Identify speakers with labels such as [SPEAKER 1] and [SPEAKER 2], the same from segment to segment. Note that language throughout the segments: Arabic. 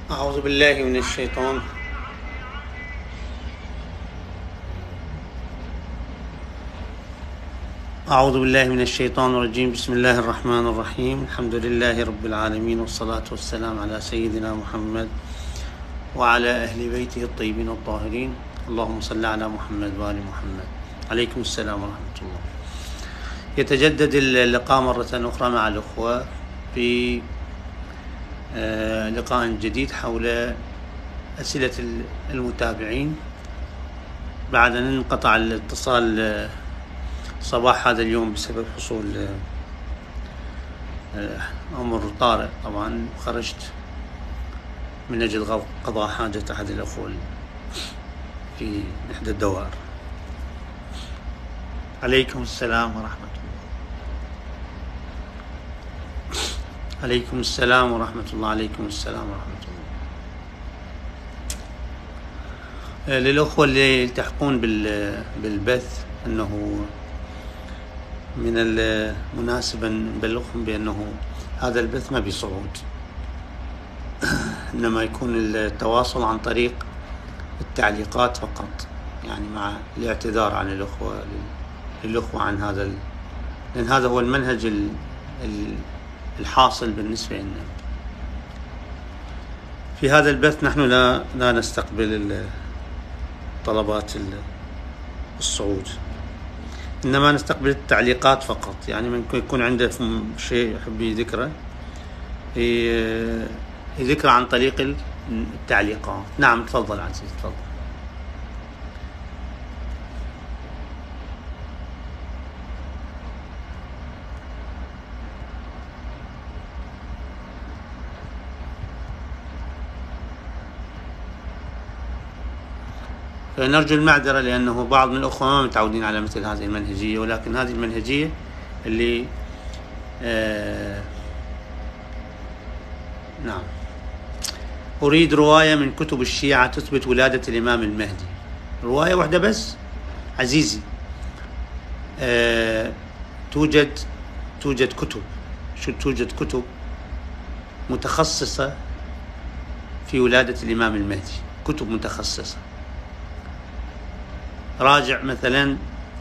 [SPEAKER 1] أعوذ بالله من الشيطان الرجيم. بسم الله الرحمن الرحيم. الحمد لله رب العالمين، والصلاة والسلام على سيدنا محمد وعلى أهل بيته الطيبين الطاهرين. اللهم صل على محمد وآل محمد. عليكم السلام ورحمة الله. يتجدد اللقاء مرة أخرى مع الأخوة في لقاء جديد حول أسئلة المتابعين بعد أن انقطع الاتصال صباح هذا اليوم بسبب حصول أمر طارئ. طبعا خرجت من أجل قضاء حاجة أحد الأخوة في إحدى الدوائر. عليكم السلام ورحمة الله. عليكم السلام ورحمة الله. عليكم السلام ورحمة الله. للأخوة اللي يلتحقون بالبث، أنه من المناسب أن نبلغهم بأنه هذا البث ما بصعود، إنما يكون التواصل عن طريق التعليقات فقط، يعني مع الاعتذار عن للأخوة عن هذا، لأن هذا هو المنهج الحاصل بالنسبة لنا. في هذا البث نحن لا نستقبل طلبات الصعود، إنما نستقبل التعليقات فقط. يعني من يكون عنده شيء يحب يذكره يذكره عن طريق التعليقات. نعم، تفضل عزيز، تفضل. نرجو المعذرة لأنه بعض من الأخوة ما متعودين على مثل هذه المنهجية، ولكن هذه المنهجية اللي نعم. أريد رواية من كتب الشيعة تثبت ولادة الإمام المهدي. رواية واحدة بس عزيزي. توجد كتب متخصصة في ولادة الإمام المهدي، كتب متخصصة. راجع مثلا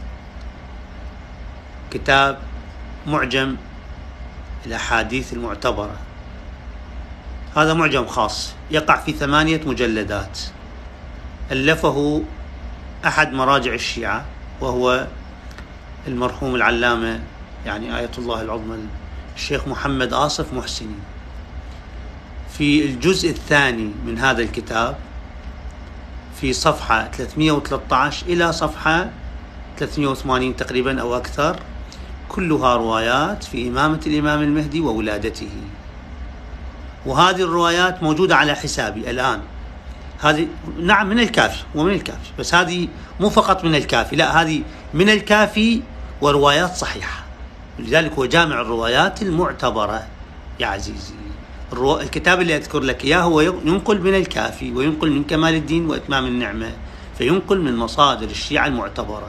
[SPEAKER 1] كتاب معجم الأحاديث المعتبرة، هذا معجم خاص يقع في 8 مجلدات، ألفه أحد مراجع الشيعة وهو المرحوم العلامة يعني آية الله العظمى الشيخ محمد آصف محسني. في الجزء الثاني من هذا الكتاب في صفحة 313 إلى صفحة 380 تقريبا أو أكثر، كلها روايات في إمامة الإمام المهدي وولادته. وهذه الروايات موجودة على حسابي الآن. هذه نعم من الكافي ومن الكافي، بس هذه مو فقط من الكافي، لا، هذه من الكافي وروايات صحيحة. لذلك هو جامع الروايات المعتبرة يا عزيزي. الكتاب اللي أذكر لك إياه هو ينقل من الكافي وينقل من كمال الدين وإتمام النعمة، فينقل من مصادر الشيعة المعتبرة.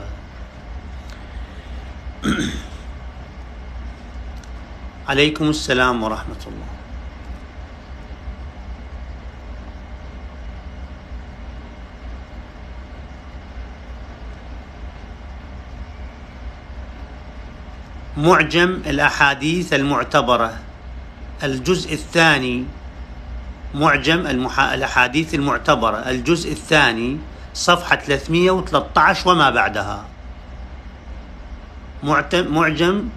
[SPEAKER 1] عليكم السلام ورحمة الله. معجم الأحاديث المعتبرة، الجزء الثاني، معجم الأحاديث المعتبرة، الجزء الثاني، صفحة 313 وما بعدها. معجم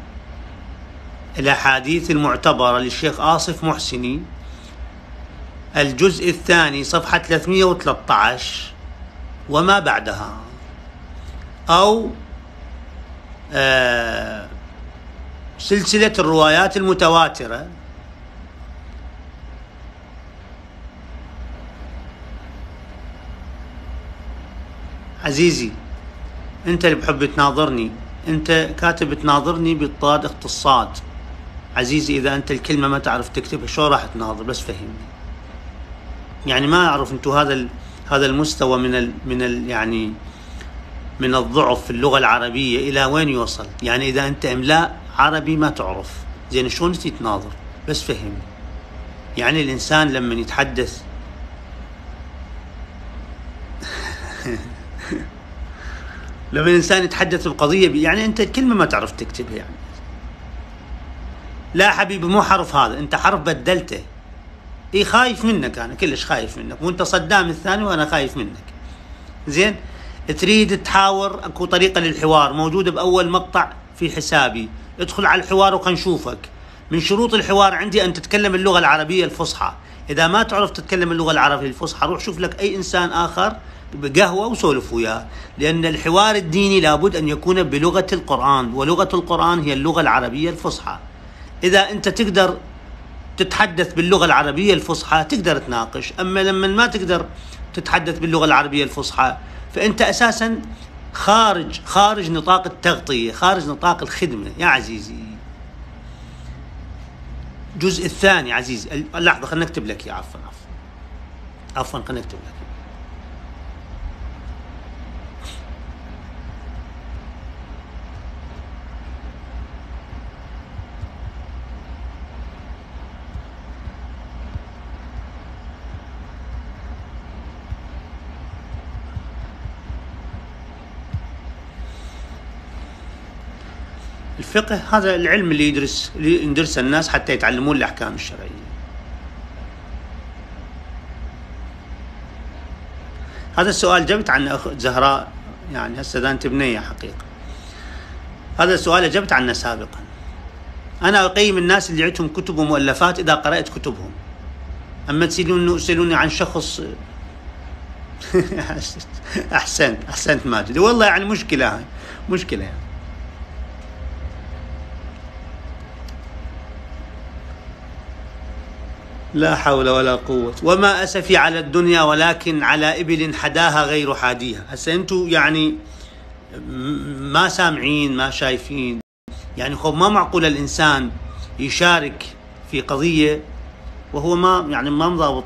[SPEAKER 1] الأحاديث المعتبرة للشيخ آصف محسني، الجزء الثاني، صفحة 313 وما بعدها. أو سلسلة الروايات المتواترة، عزيزي أنت اللي بحب تناظرني، أنت كاتب تناظرني بالضاد اختصاد. عزيزي إذا أنت الكلمة ما تعرف تكتبها شو راح تناظر؟ بس فهمني. يعني ما أعرف أنتو هذا المستوى يعني من الضعف في اللغة العربية إلى وين يوصل؟ يعني إذا أنت إملاء عربي ما تعرف، زين شلون تناظر؟ بس فهمني. يعني الإنسان لما يتحدث لما الإنسان يتحدث بقضية يعني أنت الكلمة ما تعرف تكتبها يعني. لا حبيبي مو حرف هذا، أنت حرف بدلته. إيه خايف منك، أنا كلش خايف منك، وأنت صدام الثاني وأنا خايف منك. زين، تريد تحاور، أكو طريقة للحوار موجودة بأول مقطع في حسابي، ادخل على الحوار وخل نشوفك. من شروط الحوار عندي أن تتكلم اللغة العربية الفصحى. إذا ما تعرف تتكلم اللغة العربية الفصحى روح شوف لك أي إنسان آخر بقهوة وسولف وياه، لأن الحوار الديني لابد أن يكون بلغة القرآن، ولغة القرآن هي اللغة العربية الفصحى. إذا أنت تقدر تتحدث باللغة العربية الفصحى تقدر تناقش، أما لما ما تقدر تتحدث باللغة العربية الفصحى فأنت أساسا خارج نطاق التغطية، خارج نطاق الخدمة يا عزيزي. الجزء الثاني عزيزي، لحظة خلنا نكتب لك يا عفوا خلنا نكتب لك. الفقه هذا العلم اللي يدرسه الناس حتى يتعلمون الأحكام الشرعية. هذا السؤال جبت عنه أخت زهراء، يعني هسه إذا أنت بنية حقيقة. هذا السؤال أجبت عنه سابقا. أنا أقيم الناس اللي عندهم كتب ومؤلفات إذا قرأت كتبهم، أما تسألوني عن شخص أحسنت ماجد، والله يعني مشكلة هاي، مشكلة يعني. لا حول ولا قوة. وما أسفي على الدنيا ولكن على إبل حداها غير حاديها. هسه أنتوا يعني ما سامعين ما شايفين، يعني خب ما معقول الإنسان يشارك في قضية وهو ما مضابط.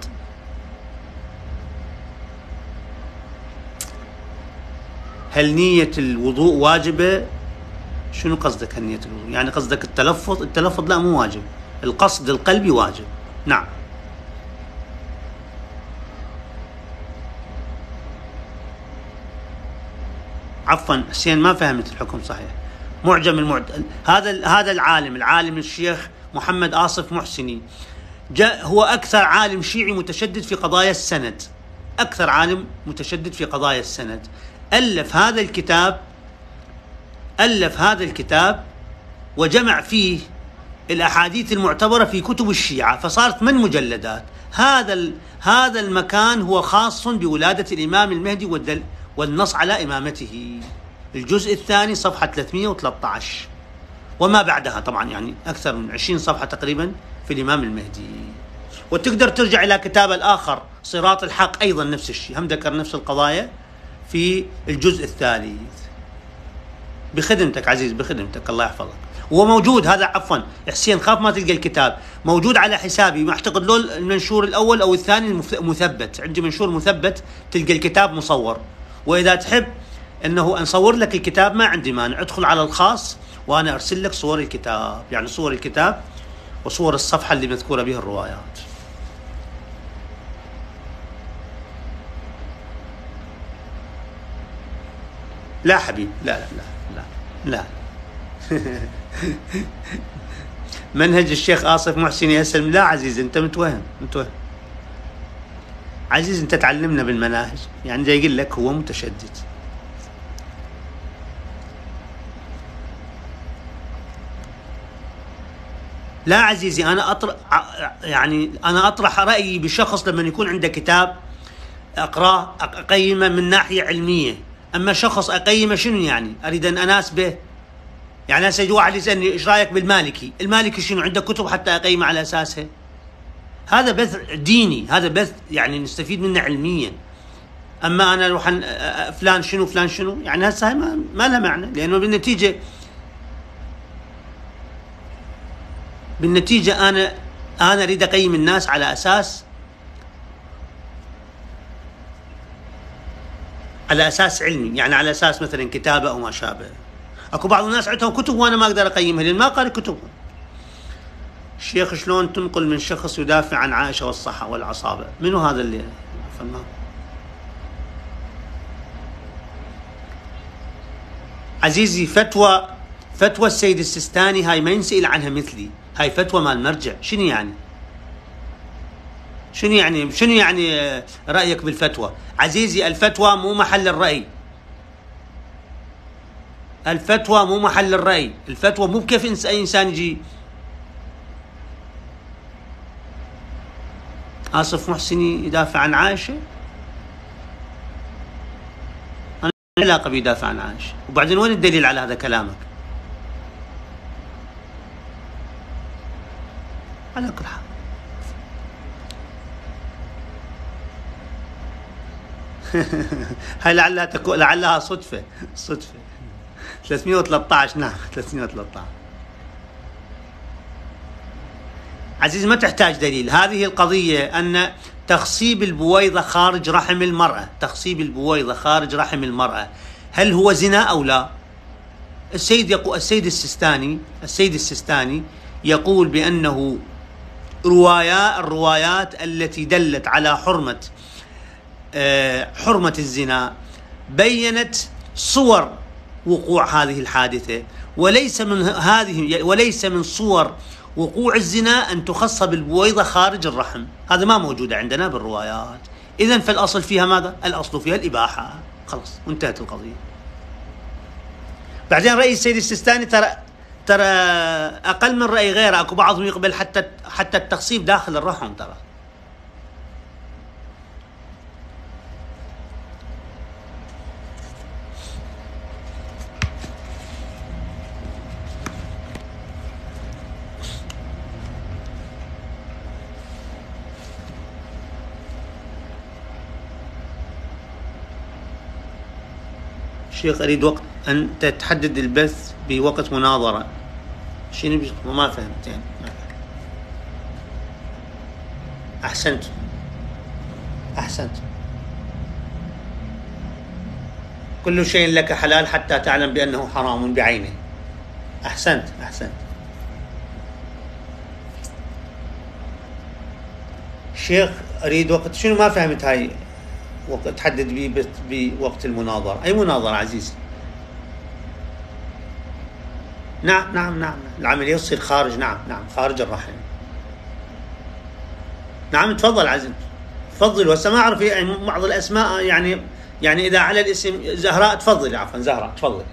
[SPEAKER 1] هل نية الوضوء واجبة؟ شنو قصدك هل نية الوضوء؟ يعني قصدك التلفظ لا مو واجب، القصد القلبي واجب. نعم. عفوا حسين ما فهمت الحكم صحيح. هذا العالم الشيخ محمد آصف محسني هو أكثر عالم شيعي متشدد في قضايا السند، أكثر عالم متشدد في قضايا السند. ألف هذا الكتاب وجمع فيه الأحاديث المعتبرة في كتب الشيعة، فصارت 8 مجلدات. هذا المكان هو خاص بولادة الإمام المهدي والنص على إمامته. الجزء الثاني صفحة 313 وما بعدها طبعا، يعني أكثر من 20 صفحة تقريبا في الإمام المهدي. وتقدر ترجع إلى كتاب الآخر صراط الحق، أيضا نفس الشيء، هم ذكر نفس القضايا في الجزء الثالث. بخدمتك عزيز، بخدمتك، الله يحفظك. هو موجود هذا، عفوا حسين خاف ما تلقى الكتاب، موجود على حسابي، ما اعتقد له المنشور الاول او الثاني مثبت، عندي منشور مثبت تلقى الكتاب مصور. واذا تحب انه نصور لك الكتاب ما عندي مانع، ادخل على الخاص وانا ارسل لك صور الكتاب، يعني صور الكتاب وصور الصفحه اللي مذكوره بها الروايات. لا حبيبي، لا لا لا لا, لا. منهج الشيخ آصف محسني أسلم. لا عزيز، أنت متوهم عزيز، أنت تعلمنا بالمناهج، يعني جاي يقول لك هو متشدد. لا عزيزي، أنا أطرح رأيي بشخص لما يكون عنده كتاب أقراه أقيمه من ناحية علمية، أما شخص أقيمه شنو يعني؟ أريد أن أناسبه. يعني هسه يجي واحد يسألني إيش رأيك بالمالكي؟ المالكي شنو عنده كتب حتى أقيمه على أساسها؟ هذا بث ديني، هذا بث يعني نستفيد منه علميا. أما أنا أروح فلان شنو، يعني هسه ما لها معنى، لأنه بالنتيجة أنا أريد أقيم الناس على أساس علمي، يعني على أساس مثلا كتابة أو ما شابه. اكو بعض الناس عندهم كتب وانا ما اقدر اقيمها لان ما قاري كتبهم. شيخ شلون تنقل من شخص يدافع عن عائشة والصحة والعصابة؟ منو هذا اللي فهمه؟ عزيزي فتوى السيد السيستاني هاي ما ينسأل عنها مثلي، هاي فتوى مال مرجع. شنو يعني؟ شنو يعني رأيك بالفتوى؟ عزيزي الفتوى مو محل الرأي. الفتوى مو محل الرأي، الفتوى مو بكيف أي إنسان يجي. آصف محسني يدافع عن عائشة؟ أنا ما علاقة بيدافع عن عائشة. وبعدين وين الدليل على هذا كلامك؟ على كل حال هاي لعلها صدفة 313. نعم 313. عزيزي ما تحتاج دليل. هذه القضية أن تخصيب البويضة خارج رحم المرأة، تخصيب البويضة خارج رحم المرأة، هل هو زنا أو لا؟ السيد السيستاني يقول بأنه الروايات التي دلت على حرمة الزنا بيّنت صور وقوع هذه الحادثة، وليس من صور وقوع الزنا أن تخصب البويضة خارج الرحم. هذا ما موجود عندنا بالروايات. إذن فالأصل فيها ماذا؟ الأصل فيها الإباحة. خلاص وانتهت القضية. بعدين رأي السيد السيستاني ترى أقل من رأي غيره. أكو بعضهم يقبل حتى التخصيب داخل الرحم. ترى شيخ أريد وقت أن تحدد البث بوقت مناظرة. شنو ما فهمت يعني. أحسنت. كل شيء لك حلال حتى تعلم بأنه حرام بعينه. أحسنت. شيخ أريد وقت. شنو ما فهمت هاي وقت تحدد به بوقت المناظرة؟ أي مناظرة عزيزي؟ نعم العملية تصير خارج. نعم خارج الرحم. نعم تفضل عزيزي تفضل. وهسه ما أعرف يعني بعض الأسماء يعني إذا على الاسم زهراء تفضلي. عفوا زهراء تفضلي.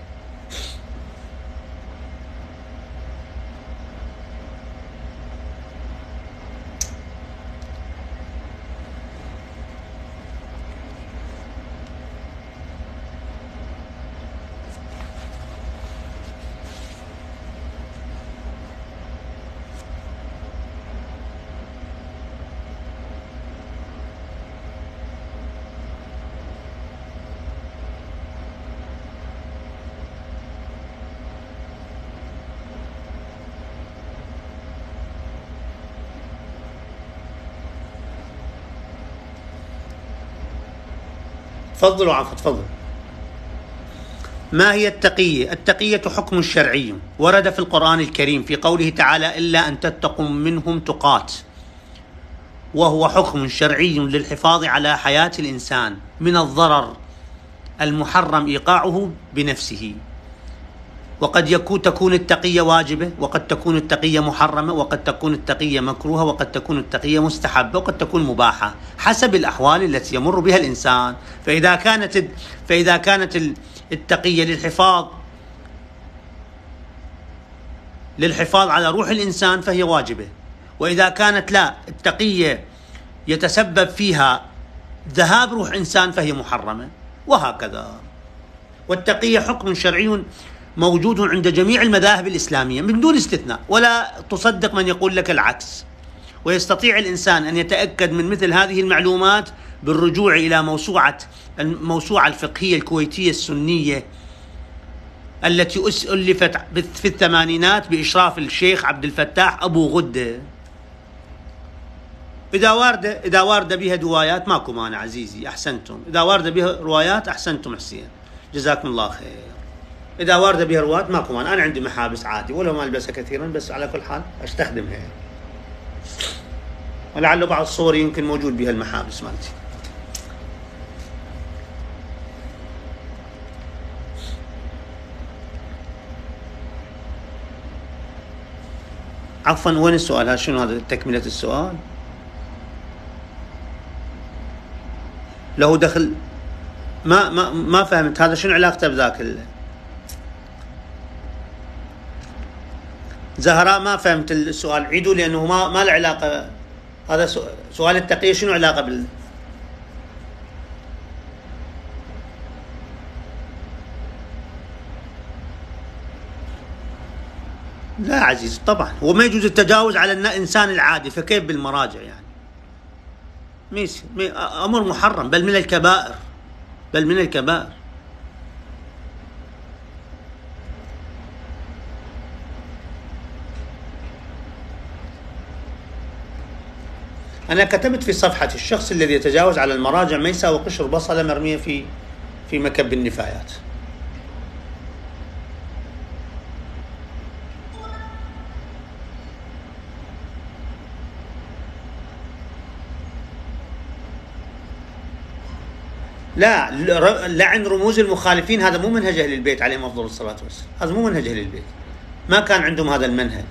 [SPEAKER 1] تفضلوا. عفوا تفضل. ما هي التقية؟ التقية حكم شرعي ورد في القرآن الكريم في قوله تعالى إلا أن تتقوا منهم تقات، وهو حكم شرعي للحفاظ على حياة الإنسان من الضرر المحرم إيقاعه بنفسه. وقد تكون التقية واجبة، وقد تكون التقية محرمة، وقد تكون التقية مكروهة، وقد تكون التقية مستحبة، وقد تكون مباحة حسب الأحوال التي يمر بها الإنسان. فإذا كانت التقية للحفاظ على روح الإنسان فهي واجبة، وإذا كانت لا التقية يتسبب فيها ذهاب روح إنسان فهي محرمة، وهكذا. والتقية حكم شرعي موجود عند جميع المذاهب الإسلامية من دون استثناء، ولا تصدق من يقول لك العكس. ويستطيع الإنسان أن يتأكد من مثل هذه المعلومات بالرجوع إلى الموسوعة الفقهية الكويتية السنية التي ألفت في الثمانينات بإشراف الشيخ عبد الفتاح أبو غدة. إذا واردة بها روايات ماكو مانع عزيزي، أحسنتم. إذا واردة بها روايات أحسنتم حسين، جزاكم الله خير. إذا واردة بها روايات ماكو مانع. أنا عندي محابس عادي ولو ما ألبسها كثيرا، بس على كل حال أستخدمها. ولعل بعض الصور يمكن موجود بها المحابس مالتي. عفوا، وين السؤال هذا؟ شنو هذا تكملة السؤال؟ له دخل؟ ما فهمت هذا شنو علاقته بذاك زهراء ما فهمت السؤال، عيدوا لأنه ما له علاقة. هذا سؤال التقية شنو علاقة لا عزيز، طبعا هو ما يجوز التجاوز على الإنسان العادي، فكيف بالمراجع يعني؟ أمر محرم، بل من الكبائر، بل من الكبائر. أنا كتبت في صفحة الشخص الذي يتجاوز على المراجع ما يساوي قشر بصلة مرمية في مكب النفايات. لا، لعن رموز المخالفين هذا مو منهج أهل البيت عليهم أفضل الصلاة والسلام، هذا مو منهج أهل البيت، ما كان عندهم هذا المنهج.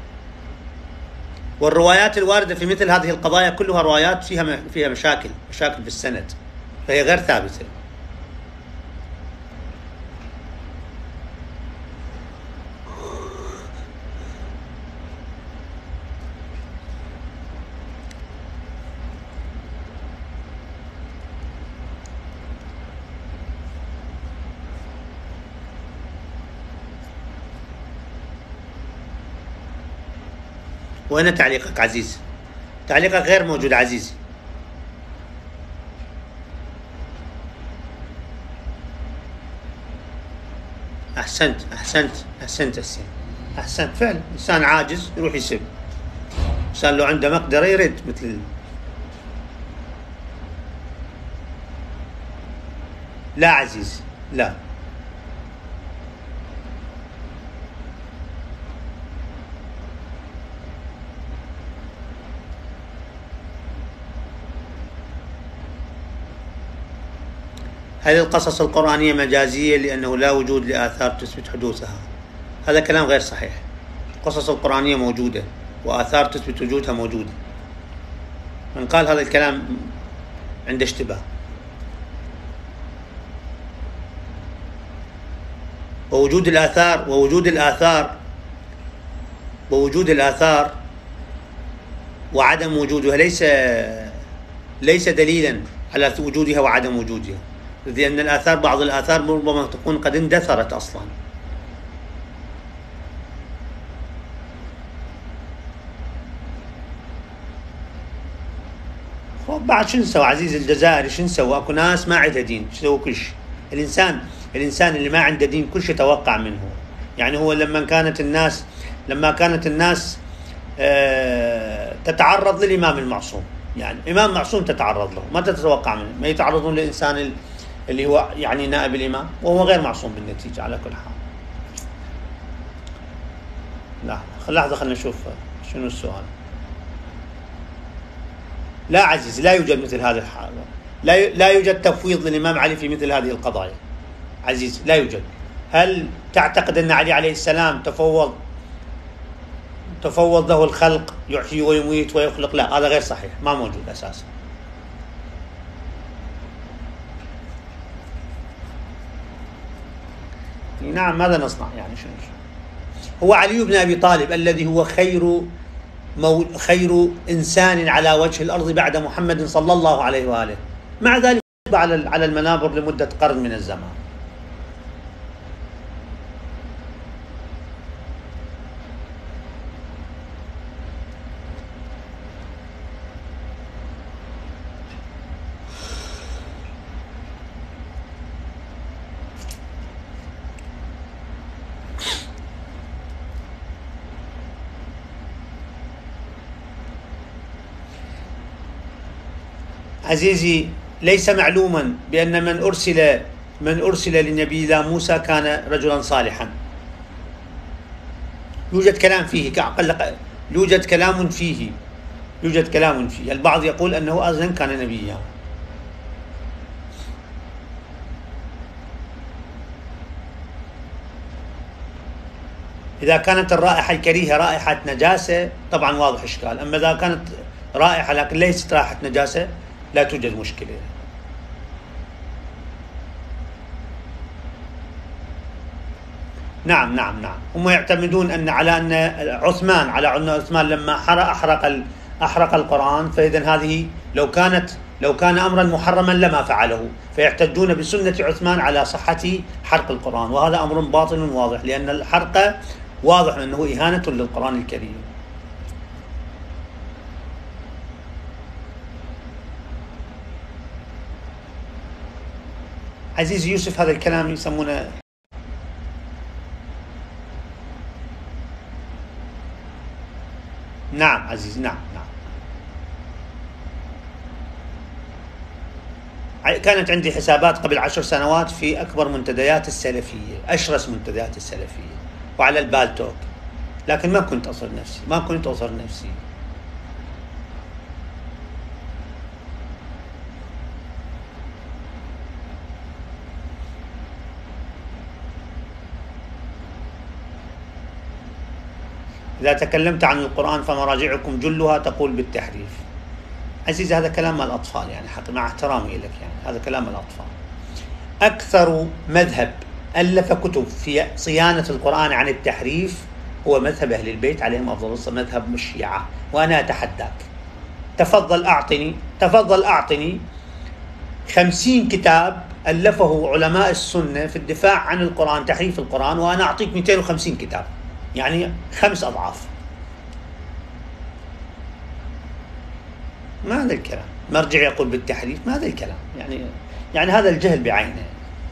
[SPEAKER 1] والروايات الواردة في مثل هذه القضايا كلها روايات فيها مشاكل في السند، فهي غير ثابتة. وين تعليقك عزيز؟ تعليقك غير موجود عزيزي. أحسنت فعلا. إنسان عاجز يروح يسب، إنسان لو عنده مقدرة يرد مثل لا عزيز، لا. هذه القصص القرآنية مجازية لأنه لا وجود لآثار تثبت حدوثها. هذا كلام غير صحيح. القصص القرآنية موجودة وآثار تثبت وجودها موجودة. من قال هذا الكلام عنده اشتباه. ووجود الآثار وعدم وجودها ليس دليلا على وجودها وعدم وجودها، لأن بعض الآثار ربما تكون قد اندثرت أصلا. بعد شو نسوي عزيز الجزائري؟ شو نسوي؟ اكو ناس ما عندها دين، شو يسوي كل شيء. الانسان اللي ما عنده دين كل شيء توقع منه. يعني هو لما كانت الناس تتعرض للإمام المعصوم، يعني إمام معصوم تتعرض له، ما تتوقع منه، ما يتعرضون للإنسان اللي هو يعني نائب الإمام وهو غير معصوم بالنتيجة على كل حال. لحظة خلينا نشوف شنو السؤال. لا عزيز، لا يوجد مثل هذا الحال، لا يوجد تفويض للإمام علي في مثل هذه القضايا عزيز، لا يوجد. هل تعتقد أن علي عليه السلام تفوض له الخلق، يحيي ويميت ويخلق؟ لا، هذا غير صحيح، ما موجود أساسا. نعم، ماذا نصنع يعني؟ شنو هو علي بن أبي طالب الذي هو خير إنسان على وجه الأرض بعد محمد صلى الله عليه وآله، مع ذلك على المنابر لمدة قرن من الزمان. عزيزي، ليس معلوما بأن من أرسل لنبي الله موسى كان رجلا صالحا. يوجد كلام فيه يوجد كلام فيه. البعض يقول أنه أصلا كان نبيا. إذا كانت الرائحة الكريهة رائحة نجاسة طبعا واضح إشكال، أما إذا كانت رائحة لكن ليست رائحة نجاسة لا توجد مشكلة. نعم نعم نعم، هم يعتمدون أن على أن عثمان، على أن عثمان لما أحرق القرآن، فإذا هذه لو كان أمرا محرما لما فعله، فيحتجون بسنة عثمان على صحة حرق القرآن، وهذا أمر باطل واضح، لأن الحرق واضح أنه إهانة للقرآن الكريم. عزيز يوسف، هذا الكلام يسمونه نعم عزيز، نعم نعم. كانت عندي حسابات قبل 10 سنوات في أكبر منتديات السلفية، أشرس منتديات السلفية، وعلى البالتوك، لكن ما كنت أصر نفسي. إذا تكلمت عن القرآن فمراجعكم جلها تقول بالتحريف. عزيزي هذا كلام الأطفال، يعني حتى مع احترامي لك، يعني هذا كلام الأطفال. أكثر مذهب ألف كتب في صيانة القرآن عن التحريف هو مذهب أهل البيت عليهم أفضل الصلاة، مذهب الشيعة، وأنا أتحداك. تفضل أعطني 50 كتاب ألفه علماء السنة في الدفاع عن القرآن، تحريف القرآن، وأنا أعطيك 250 كتاب، يعني 5 أضعاف. ما هذا الكلام؟ مرجع يقول بالتحريف، ما هذا الكلام؟ يعني هذا الجهل بعينه.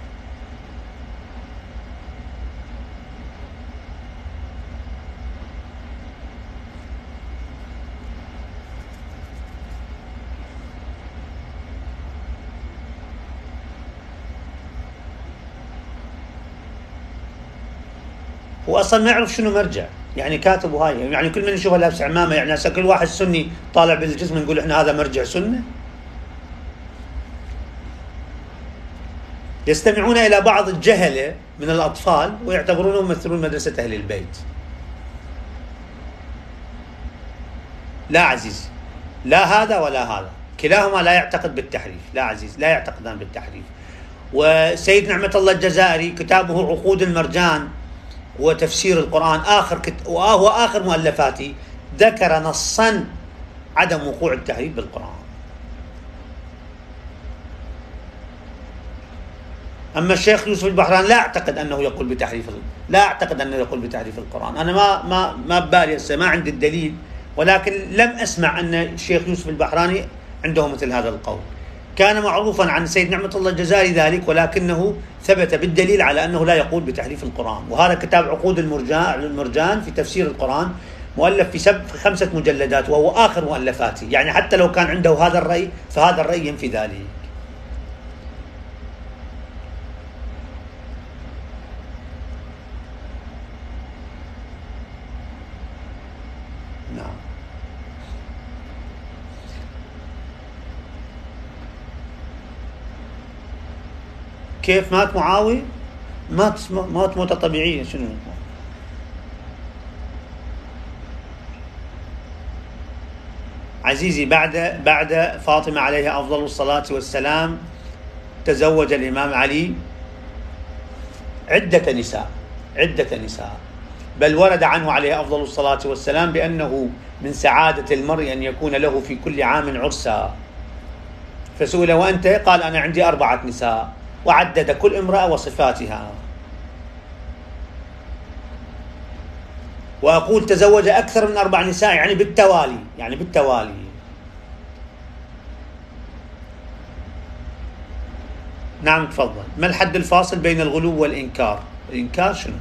[SPEAKER 1] هو أصلا ما يعرف شنو مرجع، يعني كاتب هاي، يعني كل من يشوفه لابس عمامة، يعني هسه كل واحد سني طالع بالجسم نقول احنا هذا مرجع سنة. يستمعون إلى بعض الجهلة من الأطفال ويعتبرونهم يمثلون مدرسة أهل البيت. لا عزيز، لا هذا ولا هذا، كلاهما لا يعتقد بالتحريف. لا عزيز، لا يعتقدان بالتحريف. وسيد نعمة الله الجزائري كتابه عقود المرجان وتفسير القرآن وهو آخر مؤلفاتي ذكر نصا عدم وقوع التحريف بالقرآن. أما الشيخ يوسف البحراني لا أعتقد أنه يقول بتحريف القرآن. أنا ما ببالي هسه، ما عندي الدليل، ولكن لم أسمع أن الشيخ يوسف البحراني عنده مثل هذا القول. كان معروفا عن سيد نعمة الله الجزائري ذلك، ولكنه ثبت بالدليل على أنه لا يقول بتحريف القرآن. وهذا كتاب عقود المرجان في تفسير القرآن مؤلف في 5 مجلدات، وهو آخر مؤلفاتي، يعني حتى لو كان عنده هذا الرأي فهذا الرأي ينفي ذلك. نعم. كيف مات معاوية؟ مات موتة طبيعية. شنو؟ عزيزي بعد فاطمة عليها أفضل الصلاة والسلام تزوج الإمام علي عدة نساء، بل ورد عنه عليه أفضل الصلاة والسلام بأنه من سعادة المرء أن يكون له في كل عام عرسا. فسئل وأنت؟ قال أنا عندي 4 نساء، وعدد كل امرأة وصفاتها. وأقول تزوج أكثر من 4 نساء، يعني بالتوالي. نعم تفضل. ما الحد الفاصل بين الغلو والإنكار؟ الإنكار شنو؟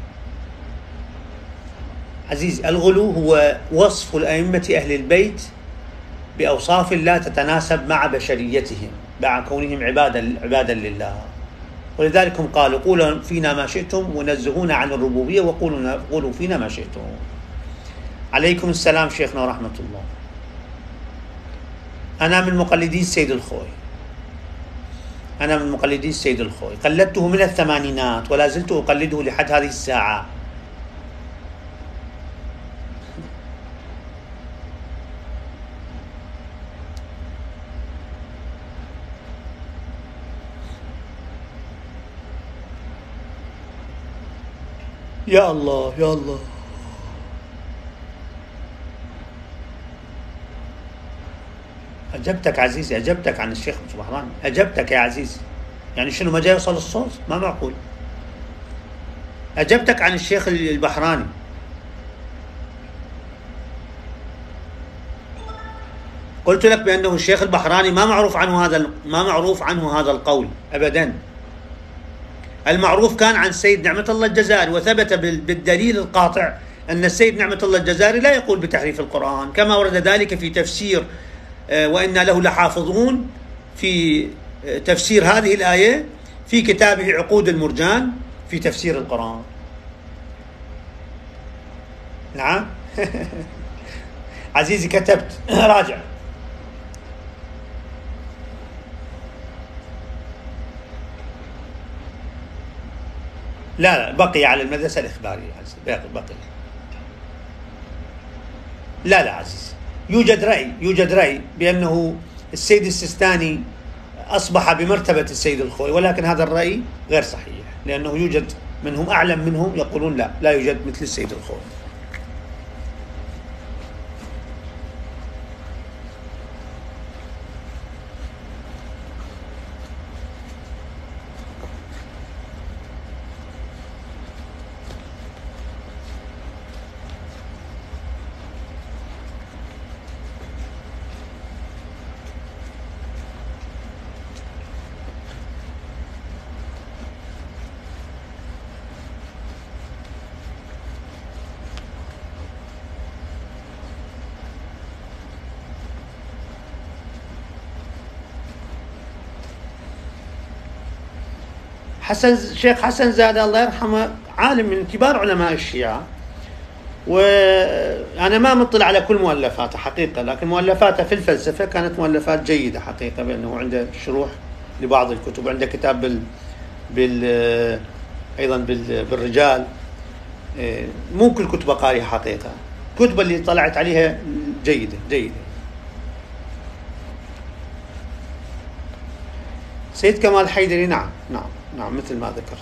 [SPEAKER 1] عزيز، الغلو هو وصف الأئمة أهل البيت بأوصاف لا تتناسب مع بشريتهم، مع كونهم عبادا لله. ولذلك هم قالوا قولوا فينا ما شئتم ونزهونا عن الربوبية وقولوا فينا ما شئتم. عليكم السلام شيخنا ورحمة الله. أنا من مقلدي السيد الخوئي، أنا من مقلدي السيد الخوئي، قلدته من الثمانينات ولا زلت أقلده لحد هذه الساعة. يا الله يا الله. أجبتك عزيزي، أجبتك عن الشيخ البحراني، أجبتك يا عزيزي. يعني شنو ما جاي يوصل الصوت؟ ما معقول. أجبتك عن الشيخ البحراني. قلت لك بأنه الشيخ البحراني ما معروف عنه هذا القول أبدا. المعروف كان عن السيد نعمة الله الجزائري، وثبت بالدليل القاطع أن السيد نعمة الله الجزائري لا يقول بتحريف القرآن، كما ورد ذلك في تفسير وإنا له لحافظون، في تفسير هذه الآية في كتابه عقود المرجان في تفسير القرآن. نعم. عزيزي كتبت، راجع. لا بقي على المدرسة الإخبارية عزيزي، بقي. لا عزيزي، يوجد رأي بأنه السيد السيستاني أصبح بمرتبة السيد الخوئي، ولكن هذا الرأي غير صحيح، لأنه يوجد منهم أعلم منهم يقولون لا يوجد مثل السيد الخوئي. الشيخ حسن زاد الله يرحمه عالم من كبار علماء الشيعة، وأنا ما مطلع على كل مؤلفاته حقيقة، لكن مؤلفاته في الفلسفة كانت مؤلفات جيدة حقيقة، بأنه عنده شروح لبعض الكتب، وعنده كتاب أيضا بالرجال. مو كل كتبه قارئة حقيقة، كتب اللي طلعت عليها جيدة. سيد كمال حيدري نعم مثل ما ذكرت،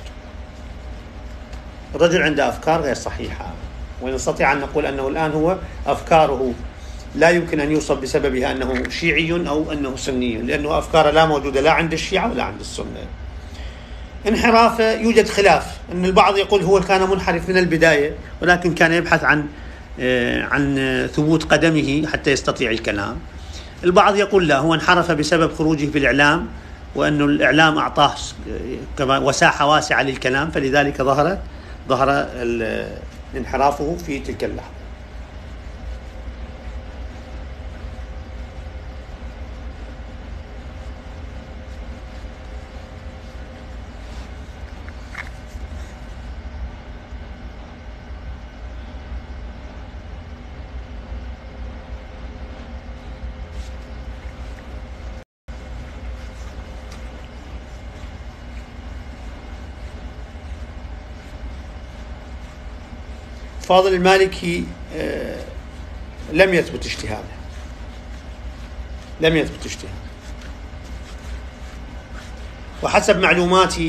[SPEAKER 1] الرجل عنده أفكار غير صحيحة، ونستطيع أن نقول أنه الآن هو أفكاره لا يمكن أن يوصف بسببها أنه شيعي أو أنه سني، لأنه أفكاره لا موجودة لا عند الشيعة ولا عند السنة. انحرافه يوجد خلاف، أن البعض يقول هو كان منحرف من البداية، ولكن كان يبحث عن ثبوت قدمه حتى يستطيع الكلام. البعض يقول لا، هو انحرف بسبب خروجه في الإعلام، وأن الإعلام أعطاه مساحة واسعة للكلام، فلذلك ظهر انحرافه في تلك اللحظة. فاضل المالكي لم يثبت اجتهاده، وحسب معلوماتي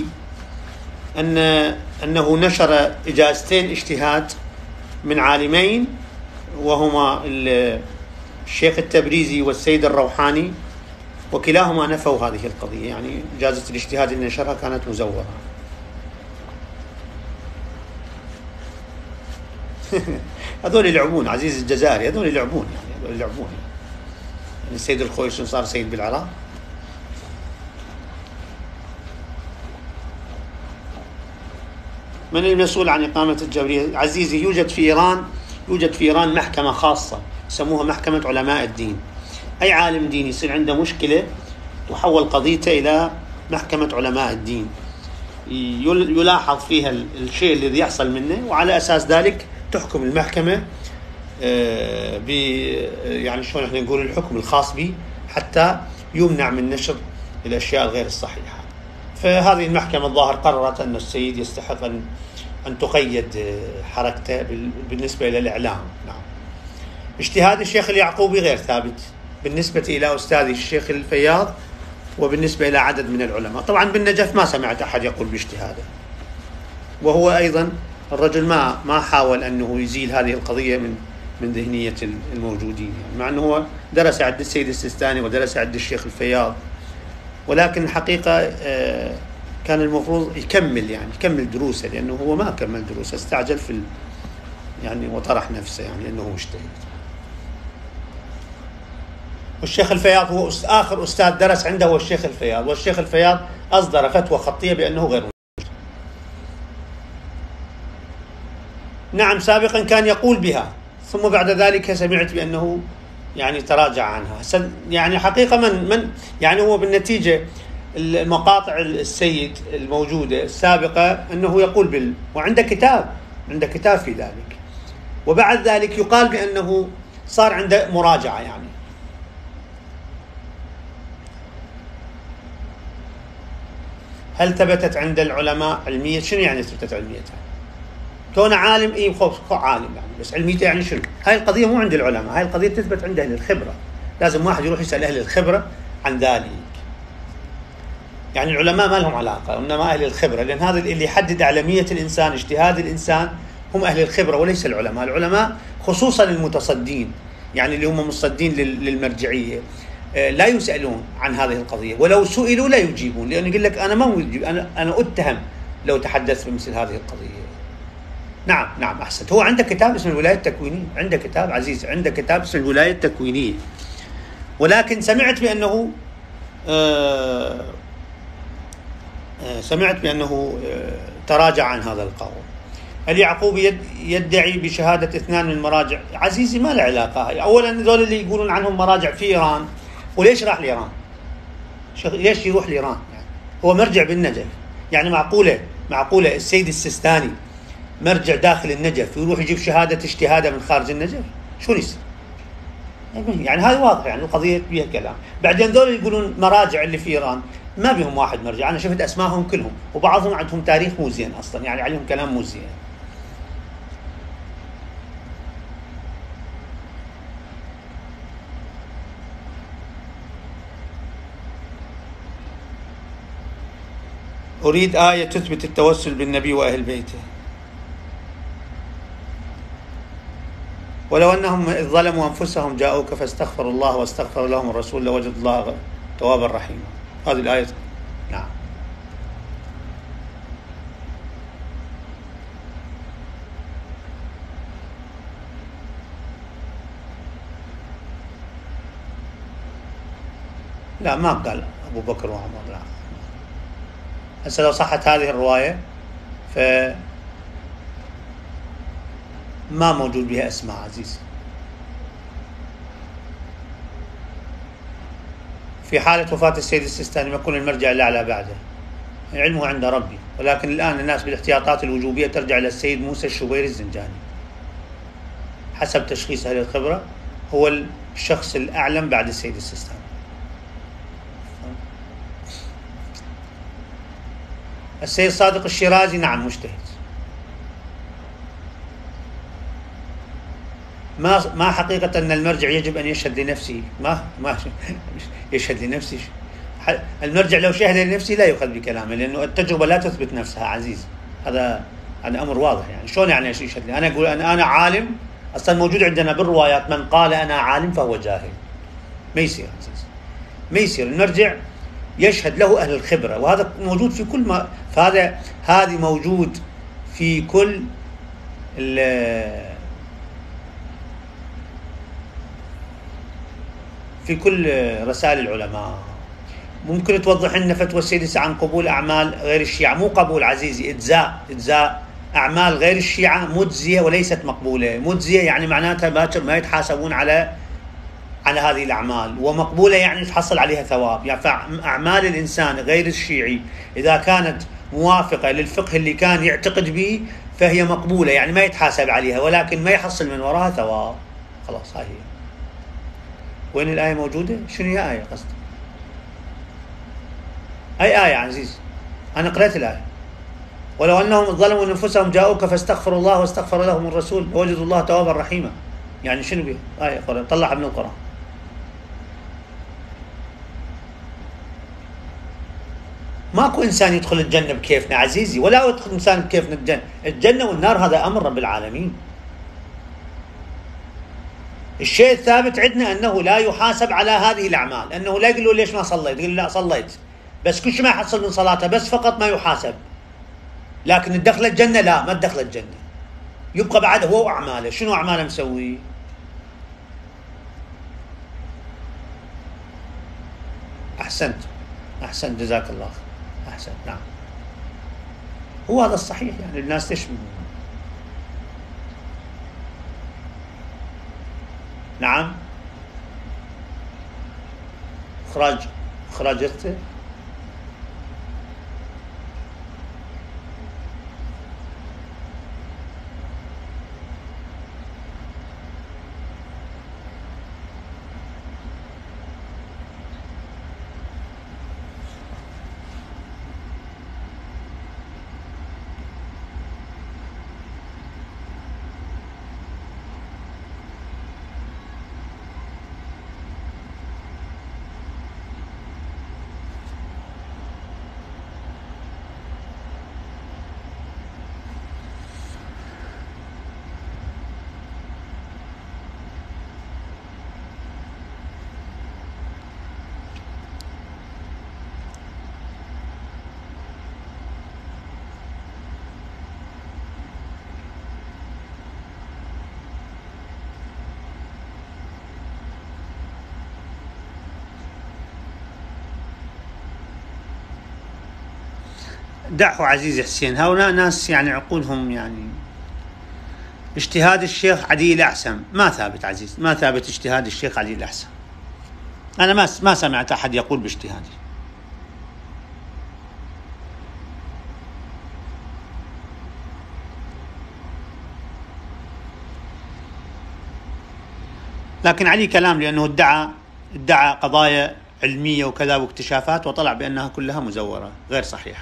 [SPEAKER 1] أنه نشر إجازتين اجتهاد من عالمين، وهما الشيخ التبريزي والسيد الروحاني، وكلاهما نفوا هذه القضية، يعني إجازة الاجتهاد اللي نشرها كانت مزورة. هذول يلعبون عزيز الجزائري، هذول يلعبون يعني السيد الخوئي صار سيد بالعراق. من المسؤول عن إقامة الجبرية؟ عزيزي يوجد في إيران محكمة خاصة يسموها محكمة علماء الدين. أي عالم دين يصير عنده مشكلة تحول قضيته إلى محكمة علماء الدين، يلاحظ فيها الشيء الذي يحصل منه، وعلى أساس ذلك تحكم المحكمة يعني شلون احنا نقول الحكم الخاص به حتى يمنع من نشر الأشياء الغير الصحيحة. فهذه المحكمة الظاهر قررت أن السيد يستحق أن تقيد حركته بالنسبة إلى الإعلام. نعم. اجتهاد الشيخ اليعقوبي غير ثابت بالنسبة إلى أستاذي الشيخ الفياض وبالنسبة إلى عدد من العلماء. طبعا بالنجف ما سمعت أحد يقول باجتهاده، وهو أيضا الرجل ما حاول أنه يزيل هذه القضية من ذهنية الموجودين، يعني مع أنه هو درس عند السيد السيستاني ودرس عند الشيخ الفياض، ولكن الحقيقة كان المفروض يكمل دروسه، لأنه هو ما كمل دروسه، استعجل يعني وطرح نفسه يعني أنه مجتهد. والشيخ الفياض هو آخر أستاذ درس عنده هو الشيخ الفياض، والشيخ الفياض أصدر فتوى خطية بأنه غير مجتهد. نعم سابقا كان يقول بها، ثم بعد ذلك سمعت بأنه يعني تراجع عنها. يعني حقيقة يعني هو بالنتيجة المقاطع السيد الموجودة السابقة أنه يقول وعنده كتاب في ذلك، وبعد ذلك يقال بأنه صار عنده مراجعة. يعني هل ثبتت عند العلماء علمية؟ شنو يعني ثبتت علمية؟ كون عالم عالم يعني، بس علميته يعني شنو؟ هاي القضية مو عند العلماء، هاي القضية تثبت عند أهل الخبرة. لازم واحد يروح يسأل أهل الخبرة عن ذلك. يعني العلماء ما لهم علاقة، إنما أهل الخبرة، لأن هذا اللي يحدد أعلمية الإنسان، اجتهاد الإنسان، هم أهل الخبرة وليس العلماء. العلماء خصوصا المتصدين، يعني اللي هم مصدين للمرجعية، لا يسألون عن هذه القضية، ولو سئلوا لا يجيبون، لأنه يقول لك أنا ما أجيب، أنا أتهم لو تحدثت بمثل هذه القضية. نعم أحسنت. هو عنده كتاب اسمه الولاية التكوينية، عنده كتاب عزيز، عنده كتاب اسمه الولاية التكوينية، ولكن سمعت بأنه تراجع عن هذا القول. اليعقوبي يدعي بشهادة 2 من المراجع. عزيزي ما له علاقة هاي. أولا ذول اللي يقولون عنهم مراجع في إيران، وليش راح لإيران؟ ليش يروح لإيران؟ يعني هو مرجع بالنجف، يعني معقولة السيد السيستاني مرجع داخل النجف ويروح يجيب شهادة اجتهاده من خارج النجف؟ شو يصير؟ يعني هذا واضح، يعني القضية فيها كلام. بعدين ذول يقولون مراجع اللي في إيران ما بهم واحد مرجع، أنا شفت أسمائهم كلهم، وبعضهم عندهم تاريخ مو زين أصلا، يعني عليهم كلام مو زين. أريد آية تثبت التوسل بالنبي وأهل بيته. ولو أنهم إذ ظلموا أنفسهم جاءوك فاستغفروا الله واستغفر لهم الرسول لوجدوا الله توابا رحيما. هذه الآية. نعم. لا ما قال أبو بكر وعمر، لا. هسه لو صحت هذه الرواية ما موجود بها اسماء عزيز. في حالة وفاة السيد السيستاني ما يكون المرجع الأعلى بعده، علمه عند ربي، ولكن الآن الناس بالاحتياطات الوجوبية ترجع إلى السيد موسى الشبيري الزنجاني حسب تشخيص أهل الخبرة، هو الشخص الأعلم بعد السيد السيستاني. السيد صادق الشيرازي نعم مجتهد، ما حقيقة أن المرجع يجب أن يشهد لنفسه، ما يشهد لنفسه. المرجع لو شهد لنفسه لا يؤخذ بكلامه، لأنه التجربة لا تثبت نفسها عزيز. هذا أمر واضح. يعني شلون يعني يشهد لي؟ أنا أقول أنا عالم، أصلا موجود عندنا بالروايات من قال أنا عالم فهو جاهل. ما يصير عزيز، ما يصير. المرجع يشهد له أهل الخبرة، وهذا موجود في كل ما، هذه موجود في كل رسائل العلماء. ممكن توضح لنا فتوى السيد عن قبول أعمال غير الشيعة؟ مو قبول عزيزي، إجزاء أعمال غير الشيعة مجزية وليست مقبولة. مجزية يعني معناتها باكر ما يتحاسبون على هذه الأعمال، ومقبولة يعني تحصل عليها ثواب. يعني فأعمال الإنسان غير الشيعي إذا كانت موافقة للفقه اللي كان يعتقد به فهي مقبولة، يعني ما يتحاسب عليها، ولكن ما يحصل من وراها ثواب. خلاص هاي هي. وين الآية موجودة؟ شنو هي آية قصدي؟ أي آية عزيز؟ أنا قرأت الآية. ولو أنهم ظلموا أنفسهم جاءوك فاستغفروا الله واستغفر لهم الرسول وجدوا الله توابا رحيما. يعني شنو بها؟ آية قرآن طلعها من القرآن. ماكو إنسان يدخل الجنة بكيفنا عزيزي، ولا يدخل إنسان بكيفنا الجنة. الجنة والنار هذا أمر رب العالمين. الشيء الثابت عندنا أنه لا يحاسب على هذه الأعمال، أنه لا يقول له ليش ما صليت، يقول له لا صليت، بس كل شيء ما يحصل من صلاته، بس فقط ما يحاسب. لكن الدخل الجنة لا، ما الدخل الجنة، يبقى بعد هو وأعماله. شنو أعماله مسوي؟ أحسنت جزاك الله خير، أحسنت. نعم، هو هذا الصحيح. يعني الناس ليش؟ نعم، إخراج إرثه. دعه عزيزي حسين، هؤلاء ناس يعني عقولهم يعني. اجتهاد الشيخ عدي الأعسم ما ثابت عزيز، ما ثابت اجتهاد الشيخ عدي الأعسم. أنا ما سمعت أحد يقول باجتهادي. لكن عليه كلام، لأنه ادعى قضايا علمية وكذا واكتشافات، وطلع بأنها كلها مزورة غير صحيحة.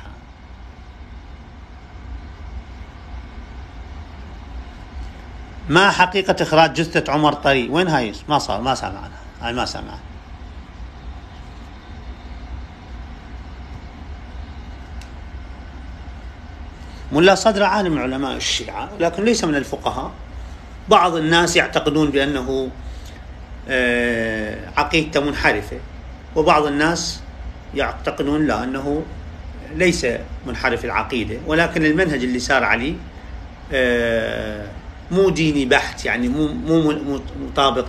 [SPEAKER 1] ما حقيقة إخراج جثة عمر طري؟ وين هاي؟ ما صار، ما سمعنا، هاي ما سمعنا. ملا صدر عالم من علماء الشيعة، لكن ليس من الفقهاء. بعض الناس يعتقدون بأنه عقيدته منحرفة، وبعض الناس يعتقدون لا، أنه ليس منحرف العقيدة، ولكن المنهج اللي سار عليه مو ديني بحت، يعني مو مطابق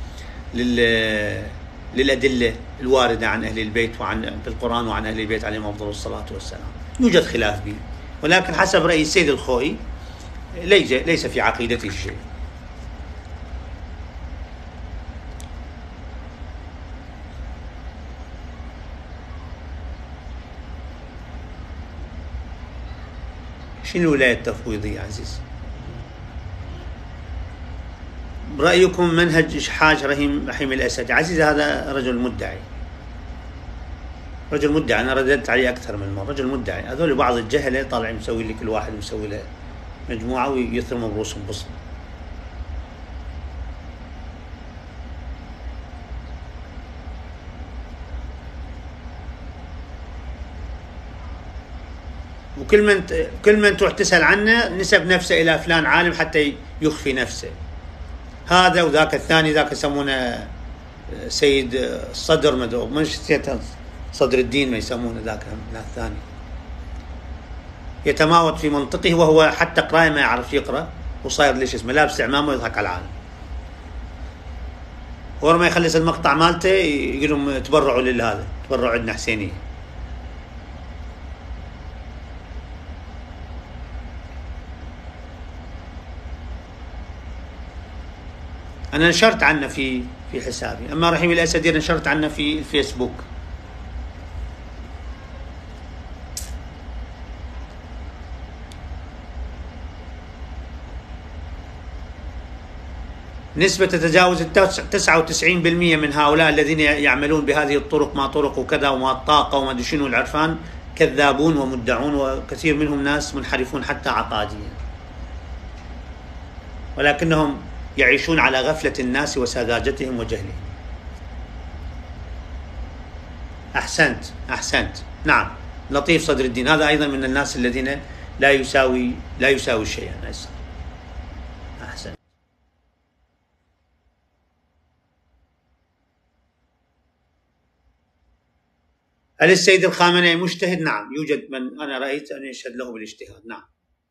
[SPEAKER 1] للأدلة الواردة عن أهل البيت في القرآن وعن أهل البيت عليهم أفضل الصلاة والسلام. يوجد خلاف به، ولكن حسب رأي السيد الخوئي ليس في عقيدته شيء. شنو الولاية التفويضية عزيز؟ برأيكم منهج إشحاج رحيم الأسد؟ عزيز هذا رجل مدعي، أنا رددت عليه أكثر من مرة. رجل مدعي، هذول بعض الجهلة طالع مسوي لي، كل واحد مسوي له مجموعة ويثرموا برؤوسهم بصم. وكل من تروح تسأل عنه نسب نفسه إلى فلان عالم حتى يخفي نفسه. هذا وذاك الثاني، ذاك يسمونه سيد الصدر، مدعو مش صدر الدين ما يسمونه، ذاك الثاني يتماوت في منطقه، وهو حتى قراءة ما يعرف يقرأ، وصاير ليش اسمه لابس عمامه ويضحك على العالم. ورا ما يخلص المقطع مالته يقول لهم تبرعوا لهذا، تبرعوا عندنا حسينية. أنا نشرت عنه في حسابي، أما رحيم الأسدي نشرت عنه في الفيسبوك. نسبة تتجاوز 99% من هؤلاء الذين يعملون بهذه الطرق، ما طرق وكذا وما الطاقة وما شنو العرفان، كذابون ومدعون، وكثير منهم ناس منحرفون حتى عقاديا، ولكنهم يعيشون على غفلة الناس وسذاجتهم وجهلهم. أحسنت. نعم، لطيف صدر الدين هذا أيضا من الناس الذين لا يساوي شيئا. أحسنت. هل السيد الخامنئي مجتهد؟ نعم، يوجد من أنا رأيت أن يشهد له بالاجتهاد. نعم.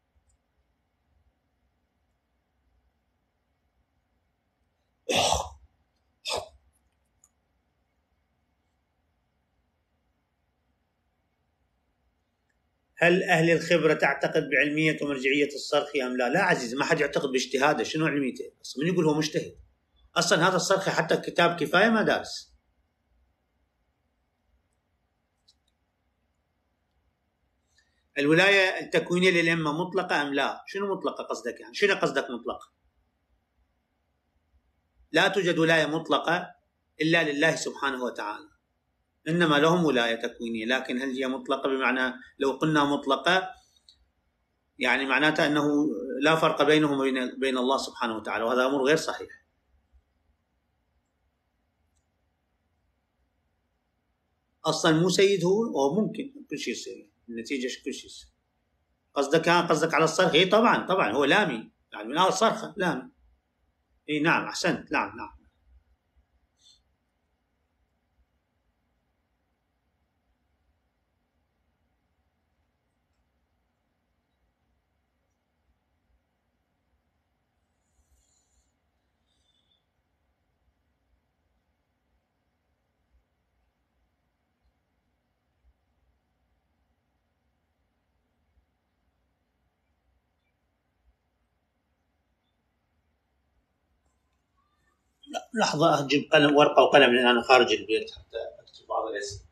[SPEAKER 1] هل أهل الخبرة تعتقد بعلمية ومرجعية الصرخي أم لا؟ لا عزيزي، ما حد يعتقد باجتهاده. شنو علميته؟ أصلا من يقول هو مجتهد؟ أصلا هذا الصرخي حتى كتاب كفاية ما دارس. الولاية التكوينية للأئمة مطلقة أم لا؟ شنو مطلقة قصدك يعني؟ شنو قصدك مطلقة؟ لا توجد ولاية مطلقة إلا لله سبحانه وتعالى، إنما لهم ولاية تكوينية، لكن هل هي مطلقة بمعنى لو قلنا مطلقة يعني معناتها أنه لا فرق بينهم وبين الله سبحانه وتعالى، وهذا أمر غير صحيح. أصلا مو سيد هو ممكن كل شيء يصير، النتيجة كل شيء يصير. قصدك على الصرخ؟ إيه طبعا هو لامي، يعني من الصرخة لامي. إيه نعم، أحسنت. نعم. لحظة أجيب ورقة وقلم لأن أنا خارج البيت حتى أكتب بعض الأسئلة.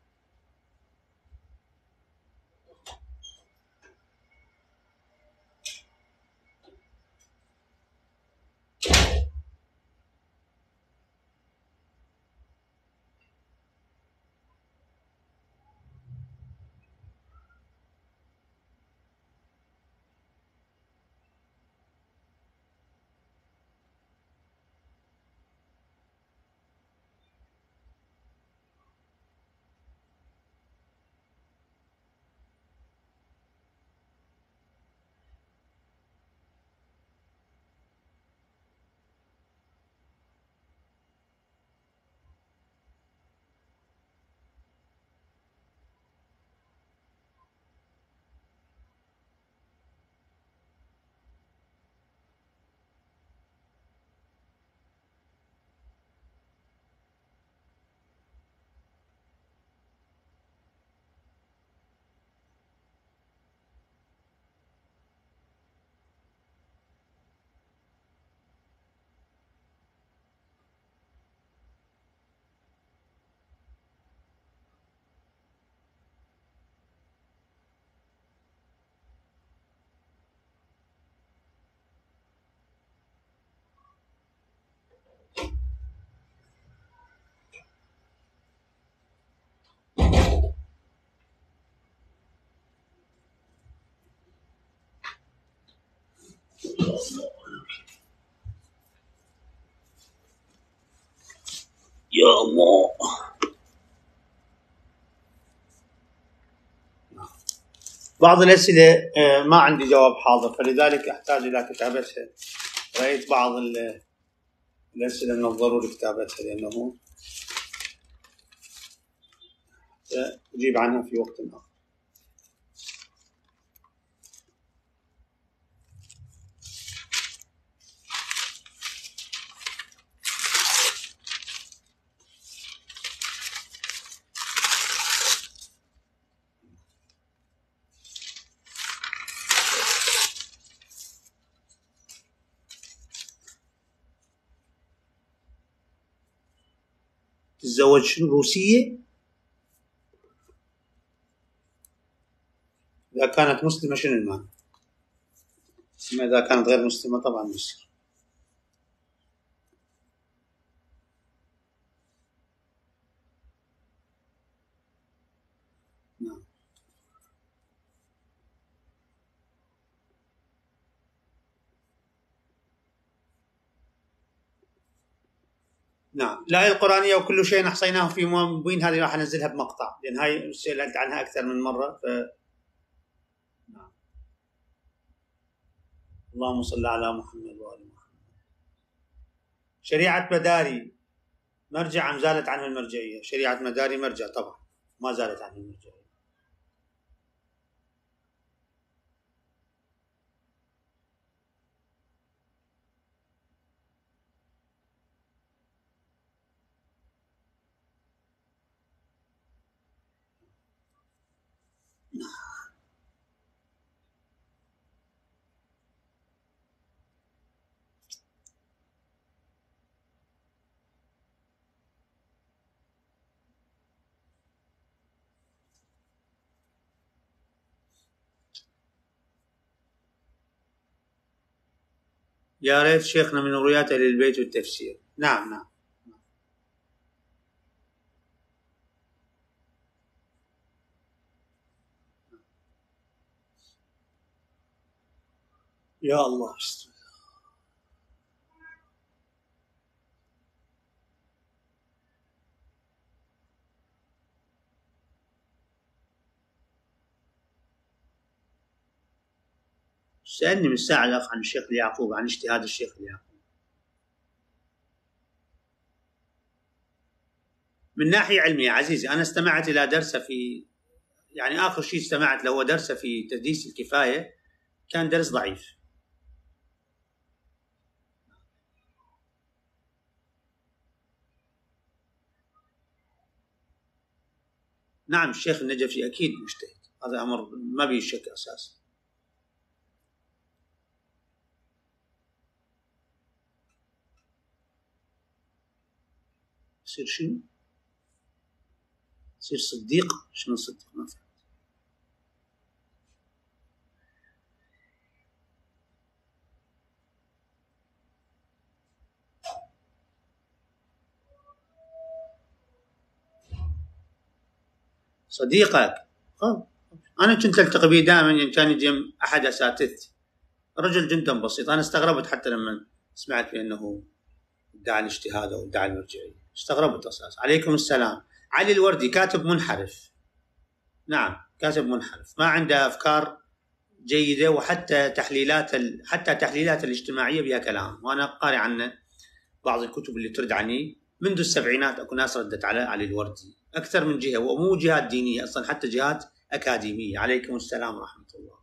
[SPEAKER 1] يا الله. بعض الأسئلة ما عندي جواب حاضر، فلذلك أحتاج إلى كتابتها. رأيت بعض الأسئلة من الضروري كتابتها لأنه أجيب عنها في وقت آخر. تتزوج شنو روسية؟ إذا كانت مسلمة شنو المعنى؟ أما إذا كانت غير مسلمة طبعا يصير. نعم، الآية القرآنية وكل شيء أحصيناه في إمام مبين، هذه راح أنزلها بمقطع لأن هاي سئلت عنها أكثر من مرة. نعم. اللهم صل على محمد وآل محمد. شريعة مداري مرجع أم زالت عنه المرجعية؟ شريعة مداري مرجع طبعا، ما زالت عنه المرجعية. يا ريت شيخنا من رؤيات أهل البيت والتفسير. نعم نعم. يا الله. سألني من ساعة الأخ عن الشيخ اليعقوب، عن اجتهاد الشيخ اليعقوب من ناحية علمية. عزيزي أنا استمعت إلى درسه في، يعني آخر شيء استمعت له هو درسه في تدريس الكفاية، كان درس ضعيف. نعم الشيخ النجفي أكيد مجتهد، هذا أمر ما به شك أساسا. يصير شنو؟ يصير صديق؟ شنو صديق؟ ما فهمت. صديقك؟ أنا كنت ألتقي به دائما، كان يجي أحد أساتذتي، رجل جدا بسيط. أنا استغربت حتى لما سمعت بأنه ادعى الاجتهاد أو ادعى المرجعية، استغربت أساسا. عليكم السلام. علي الوردي كاتب منحرف، نعم كاتب منحرف، ما عنده أفكار جيدة، وحتى تحليلات الاجتماعية بها كلام، وأنا قارئ عنه بعض الكتب اللي ترد عني منذ السبعينات. أكو ناس ردت على علي الوردي أكثر من جهة، ومو جهات دينية أصلا، حتى جهات أكاديمية. عليكم السلام ورحمة الله.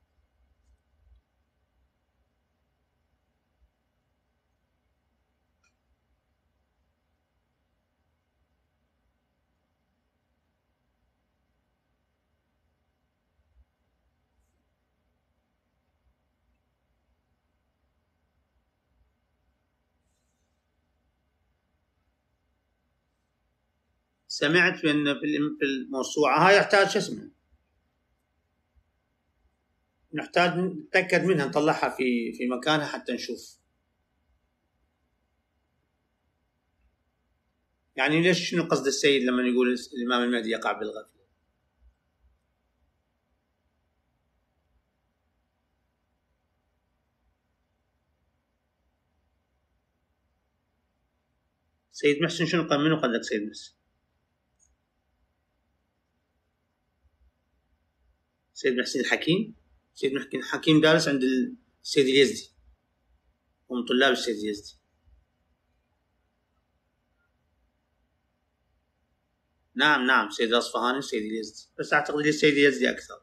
[SPEAKER 1] سمعت بأن في الموسوعة هاي يحتاج شو اسمه، نحتاج نتأكد منها، نطلعها في مكانها حتى نشوف. يعني ليش، شنو قصد السيد لما يقول الإمام المهدي يقع بالغفلة؟ سيد محسن شنو قال؟ منو قال لك سيد محسن؟ سيد محسن الحكيم؟ سيد محسن الحكيم دارس عند السيد اليزدي، ومن طلاب السيد اليزدي. نعم نعم، سيد الأصفهاني السيد اليزدي، بس أعتقد السيد اليزدي أكثر.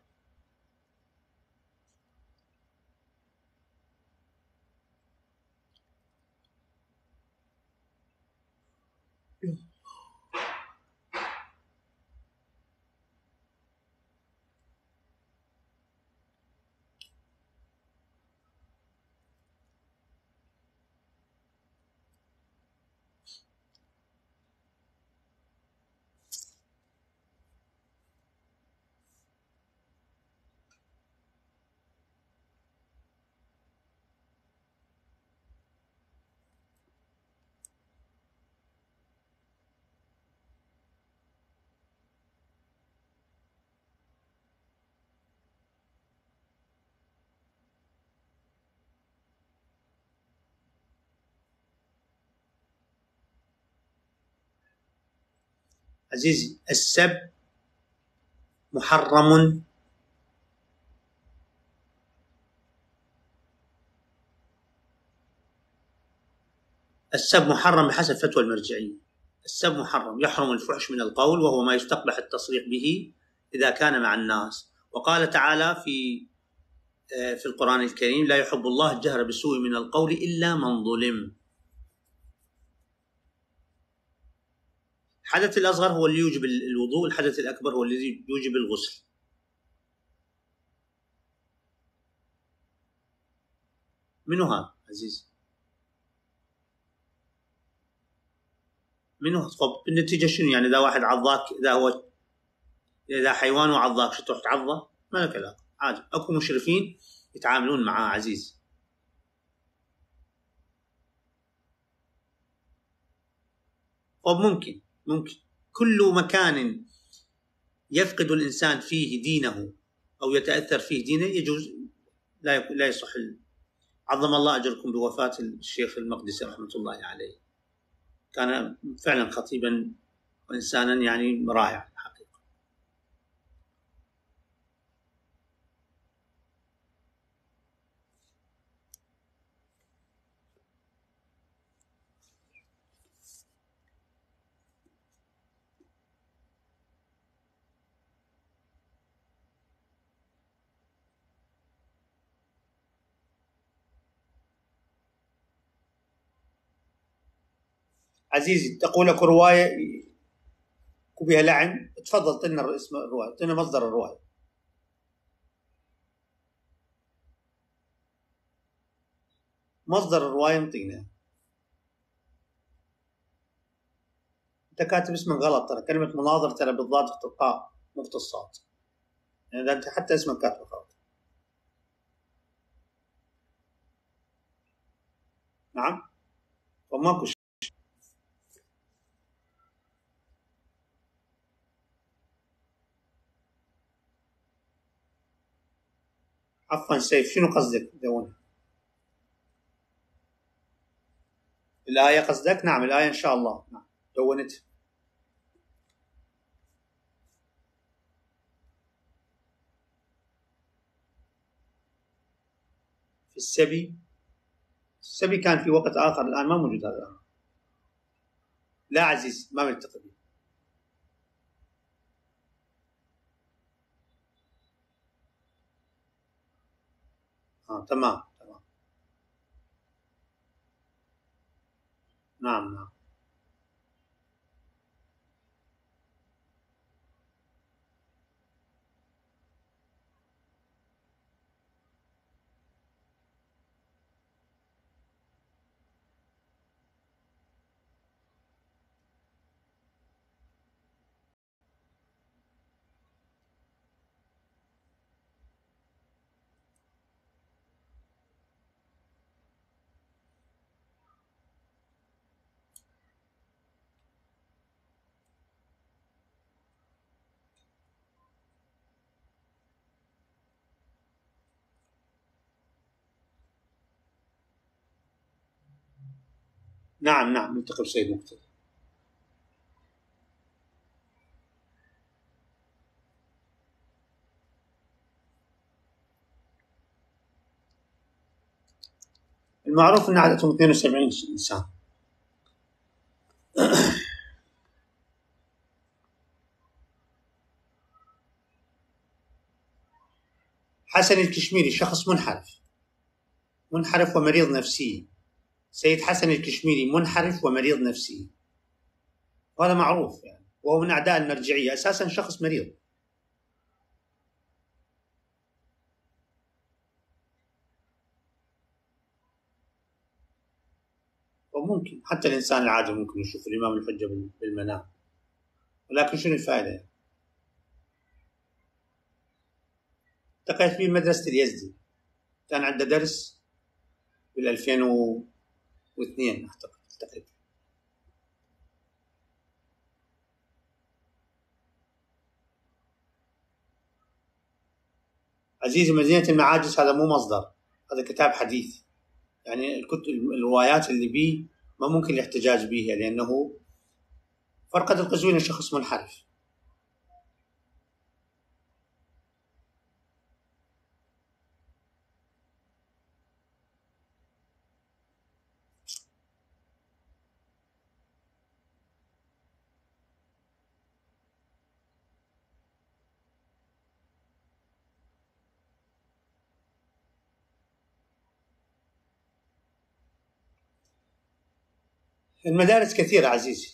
[SPEAKER 1] عزيزي السب محرم. السب محرم بحسب فتوى المرجعية. السب محرم، يحرم الفحش من القول وهو ما يستقبح التصريح به إذا كان مع الناس. وقال تعالى في القرآن الكريم: لا يحب الله الجهر بالسوء من القول إلا من ظلم. الحدث الأصغر هو اللي يوجب الوضوء، الحدث الأكبر هو الذي يوجب الغسل. منو هذا عزيز؟ منو؟ طب النتيجة شنو يعني؟ إذا واحد عضاك، إذا حيوان وعضاك، شو تروح تعضه؟ ما لك علاقة، عادي. أكو مشرفين يتعاملون معاه عزيز. طب ممكن كل مكان يفقد الإنسان فيه دينه أو يتأثر فيه دينه يجوز، لا يصح. عظم الله أجركم بوفاة الشيخ المقدسي رحمة الله عليه، كان فعلا خطيبا وإنسانا يعني رائع الحقيقة. عزيزي تقول لك رواية بها لعن، تفضل طلنا اسم الرواية، طلنا مصدر الرواية. مصدر الرواية انطينا. انت كاتب اسمك غلط، ترى كلمة مناظر ترى بالضاد تلقاء مختصات، يعني انت حتى اسمك كاتب غلط. نعم، وماكو شيء. عفوا سيف، شنو قصدك دون الآية؟ قصدك؟ نعم الآية إن شاء الله. نعم دونت. في السبي كان في وقت آخر، الآن ما موجود هذا الأمر. لا عزيز، ما ملتقي به. تمام. نعم. نعم ملتقي بسيد مقتدى. المعروف أن عددهم 72 إنسان. حسن الكشميري شخص منحرف ومريض نفسي. سيد حسن الكشميري منحرف ومريض نفسي، وهذا معروف يعني، وهو من أعداء المرجعية، أساسا شخص مريض. وممكن حتى الإنسان العادي ممكن يشوف الإمام الحجة بالمنام، ولكن شنو الفائدة يعني؟ التقيت به مدرسة اليزدي، كان عنده درس بال2002 أعتقد التقيت. عزيزي مدينة المعاجز هذا مو مصدر، هذا كتاب حديث، يعني الروايات اللي بيه ما ممكن الاحتجاج بها، لأنه فرقة القزويني شخص منحرف. المدارس كثيرة عزيزي،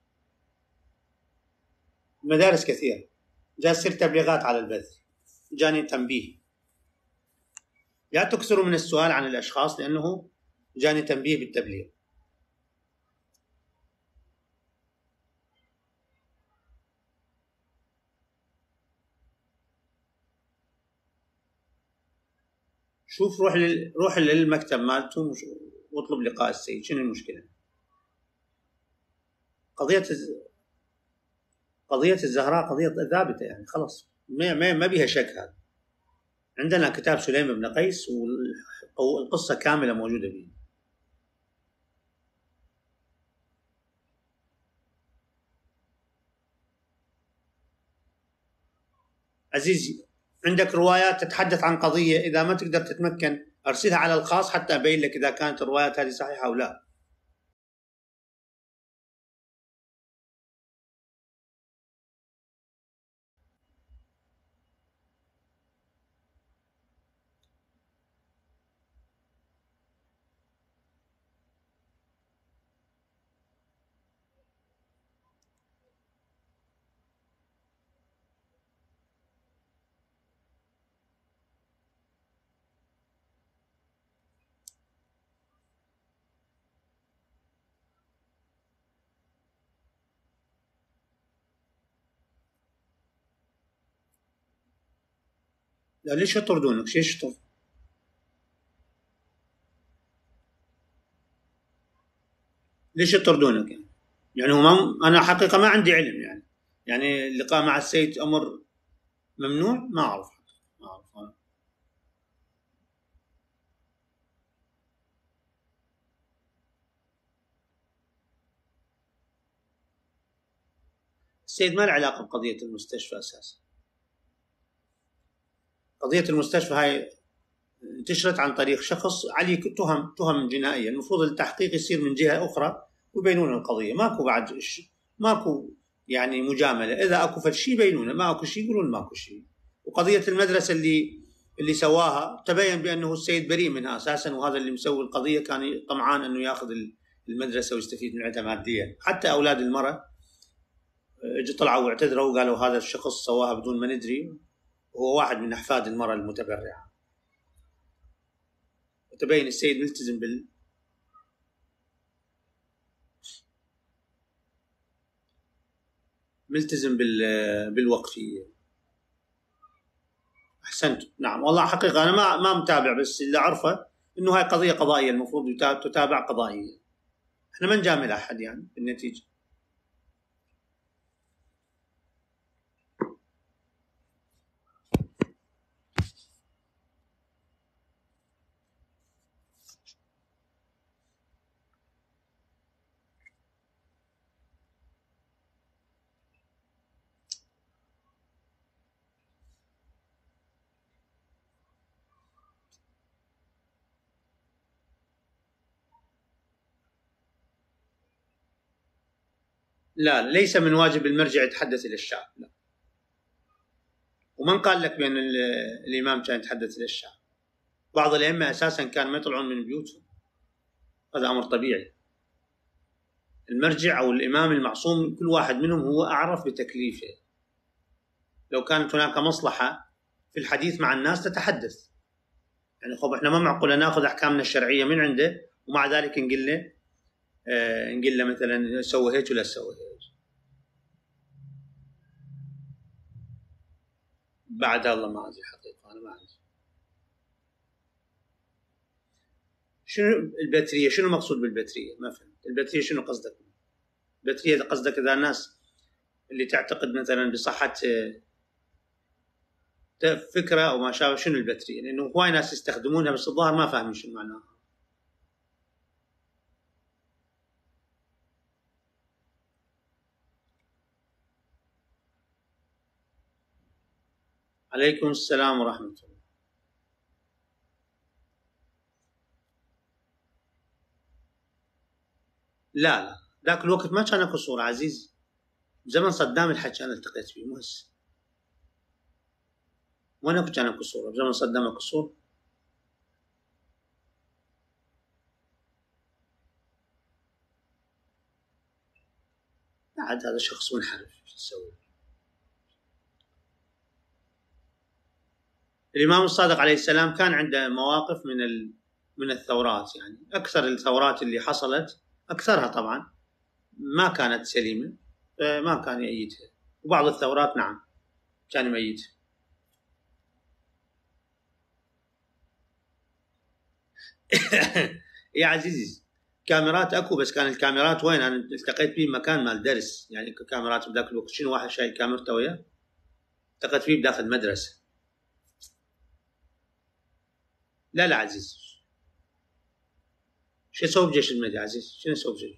[SPEAKER 1] المدارس كثيرة. جاء تصير تبليغات على البث، جاني تنبيه. لا تكثروا من السؤال عن الأشخاص لأنه جاني تنبيه بالتبليغ. شوف روح للمكتب مالته واطلب لقاء السيد. شنو المشكلة؟ قضية الزهراء قضية ثابتة يعني، خلاص ما بيها شك. هذا عندنا كتاب سليم بن قيس والقصة كاملة موجودة فيه. عزيزي عندك روايات تتحدث عن قضية، إذا ما تقدر تتمكن أرسلها على الخاص حتى أبين لك إذا كانت الروايات هذه صحيحة أو لا. لا ليش يطردونك؟ ليش يطرد؟ ليش يطردونك يعني هو أنا حقيقة ما عندي علم يعني اللقاء مع السيد أمر ممنوع؟ ما أعرف أنا. السيد ما له علاقة بقضية المستشفى أساسا. قضية المستشفى هاي انتشرت عن طريق شخص عليه تهم جنائية، المفروض التحقيق يصير من جهة أخرى ويبينون القضية. ماكو بعد ماكو يعني مجاملة. إذا أكو شيء يبينونه، ما أكو شيء يقولون ماكو شيء. وقضية المدرسة اللي سواها تبين بأنه السيد بريء منها أساسا، وهذا اللي مسوي القضية كان طمعان أنه يأخذ المدرسة ويستفيد من عندها ماديا. حتى أولاد المرأة طلعوا واعتذروا وقالوا هذا الشخص سواها بدون ما ندري، هو واحد من أحفاد المرأة المتبرعة. وتبين السيد ملتزم بالوقفية. أحسنت. نعم والله حقيقة أنا ما متابع، بس اللي أعرفه إنه هاي قضية قضائية المفروض تتابع قضائيا. إحنا ما نجامل أحد يعني بالنتيجة. لا ليس من واجب المرجع يتحدث إلى الشعب، لا. ومن قال لك بأن الإمام كان يتحدث إلى الشعب؟ بعض الأئمة أساسا كانوا ما يطلعون من بيوتهم، هذا أمر طبيعي. المرجع أو الإمام المعصوم كل واحد منهم هو أعرف بتكليفه. لو كانت هناك مصلحة في الحديث مع الناس تتحدث يعني. خب إحنا ما معقولة نأخذ أحكامنا الشرعية من عنده ومع ذلك نقول له مثلا سوي هيك ولا سوي هيك. بعد الله ما أدري حقيقة، أنا ما أدري شنو البترية. شنو مقصود بالبترية؟ ما فهمت البترية شنو قصدك؟ البترية قصدك إذا الناس اللي تعتقد مثلا بصحة فكرة أو ما شابه. شنو البترية؟ لأنه هواي ناس يستخدمونها بس الظاهر ما فاهمين شنو معناها. عليكم السلام ورحمة الله. لا ذاك الوقت ما كان اكو صورة عزيزي، بزمن صدام الحكي انا التقيت فيه، مو هسه. وين كان اكو صورة بزمن صدام؟ اكو صورة؟ عاد هذا شخص منحرف، شو تسوي؟ الإمام الصادق عليه السلام كان عنده مواقف من الثورات، يعني أكثر الثورات اللي حصلت، أكثرها طبعا ما كانت سليمة، ما كان يأيدها، وبعض الثورات نعم كان يميتها. يا عزيزي كاميرات اكو، بس كان الكاميرات وين؟ انا التقيت فيه بمكان مال درس، يعني كاميرات بذاك الوقت شنو واحد شايل كاميرته وياه؟ التقيت فيه بداخل مدرسه. لا عزيز، شو يسوي بجيش المدني عزيز؟ شنو يسوي بجيش؟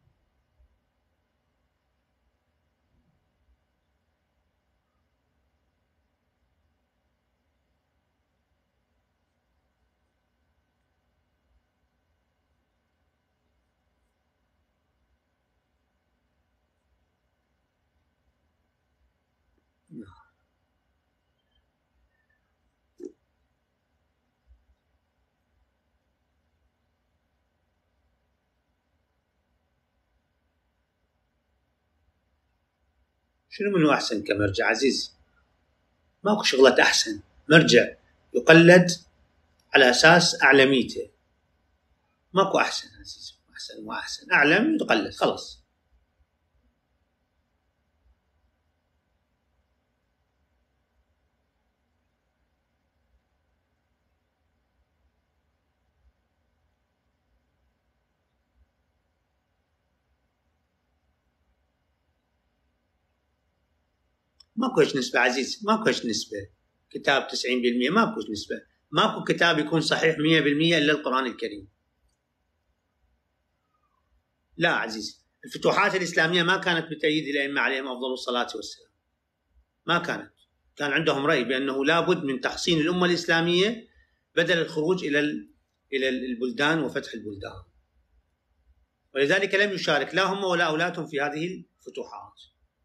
[SPEAKER 1] شنو منه احسن كمرجع عزيز؟ ماكو شغلة احسن، مرجع يقلد على اساس اعلميته، ماكو احسن عزيز، احسن واحسن، اعلم يتقلد خلاص. ماكو هيك نسبة عزيز، ماكو هيك نسبة كتاب 90%، ماكو نسبة، ماكو كتاب يكون صحيح 100% الا القرآن الكريم. لا عزيزي، الفتوحات الإسلامية ما كانت بتأييد الأئمة عليهم أفضل الصلاة والسلام، ما كانت. كان عندهم رأي بأنه لابد من تحصين الأمة الإسلامية بدل الخروج إلى البلدان وفتح البلدان، ولذلك لم يشارك لا هم ولا أولادهم في هذه الفتوحات.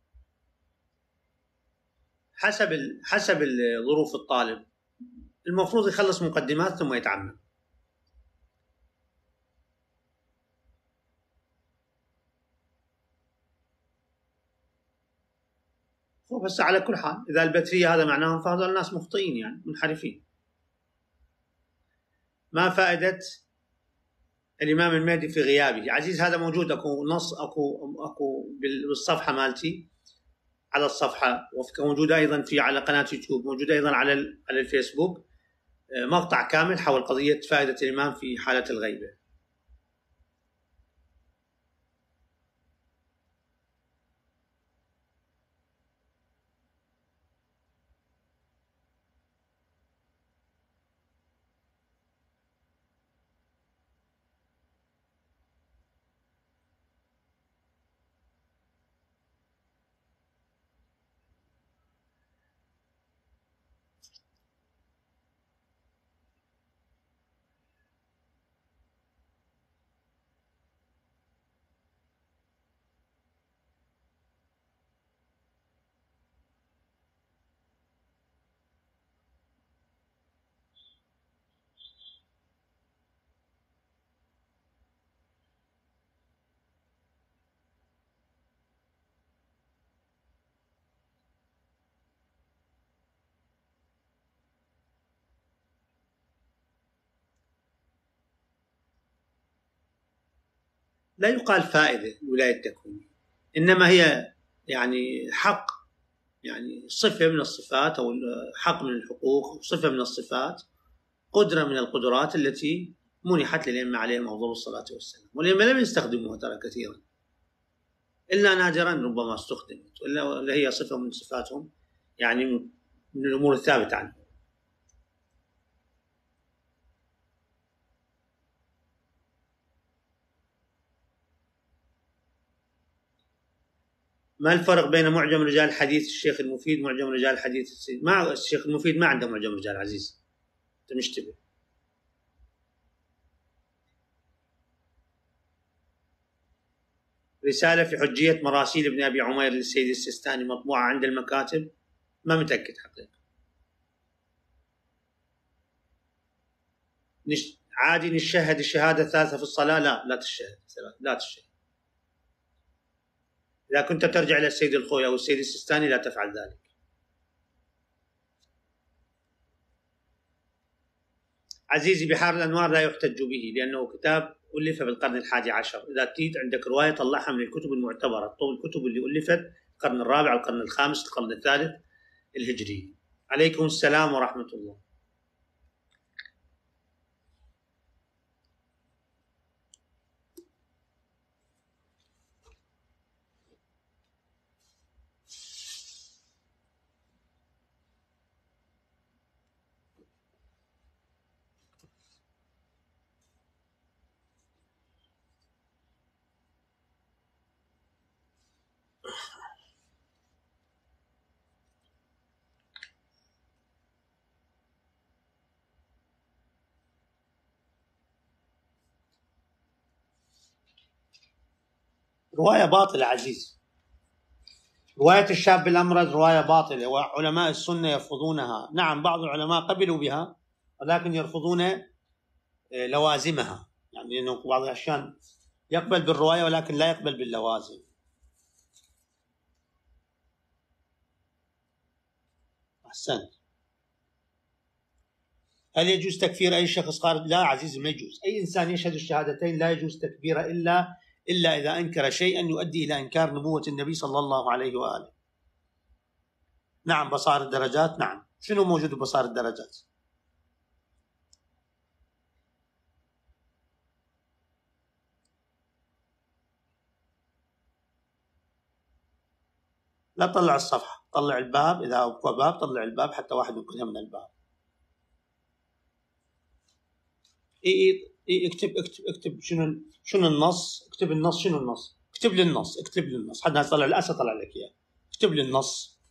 [SPEAKER 1] حسب ظروف الطالب، المفروض يخلص مقدمات ثم يتعمم. بس على كل حال إذا البترية هذا معناهم فهذول الناس مخطئين، يعني منحرفين. ما فائدة الإمام المهدي في غيابه؟ عزيز هذا موجود، أكو نص، أكو بالصفحة مالتي على الصفحة، وموجودة أيضا على قناة يوتيوب، موجودة أيضا على الفيسبوك، مقطع كامل حول قضية فائدة الإمام في حالة الغيبة. لا يقال فائدة الولاية التكوينية، إنما هي يعني حق، يعني صفة من الصفات، أو حق من الحقوق، صفة من الصفات، قدرة من القدرات التي منحت للأئمة عليهم أفضل الصلاة والسلام، والأئمة لم يستخدموها ترى كثيرا، إلا نادرا ربما استخدمت، ولا هي صفة من صفاتهم، يعني من الأمور الثابتة عنهم. ما الفرق بين معجم رجال الحديث الشيخ المفيد ومعجم رجال الحديث السيد؟ ما الشيخ المفيد ما عنده معجم رجال عزيز، انت مشتبه. رسالة في حجية مراسيل ابن أبي عمير للسيد السيستاني مطبوعة عند المكاتب، ما متأكد حقيقة. عادي نشهد الشهادة الثالثة في الصلاة؟ لا تشهد، لا تشهد. إذا كنت ترجع إلى السيد الخوي أو السيد السيستاني لا تفعل ذلك. عزيزي، بحار الأنوار لا يحتج به لأنه كتاب ألف بالقرن ال11. إذا تريد عندك رواية طلعها من الكتب المعتبرة، طول الكتب اللي ألفت القرن الرابع، القرن الخامس، القرن الثالث الهجري. عليكم السلام ورحمة الله. رواية باطلة عزيز، رواية الشاب الأمرد رواية باطلة، وعلماء السنة يرفضونها. نعم، بعض العلماء قبلوا بها ولكن يرفضون لوازمها، يعني أنه بعض الأحيان يقبل بالرواية ولكن لا يقبل باللوازم. أحسنت. هل يجوز تكفير أي شخص خارج؟ لا عزيزي، ما يجوز. أي إنسان يشهد الشهادتين لا يجوز تكفيره إلا إذا أنكر شيئا يؤدي إلى إنكار نبوة النبي صلى الله عليه وآله. نعم، بصائر الدرجات. نعم، شنو موجود ببصائر الدرجات؟ لا طلع الصفحة، طلع الباب، إذا أبقى باب طلع الباب حتى واحد ينقذها من الباب. اكتب شنو النص، اكتب النص. شنو النص؟ اكتب لي النص، حد طلع الأسد طلع لك إياه. اكتب لي النص.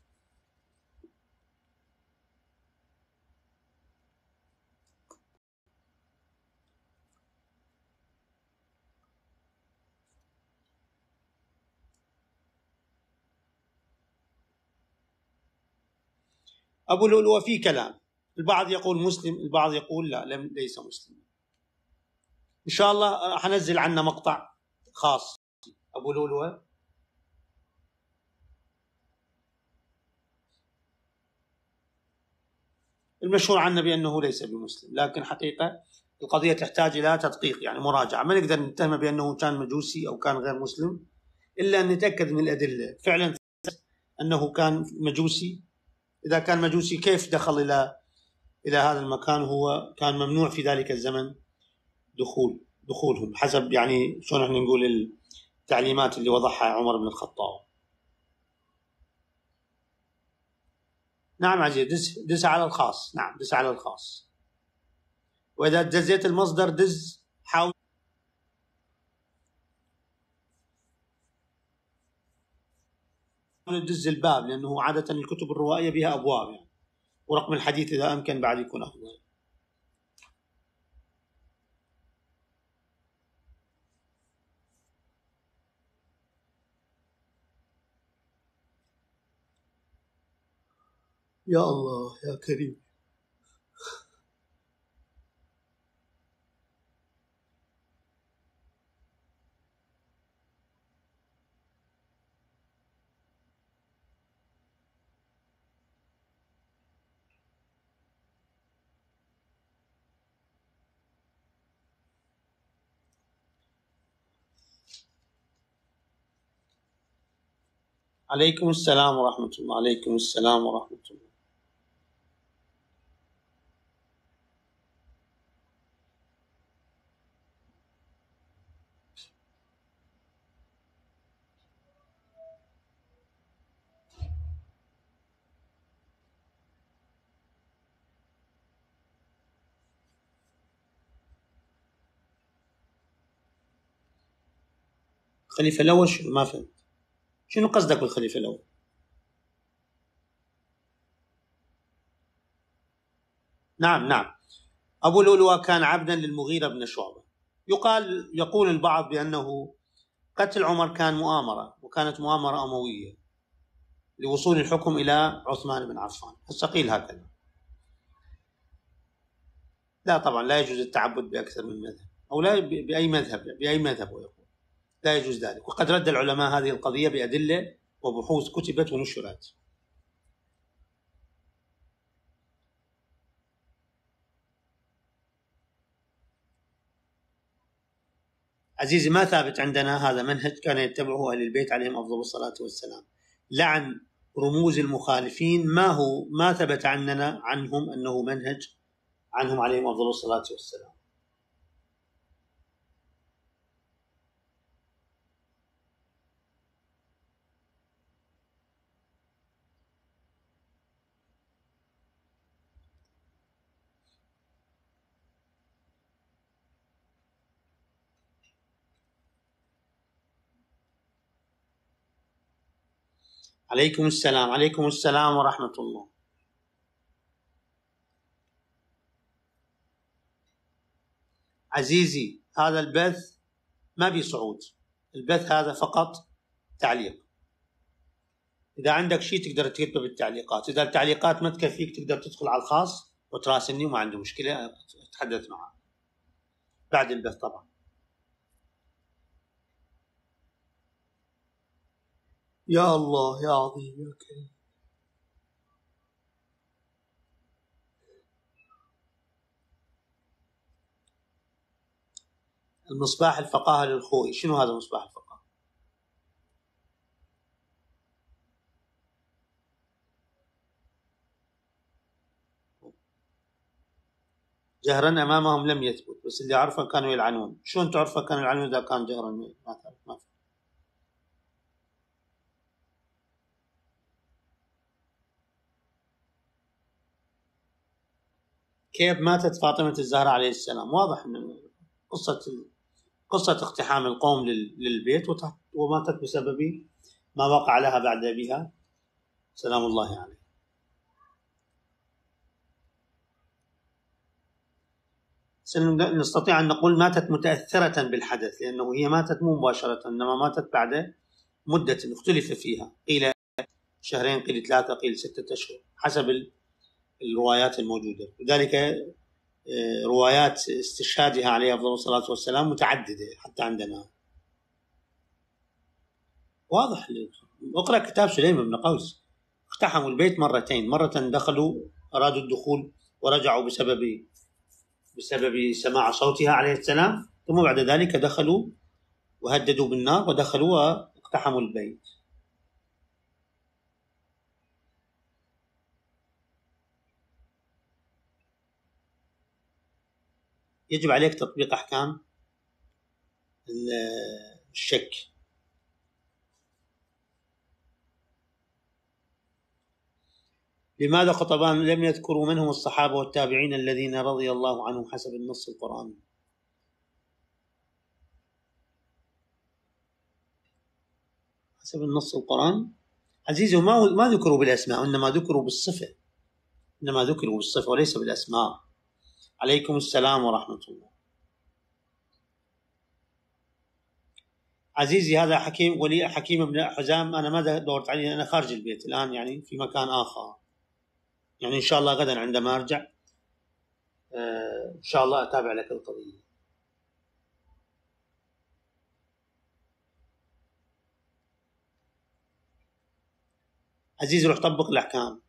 [SPEAKER 1] أبو لؤلؤة في كلام، البعض يقول مسلم، البعض يقول لا ليس مسلم. إن شاء الله حنزل عنه مقطع خاص. أبو لؤلؤة المشهور عنه بأنه ليس بمسلم، لكن حقيقة القضية تحتاج إلى تدقيق، يعني مراجعة. ما نقدر نتهم بأنه كان مجوسي أو كان غير مسلم إلا أن نتأكد من الأدلة. فعلا أنه كان مجوسي. إذا كان مجوسي كيف دخل إلى هذا المكان؟ هو كان ممنوع في ذلك الزمن دخولهم حسب يعني شلون احنا نقول التعليمات اللي وضعها عمر بن الخطاب. نعم عزيز، دز على الخاص. نعم، دز على الخاص. وإذا دزيت المصدر دز، حاول تدز الباب، لأنه عادة الكتب الروائية بها أبواب يعني، ورقم الحديث إذا أمكن بعد يكون أفضل. يا الله يا كريم. عليكم السلام ورحمة الله. عليكم السلام ورحمة الله. خليفة الأول شنو؟ ما فهمت. شنو قصدك بالخليفة الأول؟ نعم. أبو لؤلؤة كان عبدا للمغيرة بن شعبة. يقول البعض بأنه قتل عمر كان مؤامرة، وكانت مؤامرة أموية لوصول الحكم إلى عثمان بن عفان. هسه قيل هكذا. لا طبعا لا يجوز التعبد بأكثر من مذهب، أو لا بأي مذهب ويقول لا يجوز ذلك. وقد رد العلماء هذه القضية بأدلة وبحوث كتبت ونشرت. عزيزي، ما ثابت عندنا هذا منهج كان يتبعه أهل البيت عليهم أفضل الصلاة والسلام. لعن رموز المخالفين ما ثبت عنهم أنه منهج عنهم عليهم أفضل الصلاة والسلام. عليكم السلام ورحمة الله. عزيزي، هذا البث ما بي صعود، البث هذا فقط تعليق. إذا عندك شيء تقدر تكتبه بالتعليقات، إذا التعليقات ما تكفيك تقدر تدخل على الخاص وتراسلني وما عندي مشكلة، أتحدث معك بعد البث طبعا. يا الله يا عظيم يا كريم. المصباح الفقاهة للخوئي، شنو هذا مصباح الفقاهة؟ جهرا أمامهم لم يثبت، بس اللي عرفه كانوا يلعنون. شلون تعرفه كانوا يلعنون إذا كان جهرا؟ ما تعرف. ما في. كيف ماتت فاطمة الزهراء عليه السلام؟ واضح أن قصة اقتحام القوم للبيت، وماتت بسبب ما وقع لها بعد أبيها سلام الله عليه. نستطيع أن نقول ماتت متأثرة بالحدث، لأنه هي ماتت مو مباشرة، إنما ماتت بعد مدة اختلف فيها، قيل شهرين، قيل 3، قيل 6 أشهر، حسب الروايات الموجودة. لذلك روايات استشهادها عليه أفضل الصلاة والسلام متعددة حتى عندنا. واضح. اقرأ كتاب سليم بن قوس. اقتحموا البيت مرتين، مرة دخلوا أرادوا الدخول ورجعوا بسبب سماع صوتها عليه السلام، ثم بعد ذلك دخلوا وهددوا بالنار ودخلوا واقتحموا البيت. يجب عليك تطبيق أحكام الشك. لماذا خطبان لم يذكروا منهم الصحابة والتابعين الذين رضي الله عنهم حسب النص القرآني؟ حسب النص القرآني عزيزي، ما ذكروا بالأسماء، إنما ذكروا بالصفة، وليس بالأسماء. عليكم السلام ورحمة الله. عزيزي، هذا حكيم بن حزام. أنا ما دورت عليه، أنا خارج البيت الآن، يعني في مكان آخر. يعني إن شاء الله غدا عندما أرجع إن شاء الله أتابع لك القضية. عزيزي، روح طبق الأحكام.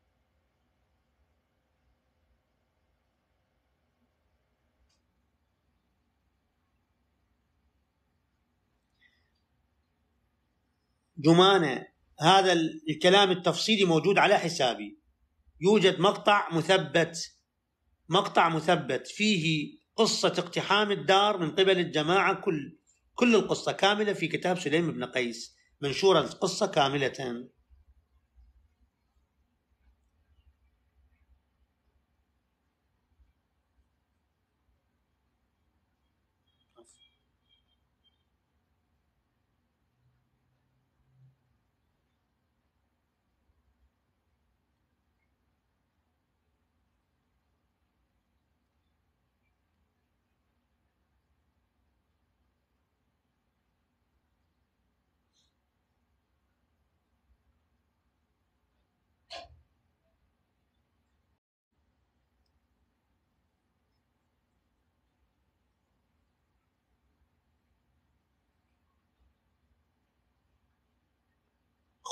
[SPEAKER 1] جمانة، هذا الكلام التفصيلي موجود على حسابي. يوجد مقطع مثبت فيه قصة اقتحام الدار من قبل الجماعة، كل القصة كاملة في كتاب سليم بن قيس، منشورة القصة كاملة.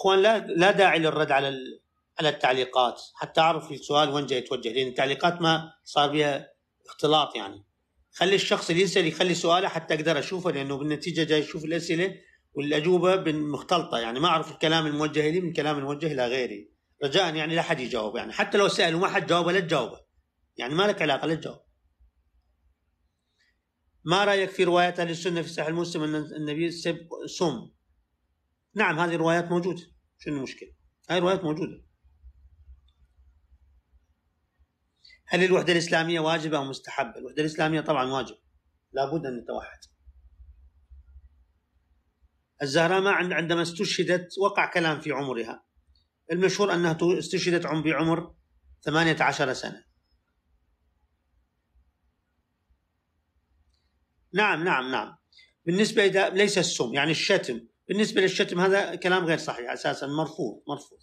[SPEAKER 1] اخوان لا داعي للرد على التعليقات حتى اعرف السؤال وين جاي يتوجه، لان التعليقات ما صار بها اختلاط. يعني خلي الشخص اللي يسال يخلي سؤاله حتى اقدر اشوفه، لانه بالنتيجه جاي اشوف الاسئله والاجوبه مختلطه، يعني ما اعرف الكلام الموجه لي من الكلام الموجه الى غيري. رجاء يعني لا حد يجاوب، يعني حتى لو سال وما حد جاوبه لا تجاوبه، يعني ما لك علاقه لا تجاوب. ما رايك في روايات اهل السنه في صحيح مسلم ان النبي صم؟ نعم هذه الروايات موجوده، شنو المشكله؟ هاي الروايات موجوده. هل الوحده الاسلاميه واجبه او مستحبه؟ الوحده الاسلاميه طبعا واجب، لابد ان نتوحد. الزهراء ما عندما استشهدت وقع كلام في عمرها، المشهور انها استشهدت بعمر 18 سنه. نعم. بالنسبه إذا ليس السم يعني الشتم، بالنسبه للشتم هذا كلام غير صحيح اساسا، مرفوض.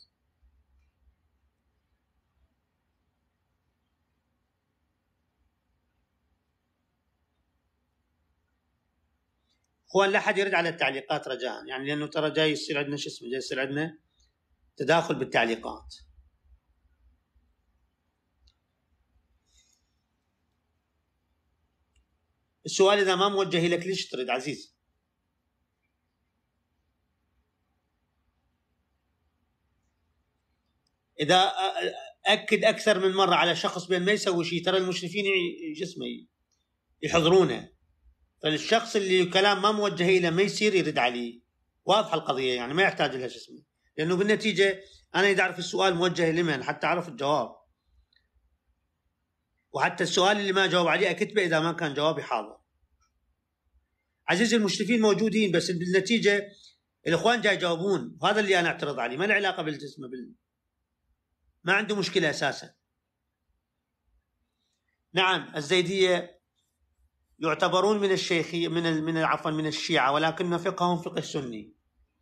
[SPEAKER 1] اخوان لا حد يرد على التعليقات رجاء، يعني لانه ترى جاي يصير عندنا جاي يصير عندنا تداخل بالتعليقات. السؤال اذا ما موجه لك ليش ترد عزيز؟ اذا اكد اكثر من مره على شخص بان ما يسوي شيء، ترى المشرفين جسمه يحضرونه، فالشخص اللي كلام ما موجه اليه ما يصير يرد عليه. واضحه القضيه، يعني ما يحتاج لها اسمه، لانه بالنتيجه انا اذا اعرف السؤال موجه لمن حتى اعرف الجواب، وحتى السؤال اللي ما جاوب عليه اكتبه اذا ما كان جوابي حاضر. عزيزي المشرفين موجودين، بس بالنتيجه الاخوان جاي يجاوبون، وهذا اللي انا اعترض عليه، ما له علاقه بالجسم ما عنده مشكله اساسا. نعم الزيديه يعتبرون من الشيخي من الشيعه، ولكن فقههم فقه سني.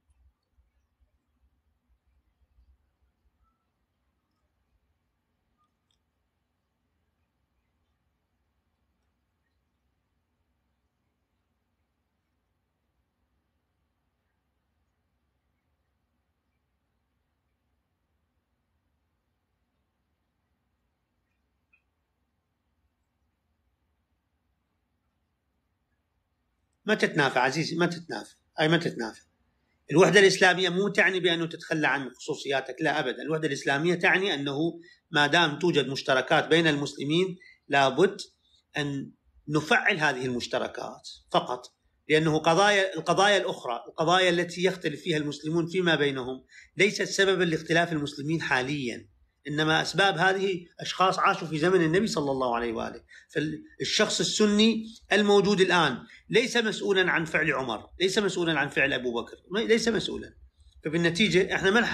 [SPEAKER 1] ما تتنافى عزيزي، ما تتنافى. الوحدة الإسلامية مو تعني بأنه تتخلى عن خصوصياتك، لا أبدا. الوحدة الإسلامية تعني أنه ما دام توجد مشتركات بين المسلمين لابد أن نفعل هذه المشتركات فقط، لأنه القضايا الأخرى، القضايا التي يختلف فيها المسلمون فيما بينهم ليست سببا لاختلاف المسلمين حاليا، إنما أسباب هذه أشخاص عاشوا في زمن النبي صلى الله عليه وآله. فالشخص السني الموجود الآن ليس مسؤولا عن فعل عمر، ليس مسؤولا عن فعل أبو بكر، ليس مسؤولا. فبالنتيجة احنا ما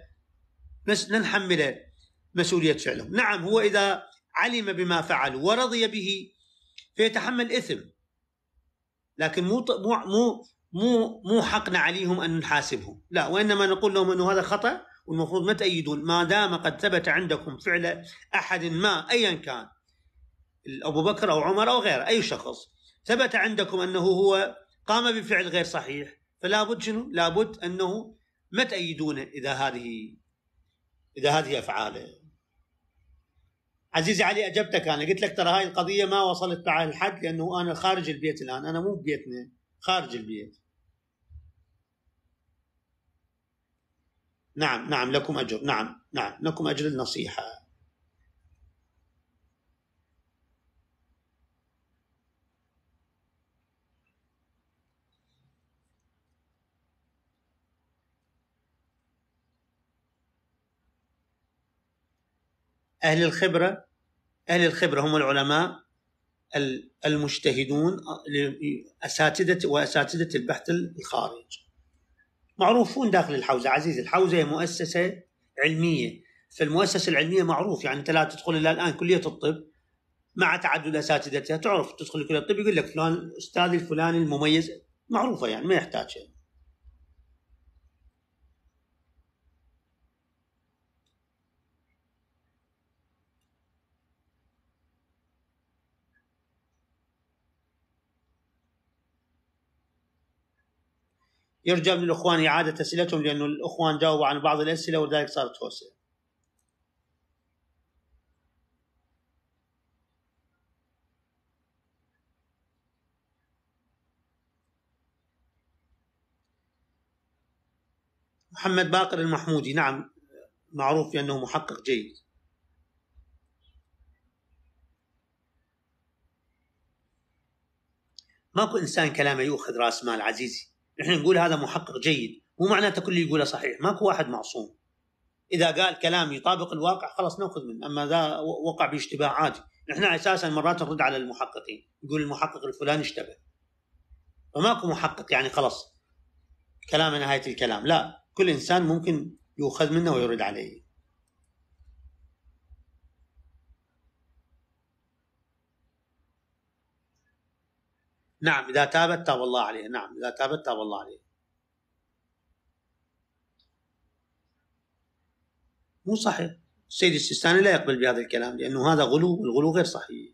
[SPEAKER 1] نحمل مسؤولية فعلهم. نعم هو إذا علم بما فعل ورضي به فيتحمل إثم، لكن مو حقنا عليهم أن نحاسبهم، لا، وإنما نقول لهم أنه هذا خطأ والمفروض ما تأيدون ما دام قد ثبت عندكم فعل أحد ما أيا كان، أبو بكر أو عمر أو غيره، أي شخص ثبت عندكم أنه هو قام بفعل غير صحيح، فلا بد شنو؟ لابد أنه ما تأيدونه إذا هذه أفعاله. عزيزي علي أجبتك، أنا قلت لك ترى هاي القضية ما وصلت معها الحد، لأنه أنا خارج البيت الآن، أنا مو ببيتنا، خارج البيت. نعم لكم أجر، نعم لكم أجر النصيحة. أهل الخبرة هم العلماء المجتهدون، وأساتذة البحث الخارج، معروفون داخل الحوزة. عزيزي الحوزة هي مؤسسة علمية، فالمؤسسة العلمية معروف، يعني أنت لا تدخل إلا الآن كلية الطب مع تعدد أساتذتها، تعرف تدخل كلية الطب يقول لك فلان الأستاذ الفلاني المميز، معروفة يعني ما يحتاج شيء. يرجى من الإخوان إعادة أسئلتهم، لأن الإخوان جاوبوا عن بعض الأسئلة ولذلك صارت توسع. محمد باقر المحمودي، نعم، معروف بأنه محقق جيد. ماكو إنسان كلامه يؤخذ رأس مال عزيزي، نحن نقول هذا محقق جيد، مو معناته كل اللي يقوله صحيح، ماكو واحد معصوم. إذا قال كلام يطابق الواقع خلاص نأخذ منه، أما ذا وقع باشتباه عادي. نحن أساسا مرات نرد على المحققين، يقول المحقق الفلاني اشتبه، فماكو محقق يعني خلاص كلام نهاية الكلام، لا، كل إنسان ممكن يؤخذ منه ويرد عليه. نعم، إذا تابت تاب الله عليه. نعم، إذا تابت تاب الله عليه. مو صحيح، السيد السيستاني لا يقبل بهذا الكلام، لأنه هذا غلو، والغلو غير صحيح.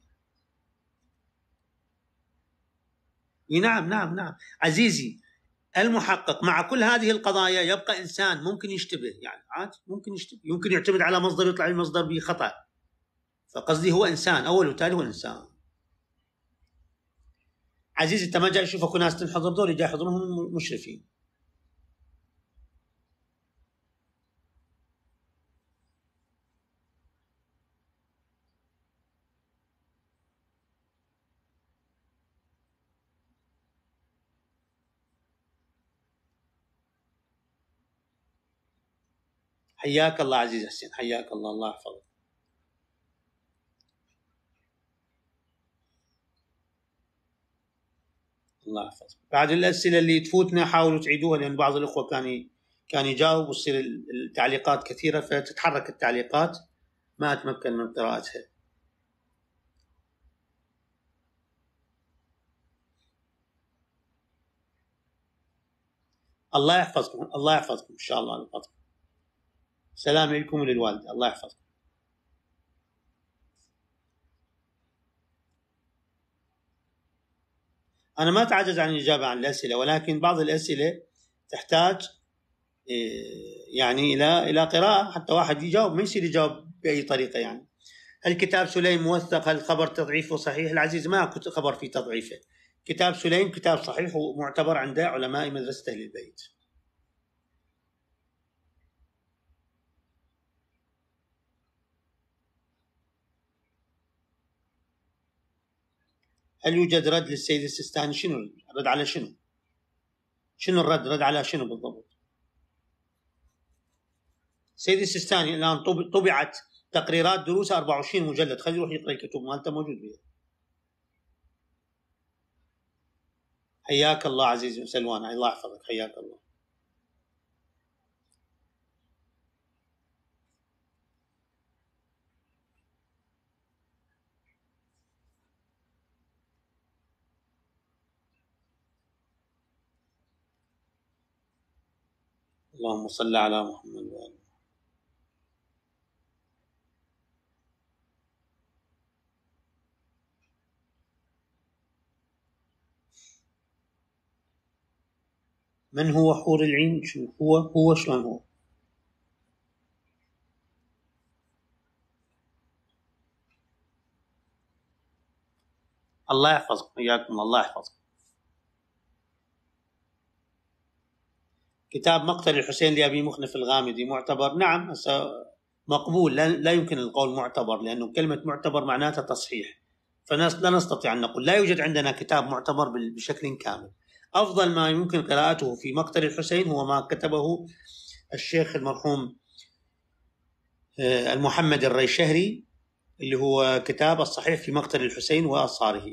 [SPEAKER 1] نعم نعم نعم عزيزي، المحقق مع كل هذه القضايا يبقى إنسان ممكن يشتبه، يعني عادي ممكن يشتبه، يمكن يعتمد على مصدر يطلع المصدر به خطأ، فقصدي هو إنسان، أول وتالي هو إنسان. عزيزي أنت ما جاي يشوفك ناس تنحضر، دول جاي يحضرهم مشرفين. حياك الله عزيز حسين، حياك الله، الله يحفظك. الله يحفظك. بعد الأسئلة اللي تفوتنا حاولوا تعيدوها، لأن بعض الأخوة كان يجاوب وتصير التعليقات كثيرة فتتحرك التعليقات، ما أتمكن من قراءتها. الله يحفظكم، الله يحفظكم إن شاء الله. يحفظكم. سلام لكم وللوالد، الله يحفظكم. أنا ما أتعجز عن الإجابة عن الأسئلة، ولكن بعض الأسئلة تحتاج يعني إلى قراءة حتى واحد يجاوب، ما يصير يجاوب بأي طريقة. يعني هل كتاب سليم موثق؟ هل خبر تضعيفه صحيح؟ العزيز ما أكو خبر في تضعيفه، كتاب سليم كتاب صحيح ومعتبر عند علماء مدرسة أهل البيت. هل يوجد رد للسيد السيستاني؟ شنو رد على شنو؟ شنو الرد؟ رد على شنو بالضبط؟ السيد السيستاني الآن طبعت تقريرات دروس 24 مجلد، خليه يروح يقرأ الكتب مالته موجود بها. حياك الله عزيزي سلوان، الله يحفظك، حياك الله. اللهم صل على محمد وآله. من هو حور العين؟ شو هو شلون هو؟ الله يحفظكم، إياكم الله يحفظكم. كتاب مقتل الحسين لأبي مخنف الغامدي معتبر؟ نعم، مقبول، لا يمكن القول معتبر، لأنه كلمة معتبر معناتها تصحيح، لا نستطيع أن نقول، لا يوجد عندنا كتاب معتبر بشكل كامل. أفضل ما يمكن قراءته في مقتل الحسين هو ما كتبه الشيخ المرحوم المحمد الريشهري، اللي هو كتاب الصحيح في مقتل الحسين وآثاره.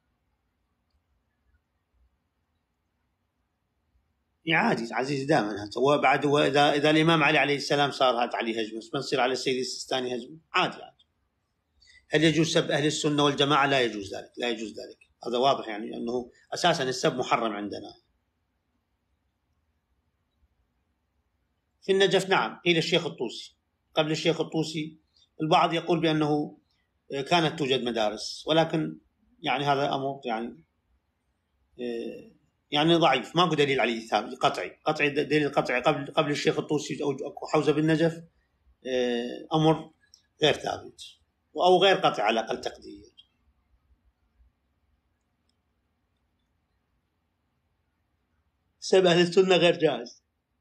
[SPEAKER 1] عادي عزيز دائما، هو بعد إذا الإمام علي عليه السلام صار هات عليه هجمة، بس ما نصير على السيد السيستاني هجمة، عادي. هل يجوز سب أهل السنة والجماعة؟ لا يجوز ذلك، لا يجوز ذلك، هذا واضح، يعني أنه أساسا السب محرم عندنا. في النجف نعم، قيل الشيخ الطوسي، قبل الشيخ الطوسي البعض يقول بأنه كانت توجد مدارس، ولكن يعني هذا أمر يعني يعني ضعيف، ماكو دليل عليه ثابت قطعي دليل قطعي قبل الشيخ الطوسي أو حوزة بالنجف أمر غير ثابت أو غير قطعي على أقل تقدير. سب أهل السنة غير جائز.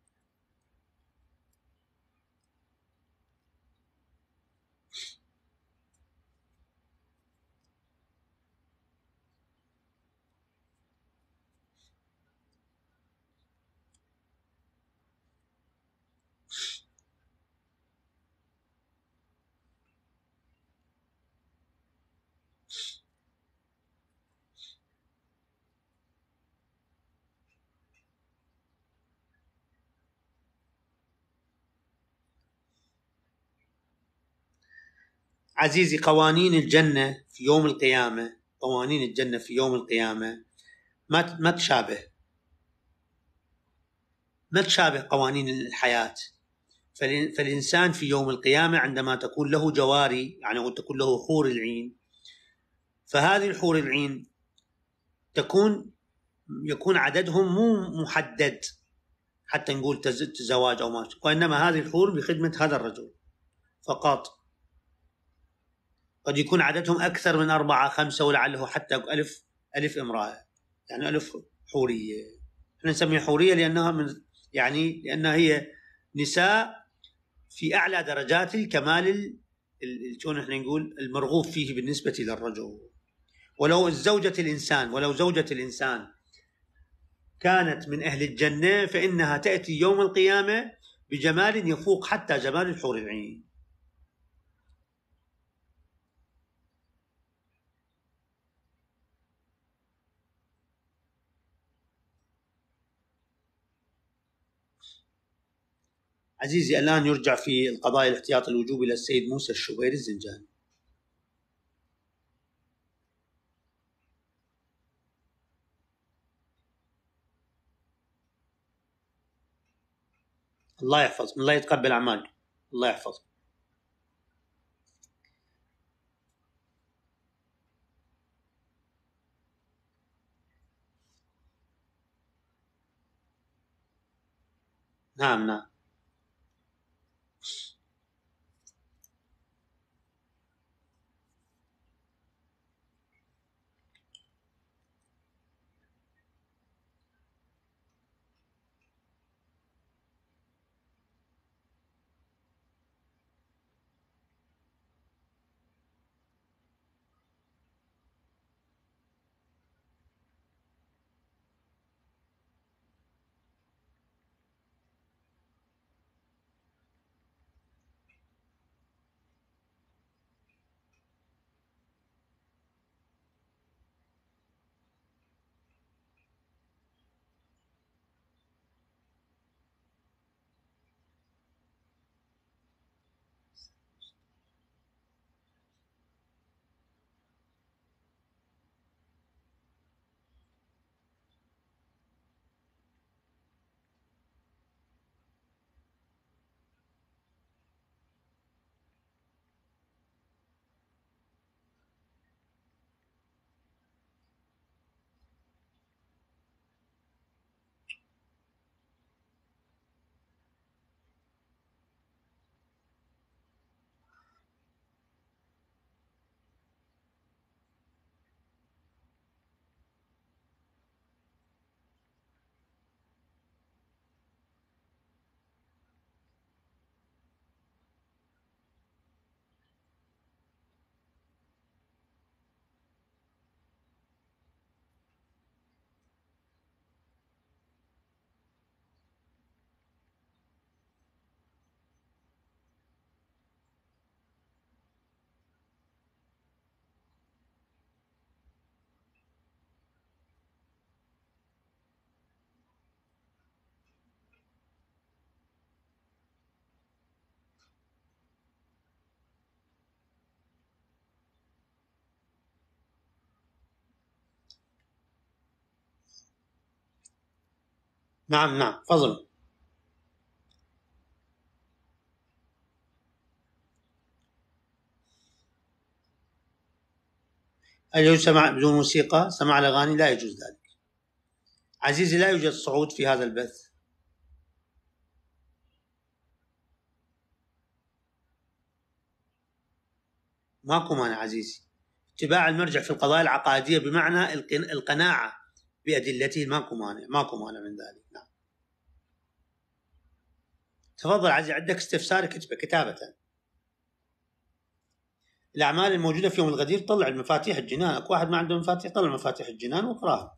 [SPEAKER 1] عزيزي، قوانين الجنة في يوم القيامة، قوانين الجنة في يوم القيامة ما تشابه قوانين الحياة. فالإنسان في يوم القيامة عندما تكون له جواري، يعني أو تكون له حور العين، فهذه الحور العين يكون عددهم مو محدد حتى نقول زواج أو ما، وإنما هذه الحور بخدمة هذا الرجل فقط. قد يكون عددهم أكثر من 4 5 ولعله حتى ألف امرأة، يعني 1000 حورية. احنا نسميها حورية لأنها هي نساء في أعلى درجات الكمال، شلون احنا نقول المرغوب فيه بالنسبة للرجل. ولو زوجة الإنسان كانت من أهل الجنة فإنها تأتي يوم القيامة بجمال يفوق حتى جمال الحور العين. عزيزي، الآن يرجع في القضايا الاحتياط الوجوب إلى السيد موسى الشبيري الزنجاني. الله يحفظكم، الله يتقبل أعمالكم، الله يحفظكم. نعم. نعم فضل. هل يجوز سماع بدون موسيقى؟ سماع الأغاني لا يجوز ذلك. عزيزي لا يوجد صعود في هذا البث. ماكو مانع عزيزي. اتباع المرجع في القضايا العقائدية بمعنى القناعة بأدلته، ماكو مانع من ذلك. نعم. تفضل عزيزي، عندك استفسار كتبه كتابة. الأعمال الموجودة في يوم الغدير، طلع المفاتيح الجنان. أكو واحد ما عنده مفاتيح، طلع مفاتيح الجنان واقراها.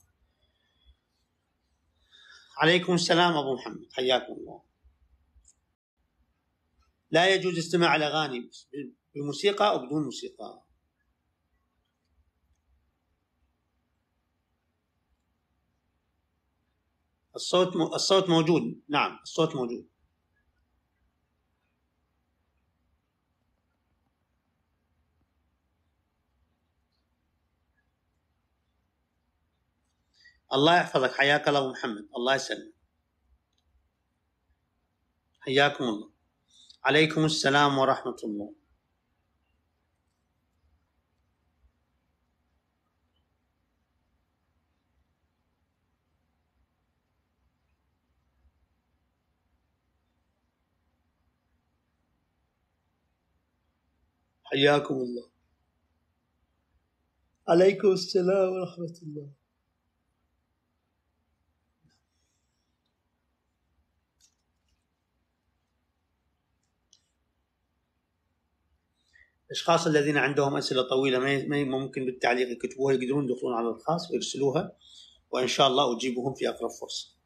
[SPEAKER 1] عليكم السلام أبو محمد، حياكم الله. لا يجوز استماع الأغاني بموسيقى أو بدون موسيقى. الصوت موجود. نعم الصوت موجود. الله يحفظك، حياك الله أبو محمد، الله يسلمك، حياكم الله. عليكم السلام ورحمة الله. حياكم الله. عليكم السلام ورحمة الله. الأشخاص الذين عندهم أسئلة طويلة ما ممكن بالتعليق يكتبوها، يقدرون يدخلون على الخاص ويرسلوها، وإن شاء الله أجيبهم في أقرب فرصة.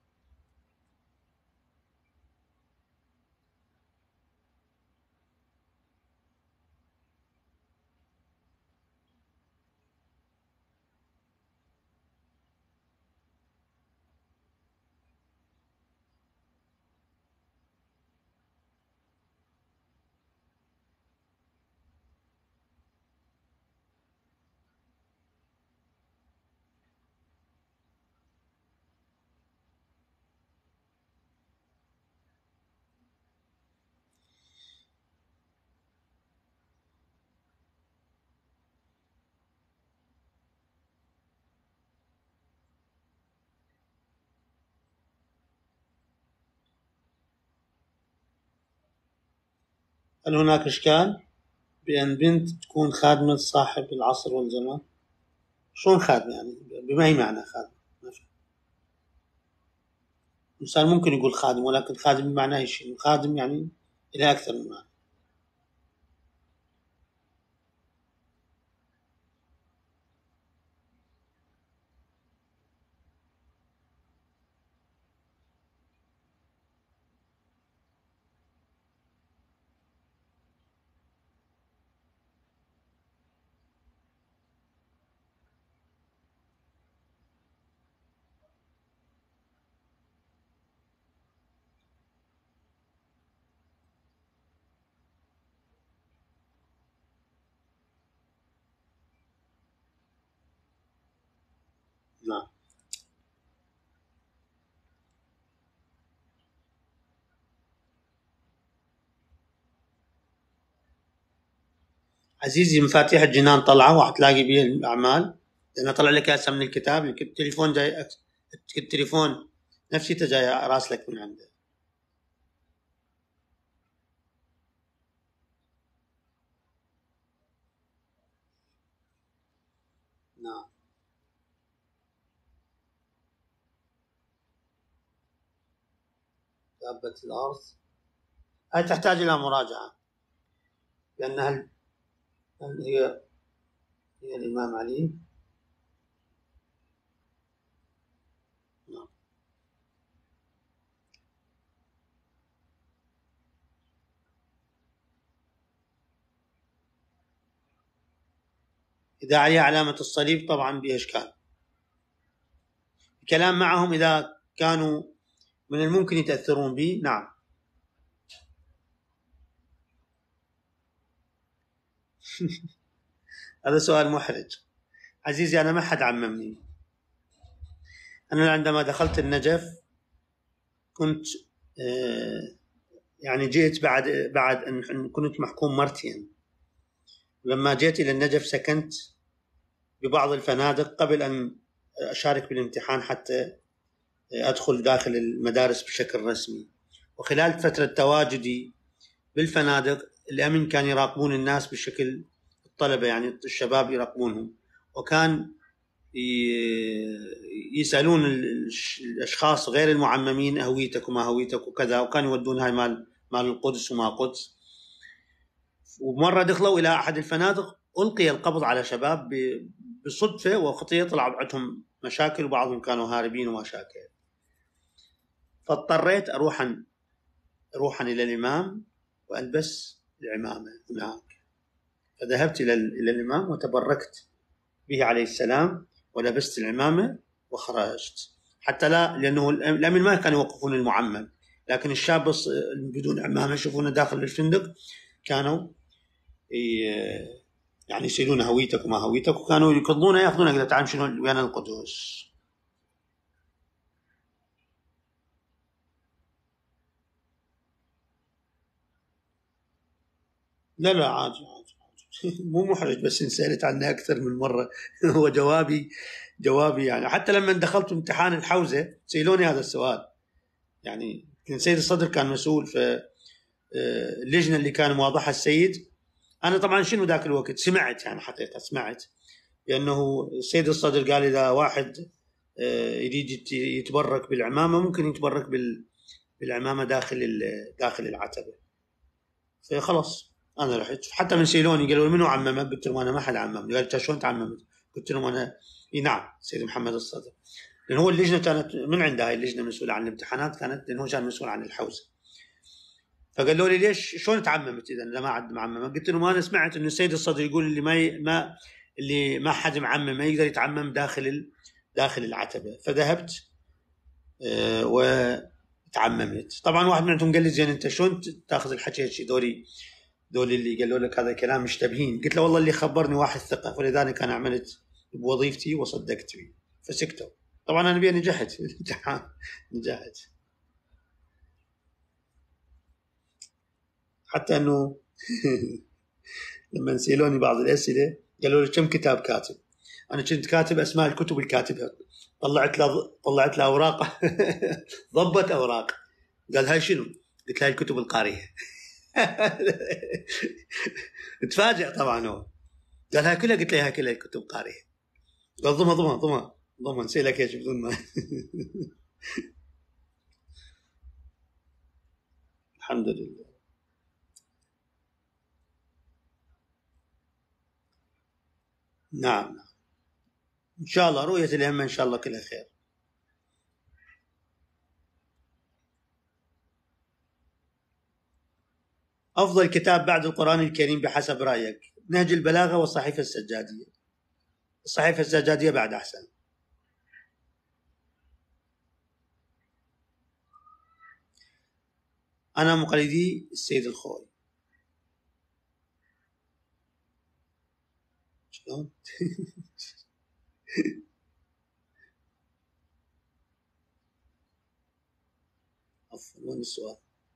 [SPEAKER 1] هل هناك إشكال بأن بنت تكون خادمة صاحب العصر والزمان؟ شلون خادمة يعني؟ بما هي معنى خادمة؟ الإنسان ممكن يقول خادم، ولكن خادم بمعنى شيء، خادم يعني إلى أكثر من معنى. نعم. عزيزي مفاتيح الجنان طلعه وحتلاقي بيه الأعمال، لأن طلع لك هسه من الكتاب. التليفون جاي، التليفون نفسي جاي راسلك من عنده. نعم. دابة الأرض هاي تحتاج إلى مراجعة، لأنها هي الإمام علي. نعم. إذا عليها علامة الصليب طبعا بها إشكال. الكلام معهم إذا كانوا من الممكن يتأثرون به. نعم. هذا سؤال محرج عزيزي. أنا ما حد عممني. أنا عندما دخلت النجف كنت يعني جئت بعد أن كنت محكوم مرتين. لما جئت إلى النجف سكنت ببعض الفنادق قبل أن أشارك بالامتحان حتى أدخل داخل المدارس بشكل رسمي. وخلال فترة تواجدي بالفنادق الأمن كان يراقبون الناس بشكل، الطلبة يعني الشباب يراقبونهم، وكان يسألون الأشخاص غير المعممين هويتك وما هويتك وكذا، وكانوا يودون هاي مال القدس وما قدس. ومرة دخلوا إلى أحد الفنادق ألقي القبض على شباب بالصدفة وخطية، طلع عندهم مشاكل وبعضهم كانوا هاربين ومشاكل. فاضطريت أروحا إلى الإمام وألبس العمامة هناك. فذهبت إلى الإمام وتبركت به عليه السلام ولبست العمامة وخرجت، حتى لا، لأنه الأمن ما كانوا يوقفون المعمم، لكن الشاب بدون عمامة يشوفونه داخل الفندق كانوا يعني يسألون هويتك وما هويتك، وكانوا يقضونه ياخذونه إذا تعال شنو وين القدس. لا عادي مو محرج، بس انسألت عنه أكثر من مرة. هو جوابي يعني حتى لما دخلت امتحان الحوزة سألوني هذا السؤال، يعني سيد الصدر كان مسؤول في اللجنة اللي كان واضحها السيد. أنا طبعا شنو ذاك الوقت سمعت، يعني حقيقة سمعت بأنه السيد الصدر قال إذا واحد يريد يتبرك بالعمامة ممكن يتبرك بالعمامة داخل العتبة. فخلاص أنا رحت، حتى من سيلوني قالوا منو عممك؟ قلت لهم أنا ما حد عممني. قال أنت شلون تعممت؟ قلت لهم أنا نعم سيد محمد الصدر، لأن هو اللجنة كانت من عنده، هاي اللجنة مسؤولة عن الامتحانات كانت، لأنه هو كان مسؤول عن الحوزة. فقالوا لي ليش شلون تعممت إذا لما عد معممة؟ قلت لهم أنا سمعت إنه السيد الصدر يقول اللي ما حد معمم ما يقدر يتعمم داخل العتبة. فذهبت وتعممت. طبعا واحد منهم قال لي زين أنت شلون تاخذ الحكي هيك؟ دول اللي قالوا لك هذا الكلام مشتبهين. قلت له والله اللي خبرني واحد ثقة، ولذلك أنا عملت بوظيفتي وصدقت فيه. فسكتوا. طبعا أنا بيه نجحت في الامتحان، نجحت. حتى أنه لما سألوني بعض الأسئلة قالوا لي كم كتاب كاتب؟ أنا كنت كاتب أسماء الكتب اللي كاتبها. طلعت له أوراق ضبط أوراق. قال هاي شنو؟ قلت له هاي الكتب القارئة. تفاجأ طبعا هو، قال هاي كلها. قلت له هاي كلها كتب قارئة. قال ضمن سيلك ايش بدون ما. الحمد لله. نعم إن شاء الله رؤية الأئمة إن شاء الله كلها خير. أفضل كتاب بعد القرآن الكريم بحسب رأيك؟ نهج البلاغة والصحيفة السجادية. الصحيفة السجادية بعد أحسن. أنا مقلدي السيد الخوي. شلون؟ عفوا وين السؤال؟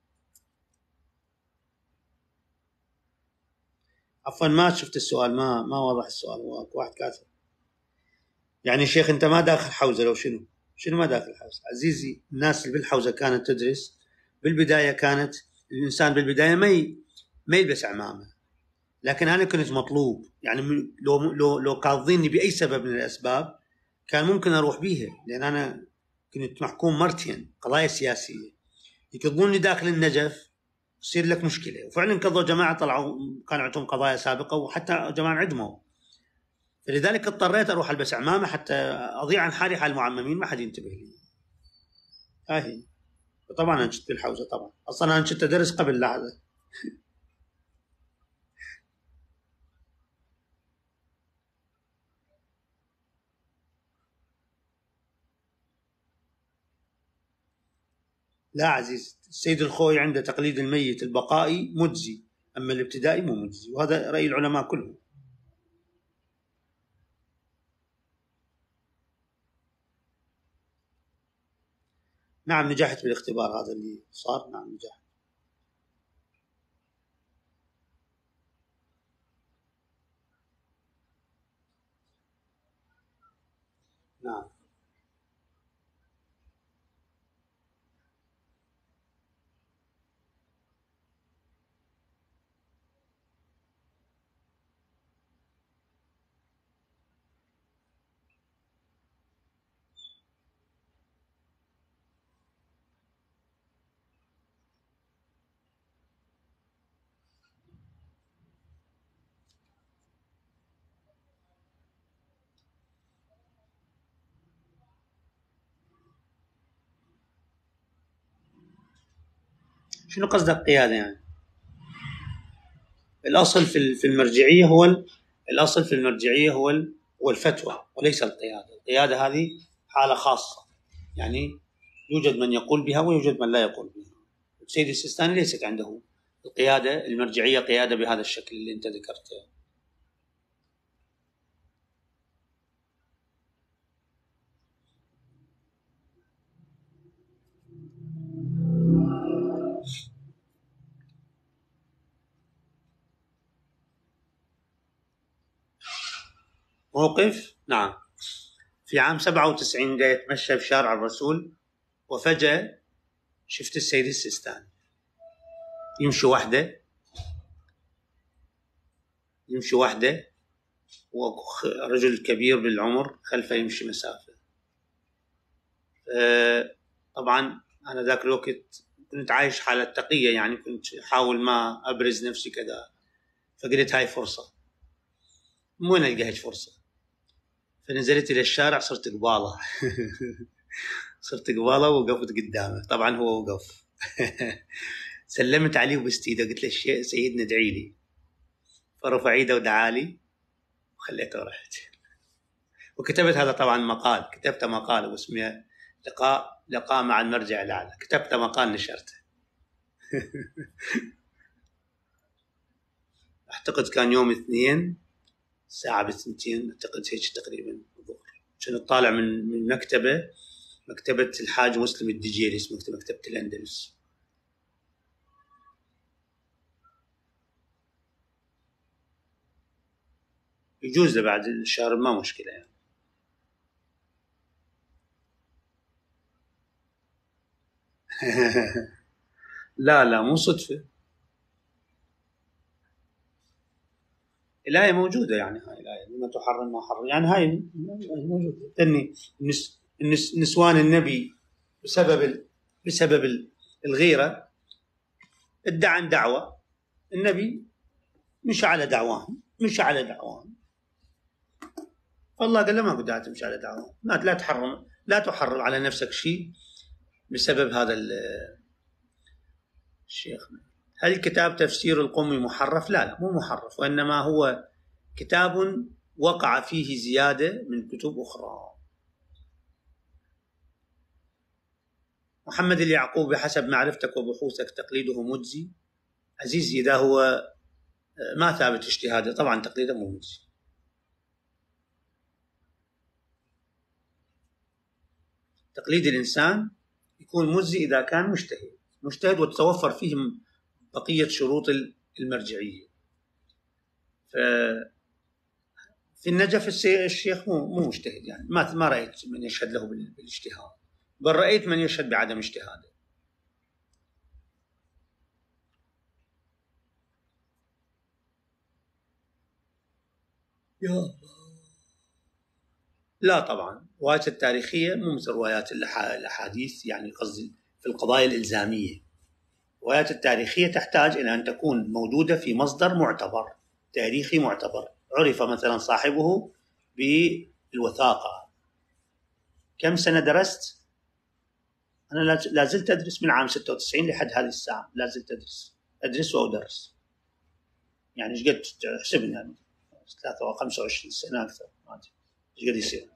[SPEAKER 1] عفوا ما شفت السؤال، ما واضح السؤال. واحد كاتب يعني شيخ أنت ما داخل حوزة لو شنو ما داخل حوزة؟ عزيزي الناس اللي بالحوزة كانت تدرس بالبداية، كانت الإنسان بالبداية ما يلبس عمامة، لكن أنا كنت مطلوب، يعني لو قاضيني بأي سبب من الأسباب كان ممكن أروح بيها، لأن أنا كنت محكوم مرتين قضايا سياسية، يقضوني داخل النجف يصير لك مشكلة. وفعلا قضوا جماعة طلعوا كان عندهم قضايا سابقة وحتى جماعة عدموا، فلذلك اضطريت أروح ألبس عمامة حتى أضيع عن حالي حال المعممين، ما حد ينتبه لي. هاي طبعا أنا كنت بالحوزة، طبعا أصلا أنا كنت أدرس قبل لحظة. لا عزيز السيد الخوي عنده تقليد الميت البقائي مجزي، أما الابتدائي مو مجزي، وهذا رأي العلماء كلهم. نعم نجحت بالاختبار هذا اللي صار، نعم نجحت. نعم شنو قصدك قيادة يعني؟ الأصل في المرجعية هو الأصل في المرجعية هو الفتوى وليس القيادة. القيادة هذه حالة خاصة، يعني يوجد من يقول بها ويوجد من لا يقول بها. السيد السيستاني ليست عنده القيادة المرجعية، قيادة بهذا الشكل اللي أنت ذكرته. موقف، نعم. في عام 97 جاي أتمشى في شارع الرسول، وفجأة شفت السيد السيستاني يمشي وحده ورجل كبير بالعمر خلفه يمشي مسافة. طبعا أنا ذاك الوقت كنت عايش حالة تقية، يعني كنت أحاول ما أبرز نفسي كذا، فقلت هاي فرصة، من وين ألقى هيك فرصة؟ فنزلت إلى الشارع، صرت قبالة صرت قبالة ووقفت قدامه. طبعا هو وقف سلمت عليه وبست ايده، قلت له سيدنا ادعي لي، فرفع ايده ودعا لي وخليته ورحت. وكتبت هذا طبعا مقال، كتبت مقال واسمه لقاء مع المرجع الأعلى، كتبت مقال نشرته أعتقد كان يوم 2 الساعة 2 أعتقد هيك تقريبا الظهر. كنت طالع من مكتبة الحاج مسلم الدجيلي، اسمها مكتبة الأندلس. يجوز له بعد الشهر، ما مشكلة يعني. لا مو صدفة، الآية موجودة، يعني هاي الآية لما تحرم ما حرم، يعني هاي موجودة. تني نسوان النبي بسبب الغيرة ادعى دعوة، النبي مشى على دعواهم، فالله قال له ما بدها تمشي على دعواهم، لا تحرم على نفسك شيء بسبب هذا الشيخ. هل الكتاب تفسير القمي محرف؟ لا مو محرف، وإنما هو كتاب وقع فيه زيادة من كتب أخرى. محمد اليعقوب بحسب معرفتك وبحوثك تقليده مجزي؟ عزيزي إذا هو ما ثابت اجتهاده طبعا تقليده مو مجزي. تقليد الإنسان يكون مجزي إذا كان مجتهد وتتوفر فيه بقية شروط المرجعية. في النجف الشيخ مو مجتهد، يعني ما رأيت من يشهد له بالاجتهاد، بل رأيت من يشهد بعدم اجتهاده. يا الله. لا طبعا الروايات التاريخية مو مثل روايات الأحاديث، يعني قصدي في القضايا الإلزامية. الروايات التاريخية تحتاج إلى أن تكون موجودة في مصدر معتبر تاريخي معتبر، عرف مثلا صاحبه بالوثاقة. كم سنة درست؟ أنا لا زلت أدرس من عام 96 لحد هذه الساعة، لا زلت أدرس وأدرس، يعني إيش قد حسبنا يعني 25 سنة أكثر، ما أدري إيش قد يصير.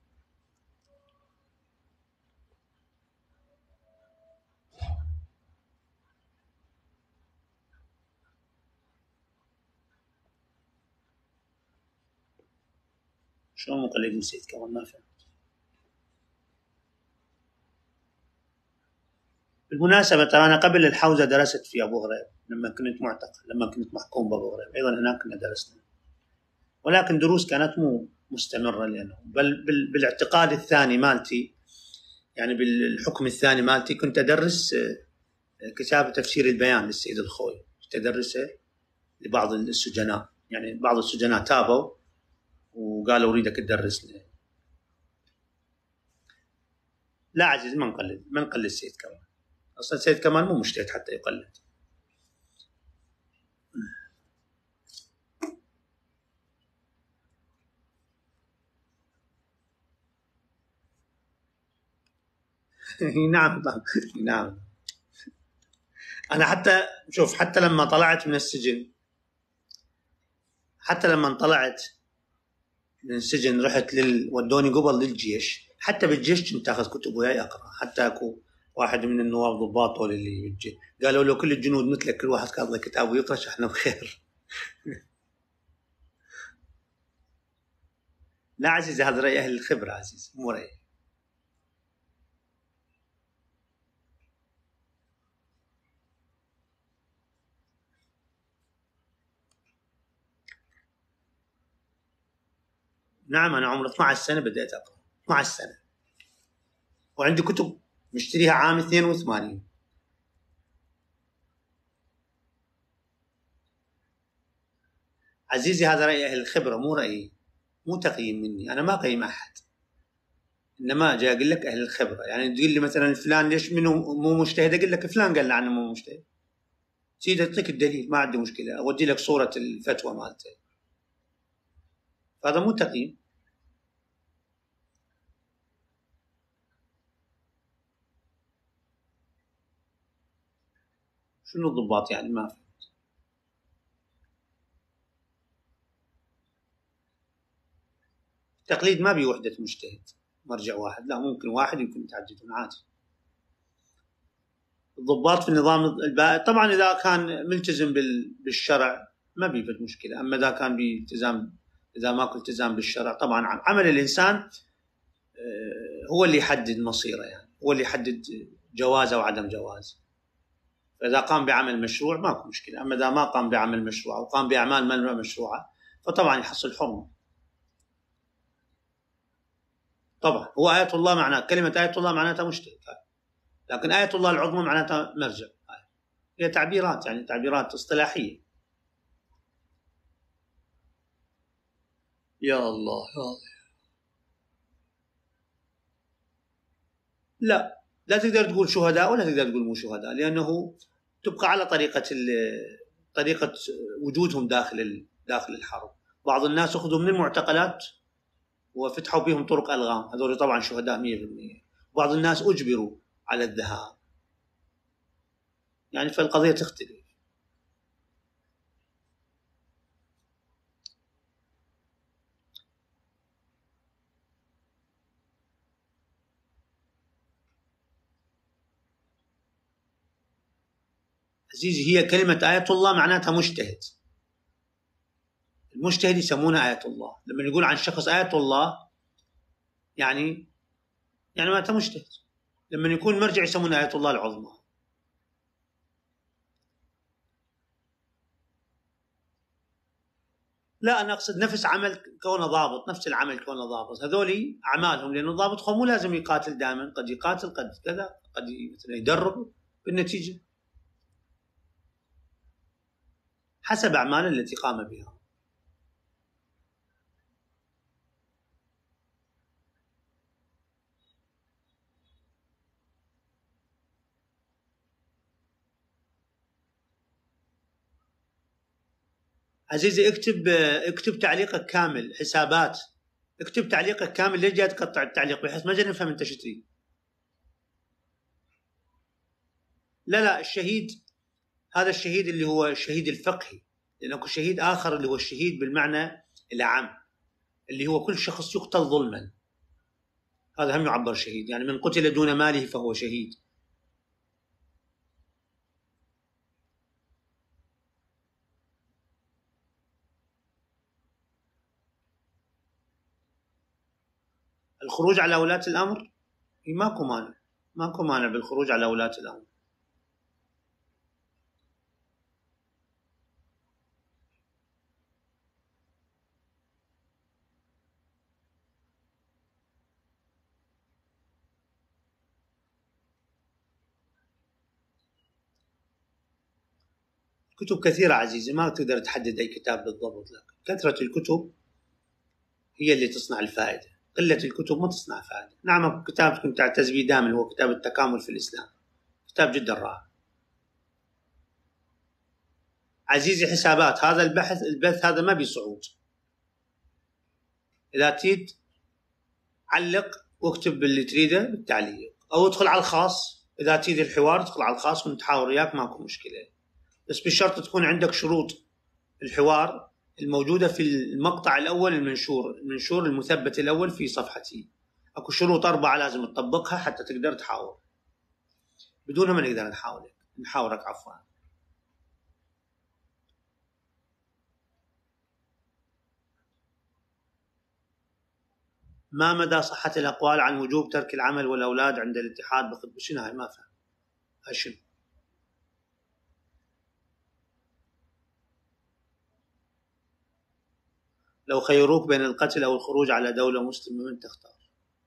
[SPEAKER 1] شلون مقلد نسيت كمان؟ ما فهمت. بالمناسبة ترى أنا قبل الحوزة درست في أبو غريب لما كنت معتقل، لما كنت محكوم بأبو غريب أيضا هناك كنا درسنا، ولكن دروس كانت مو مستمرة، لأنه بل بالاعتقاد الثاني مالتي، يعني بالحكم الثاني مالتي كنت أدرس كتاب تفسير البيان للسيد الخوي، تدرسه لبعض السجناء، يعني بعض السجناء تابوا وقالوا أريدك تدرسنا. لا عزيز ما نقلد السيد كمال، أصلا السيد كمال مو مجتهد حتى يقلد. نعم. أنا حتى شوف، حتى لما طلعت من السجن، رحت ودوني قبل للجيش. حتى بالجيش كنت اخذ كتب وياي اقرا. حتى اكو واحد من النواب ضباط اللي بالجيش قالوا له كل الجنود مثلك، كل واحد كان له كتاب ويقرا، احنا بخير. لا عزيزي، هذا راي اهل الخبره عزيزي، مو رايي. نعم، انا عمري 12 سنه بديت اقرا، 12 سنه، وعندي كتب مشتريها عام 82. عزيزي هذا راي اهل الخبره، مو رايي، مو تقييم مني، انا ما اقيم احد، انما جاي اقول لك اهل الخبره. يعني تقول لي مثلا فلان ليش منو مو مجتهد، اقول لك فلان قال عنه مو مجتهد، سيدي اعطيك الدليل، ما عندي مشكله، اودي لك صوره الفتوى مالته. هذا مو تقييم. شنو الضباط يعني؟ ما فهمت. التقليد ما بيه وحده مجتهد، مرجع واحد، لا، ممكن واحد يمكن متعددون عادي. الضباط في النظام البائد طبعا اذا كان ملتزم بالشرع ما بيفد مشكله، اما اذا كان بالتزام، اذا ماكو التزام بالشرع طبعا عمل الانسان هو اللي يحدد مصيره، يعني هو اللي يحدد جوازه وعدم جوازه. فاذا قام بعمل مشروع ماكو مشكله، اما اذا ما قام بعمل مشروع او قام باعمال ما مشروعه فطبعا يحصل حرمه. طبعا هو آية الله، معناه كلمة آية الله معناتها مجتهد، لكن آية الله العظمى معناتها مرجع. هي تعبيرات، يعني تعبيرات اصطلاحية. يا الله يا الله. لا تقدر تقول شهداء ولا تقدر تقول مو شهداء، لأنه تبقى على طريقة وجودهم داخل الحرب. بعض الناس أخذوا من المعتقلات وفتحوا بهم طرق ألغام، هذول طبعا شهداء 100%. بعض الناس أجبروا على الذهاب، يعني فالقضية تختلف. عزيزي هي كلمة آية الله معناتها مجتهد. المجتهد يسمونه آية الله، لما يقول عن شخص آية الله يعني معناتها مجتهد. لما يكون مرجع يسمونه آية الله العظمى. لا، أنا أقصد نفس عمل كونه ضابط، نفس العمل كونه ضابط، هذولي أعمالهم، لأن الضابط مو لازم يقاتل دائما، قد يقاتل، قد كذا، قد مثلا يدرب، بالنتيجة حسب أعماله التي قام بها. عزيزي اكتب تعليقك كامل، حسابات، اكتب تعليقك كامل. ليش جاي تقطع التعليق بحيث ما جاي نفهم انت شو تريد؟ لا، الشهيد هذا الشهيد اللي هو الشهيد الفقهي، لأن اكو شهيد آخر اللي هو الشهيد بالمعنى العام، اللي هو كل شخص يقتل ظلما، هذا هم يعبر شهيد، يعني من قتل دون ماله فهو شهيد. الخروج على ولاة الأمر ماكو مانع بالخروج على ولاة الأمر. كتب كثيرة عزيزي، ما تقدر تحدد أي كتاب بالضبط، لكن كثرة الكتب هي اللي تصنع الفائدة، قلة الكتب ما تصنع فائدة. نعم، كتاب كنت أعتز به دائما هو كتاب التكامل في الإسلام، كتاب جدا رائع. عزيزي حسابات، هذا البث هذا ما بصعود. إذا تريد علق واكتب اللي تريده بالتعليق، أو ادخل على الخاص إذا تريد الحوار تدخل على الخاص ونتحاور وياك ماكو مشكلة، بس بشرط تكون عندك شروط الحوار الموجودة في المقطع الأول المنشور المثبت الأول في صفحتي. أكو شروط 4 لازم تطبقها حتى تقدر تحاور، بدونها ما نقدر نحاورك عفوا. ما مدى صحة الأقوال عن وجوب ترك العمل والأولاد عند الاتحاد بخدمة؟ شنو هاي؟ ما فهم هاي شنو؟ لو خيروك بين القتل أو الخروج على دولة مسلمة من تختار؟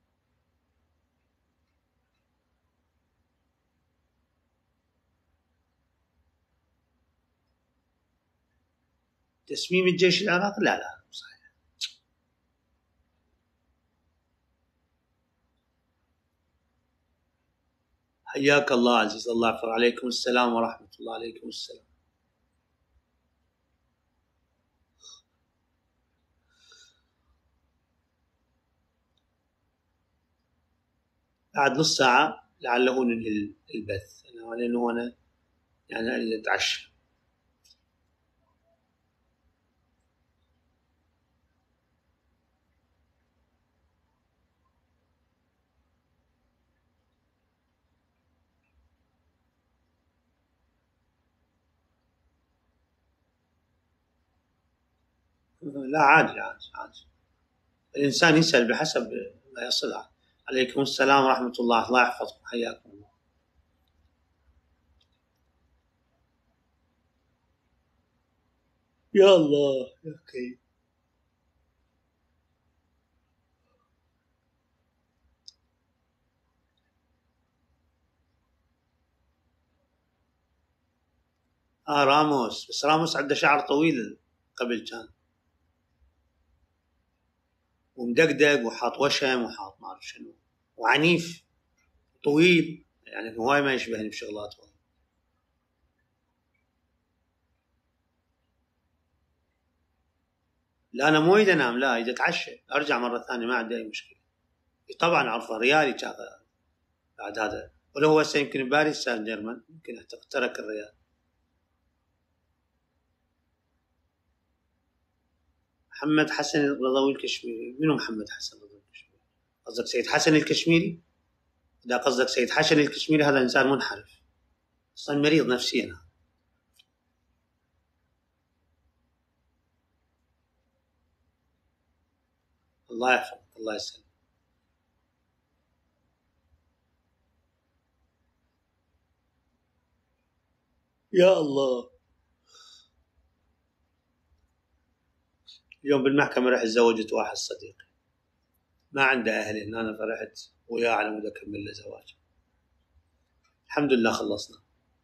[SPEAKER 1] تسميم الجيش العراقي؟ لا صحيح. حياك الله عزيز، الله يغفر. عليكم السلام ورحمة الله. عليكم السلام. بعد نص ساعة لعله ننهي البث، لأنه أنا يعني أريد أتعشى. لا عادي عادي، الإنسان يسأل بحسب ما يصل. عليكم السلام ورحمة الله. الله يحفظكم. حياكم الله. يا الله يا كريم. راموس، بس راموس عنده شعر طويل قبل كان، ومدقدق وحاط وشم وحاط ما اعرف شنو، وعنيف طويل، يعني هواي ما يشبهني بشغلات. لا انا مو اريد انام، لا اريد اتعشى ارجع مره ثانيه، ما عندي اي مشكله. طبعا عرفه ريالي كان بعد هذا، ولو هو هسه يمكن بباريس سان جيرمان، يمكن ترك الريال. محمد حسن الرضوي الكشميري؟ منو محمد حسن الرضوي الكشميري؟ قصدك سيد حسن الكشميري؟ اذا قصدك سيد حسن الكشميري هذا انسان منحرف اصلا، مريض نفسيا. الله يحفظك. الله يسلمك. يا الله. اليوم بالمحكمة رحت تزوجت واحد صديقي، ما عنده أهل هنا، أنا فرحت وياه على مود أكمل له زواج. الحمد لله خلصنا.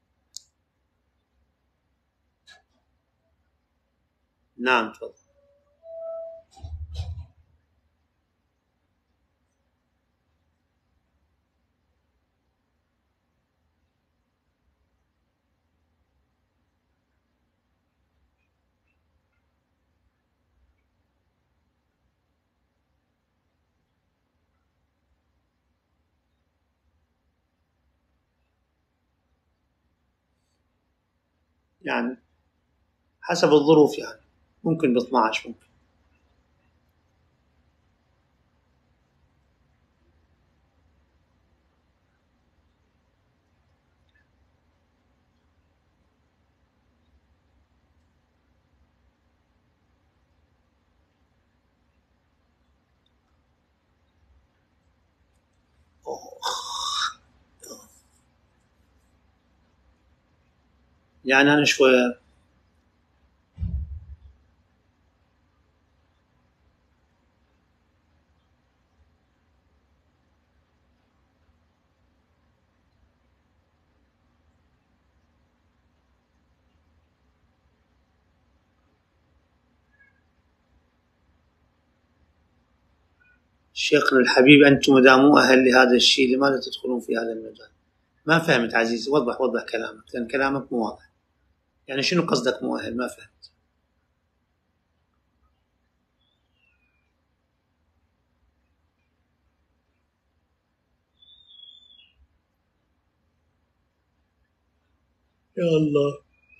[SPEAKER 1] نعم تفضل. يعني حسب الظروف، يعني ممكن ب 12 ممكن. أوه. يعني أنا شوية. شيخنا الحبيب، أنتم إذا مو أهل لهذا الشيء لماذا تدخلون في هذا المجال؟ ما فهمت عزيزي، وضح كلامك، لأن كلامك مو واضح. يعني شنو قصدك مو أهل؟ ما فهمت. يا الله.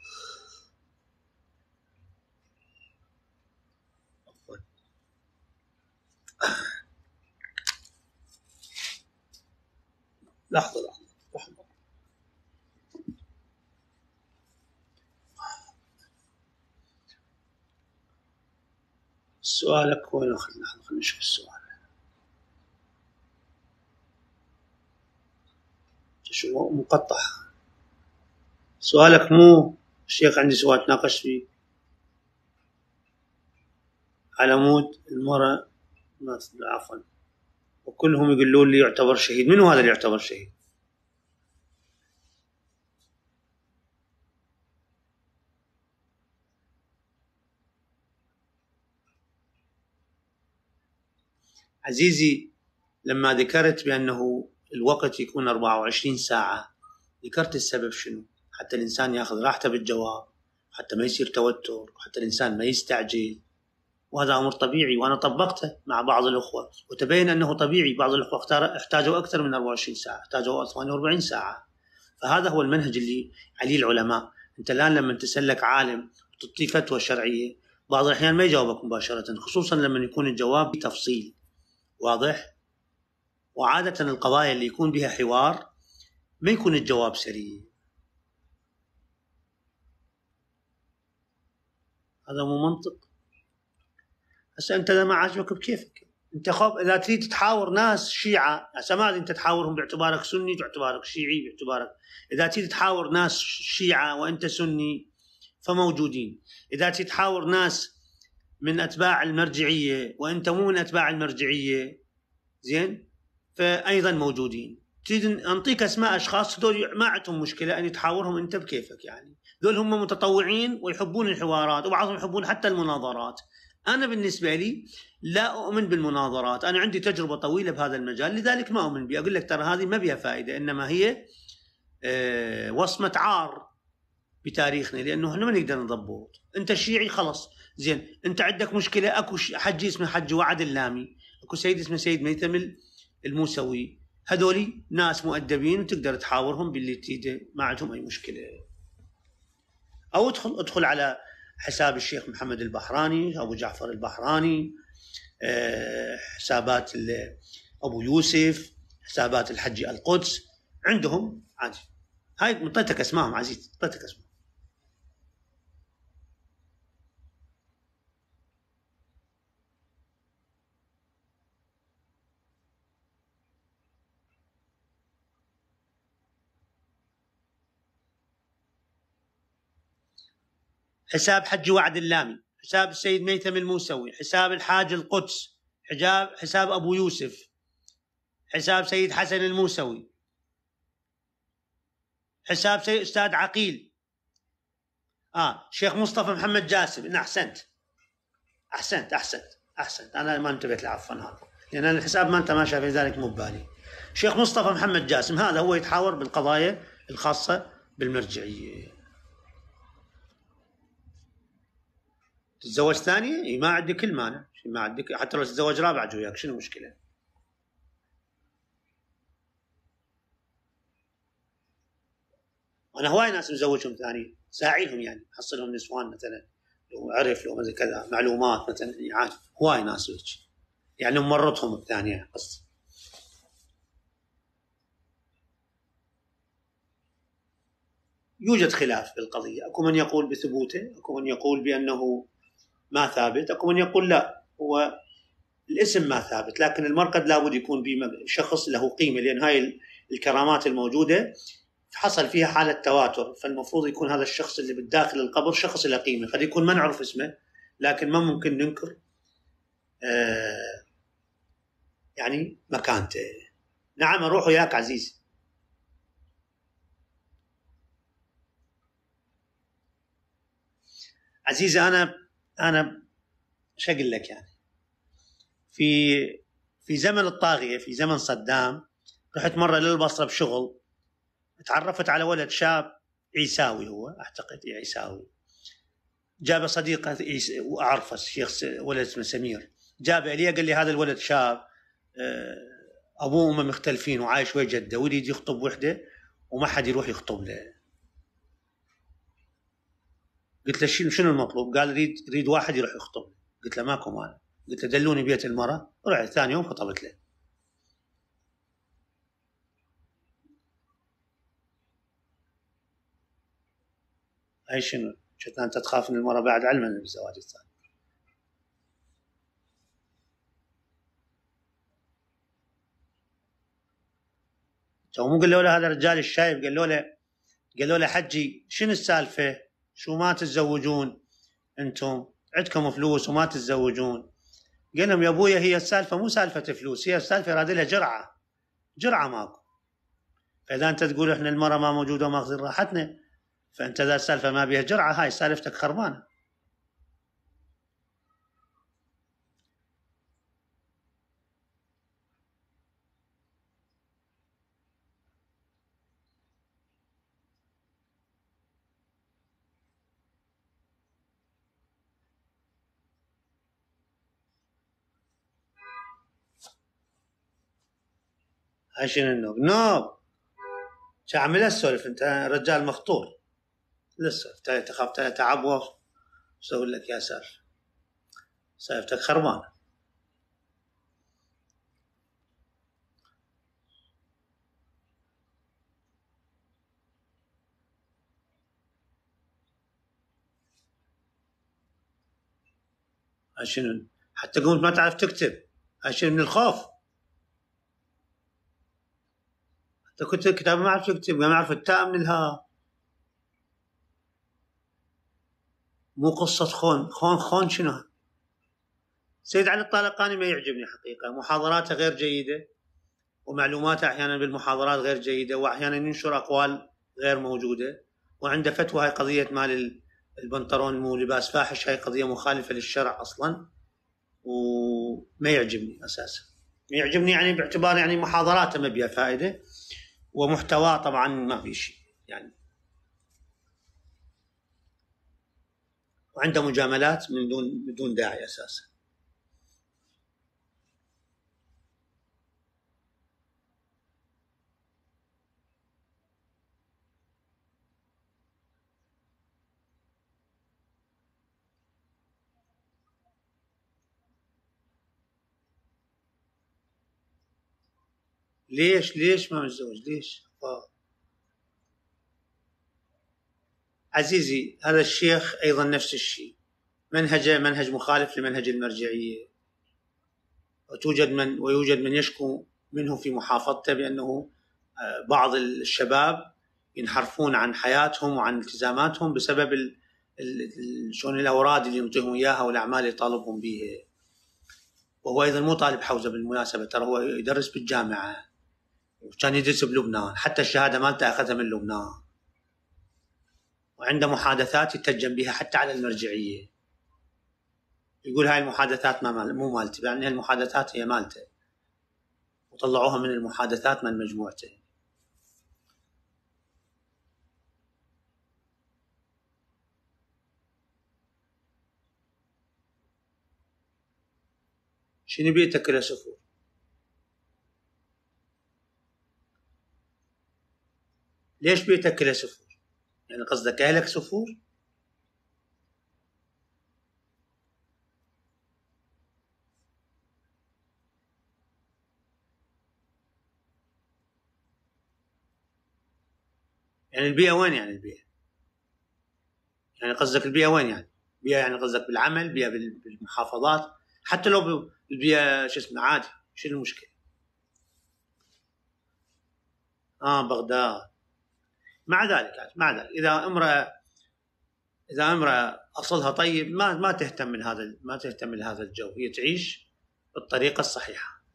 [SPEAKER 1] لحظة لحظة. سؤالك وين؟ خلينا نشوف السؤال. شو مقطع سؤالك؟ مو الشيخ عندي سؤال تناقش فيه على مود المرأة، عفوا، وكلهم يقولون لي يعتبر شهيد. منو هذا اللي يعتبر شهيد؟ عزيزي، لما ذكرت بأنه الوقت يكون 24 ساعة، ذكرت السبب شنو؟ حتى الإنسان يأخذ راحته بالجواب، حتى ما يصير توتر، حتى الإنسان ما يستعجل، وهذا أمر طبيعي، وأنا طبقته مع بعض الأخوة وتبين أنه طبيعي. بعض الأخوة احتاجوا أكثر من 24 ساعة، احتاجوا 48 ساعة. فهذا هو المنهج اللي عليه العلماء. أنت الآن لما تسألك عالم وتعطيه فتوى شرعية، بعض الأحيان ما يجاوبك مباشرة، خصوصا لما يكون الجواب بتفصيل واضح. وعادة القضايا اللي يكون بها حوار ما يكون الجواب سريع. هذا مو منطق. هسه أنت إذا ما عاجبك بكيفك. أنت خاف إذا تريد تحاور ناس شيعة، هسه ما أنت تحاورهم باعتبارك سني، باعتبارك شيعي، باعتبارك. إذا تريد تحاور ناس شيعة وأنت سني فموجودين. إذا تريد تحاور ناس من أتباع المرجعية وأنت مو من أتباع المرجعية، زين، فأيضا موجودين. تريد أنطيك أسماء أشخاص هذول ما عندهم مشكلة أن تحاورهم أنت بكيفك. يعني ذول هم متطوعين ويحبون الحوارات، وبعضهم يحبون حتى المناظرات. أنا بالنسبة لي لا أؤمن بالمناظرات. أنا عندي تجربة طويلة بهذا المجال، لذلك ما أؤمن بها. أقول لك ترى هذه ما بها فائدة، إنما هي وصمة عار بتاريخنا، لأنه احنا ما نقدر نضبط. أنت الشيعي خلص، زين، أنت عندك مشكلة. أكو حجي اسمه حج وعد اللامي، أكو سيد اسمه سيد ميثم الموسوي. هذولي ناس مؤدبين وتقدر تحاورهم باللي تريده، ما عندهم أي مشكلة. أو ادخل على حساب الشيخ محمد البحراني، أبو جعفر البحراني، حسابات أبو يوسف، حسابات الحجي القدس، عندهم عادي. هاي منطقتك اسمائهم عزيز، منطقتك اسمائهم. حساب حج وعد اللامي، حساب السيد ميثم الموسوي، حساب الحاج القدس، حساب أبو يوسف، حساب سيد حسن الموسوي، حساب سيد أستاذ عقيل، شيخ مصطفى محمد جاسم. إن أحسنت أنا ما انتبهت لعفوا هذا، لأن الحساب ما أنت ما شاف، ذلك مو ببالي. شيخ مصطفى محمد جاسم هذا هو يتحاور بالقضايا الخاصة بالمرجعية. تتزوج ثانية؟ ما عندي كل مانع، ما عندك، حتى لو تتزوج رابع وياك، شنو المشكلة؟ أنا هواي ناس مزوجهم ثاني، ساعيهم يعني، حصلهم نسوان مثلا، لو عرف، لو مثلا كذا معلومات مثلا، عارف هواي ناس يعني مرتهم الثانية بس. يوجد خلاف بالقضية، أكو من يقول بثبوته، أكو من يقول بأنه ما ثابت، أكو من يقول لا، هو الاسم ما ثابت، لكن المرقد لابد يكون بشخص له قيمة، لأن هاي الكرامات الموجودة حصل فيها حالة تواتر، فالمفروض يكون هذا الشخص اللي بالداخل القبر شخص له قيمة. قد يكون ما نعرف اسمه، لكن ما ممكن ننكر يعني مكانته. نعم، أروح وياك عزيز. عزيزي، أنا شو أقول لك يعني، في زمن الطاغية، في زمن صدام، رحت مرة للبصرة بشغل، تعرفت على ولد شاب عيساوي، هو أعتقد عيساوي، جاب صديقه وأعرفه الشيخ ولد اسمه سمير، جابه لي، قال لي هذا الولد شاب أبوه وأمه مختلفين وعايش ويا جده، ويريد يخطب وحده وما حد يروح يخطب له. قلت له شنو المطلوب؟ قال اريد واحد يروح يخطب. قلت له ماكو مانع. قلت له دلوني بيت المرأة. رحت ثاني يوم خطبت له. هاي شنو؟ كنت انت تخاف ان المرأة بعد علما بالزواج الثاني. تو مو قالوا له هذا الرجال الشايب، قالوا له حجي شنو السالفة؟ شو ما تتزوجون انتم؟ عندكم فلوس وما تتزوجون؟ قال لهم يا ابويا هي السالفة مو سالفة فلوس، هي السالفة يراد لها جرعة ماكو. فاذا انت تقول احنا المرأة ما موجودة وماخذين راحتنا، فانت ذا السالفة ما بيها جرعة، هاي سالفتك خربانة. هاي شنو النوب؟ نوب شعمل السولف، انت رجال مخطور. لسه تخاف تعبوه، شو اقول لك يا سالفة؟ سالفتك خربانة. هاي شنو؟ حتى قمت ما تعرف تكتب. هاي شنو؟ من الخوف. حتى كنت الكتاب ما اعرف تكتب، ما اعرف التاء من الهاء. مو قصة خون شنو؟ سيد علي الطالقاني ما يعجبني حقيقة، محاضراته غير جيدة، ومعلوماته أحيانا بالمحاضرات غير جيدة، وأحيانا ينشر أقوال غير موجودة، وعنده فتوى. هاي قضية مال البنطلون مو لباس فاحش، هاي قضية مخالفة للشرع أصلا، وما يعجبني أساسا. يعجبني يعني باعتبار يعني محاضراته ما بيها فائدة، ومحتواه طبعا ما في شيء يعني، وعنده مجاملات من دون داعي أساسا. ليش ما متزوج؟ ليش؟ عزيزي هذا الشيخ أيضا نفس الشيء، منهجه منهج مخالف لمنهج المرجعية، ويوجد من يشكو منه في محافظته بأنه بعض الشباب ينحرفون عن حياتهم وعن التزاماتهم بسبب شلون الأوراد اللي ينطيهم إياها والأعمال اللي يطالبهم بها. وهو أيضا مو طالب حوزة بالمناسبة، ترى هو يدرس بالجامعة، وكان يدرس بلبنان، حتى الشهادة مالته أخذها من لبنان، وعنده محادثات يتجم بها حتى على المرجعية. يقول هاي المحادثات مو مالتي، يعني المحادثات هي مالته، وطلعوها من المحادثات من مجموعته. شنو بيتك كله سفور؟ ليش بيتك كله سفور؟ يعني قصدك أهلك سفور؟ يعني البيئة وين؟ يعني البيئة يعني قصدك البيئة وين؟ يعني بيئة يعني قصدك بالعمل، بيئة بالمحافظات، حتى لو البيئة شو اسمه عادي، شنو المشكلة؟ بغداد. مع ذلك إذا امرأة أصلها طيب ما تهتم من هذا الجو، هي تعيش بالطريقة الصحيحة.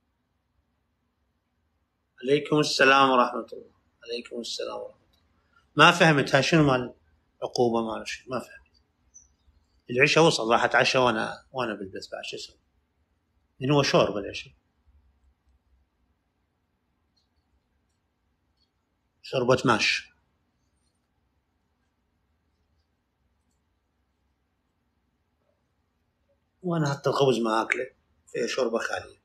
[SPEAKER 1] عليكم السلام ورحمة الله. عليكم السلام ورحمة الله. ما فهمتها شنو مال عقوبة مال شيء ما فهمت. العشاء وصل راح اتعشى وانا بالبس بعد شو اسوي؟ لأن هو شوربة العشاء، شوربة ماش. وانا حتى الخبز ما اكله، فيها شوربة خالية.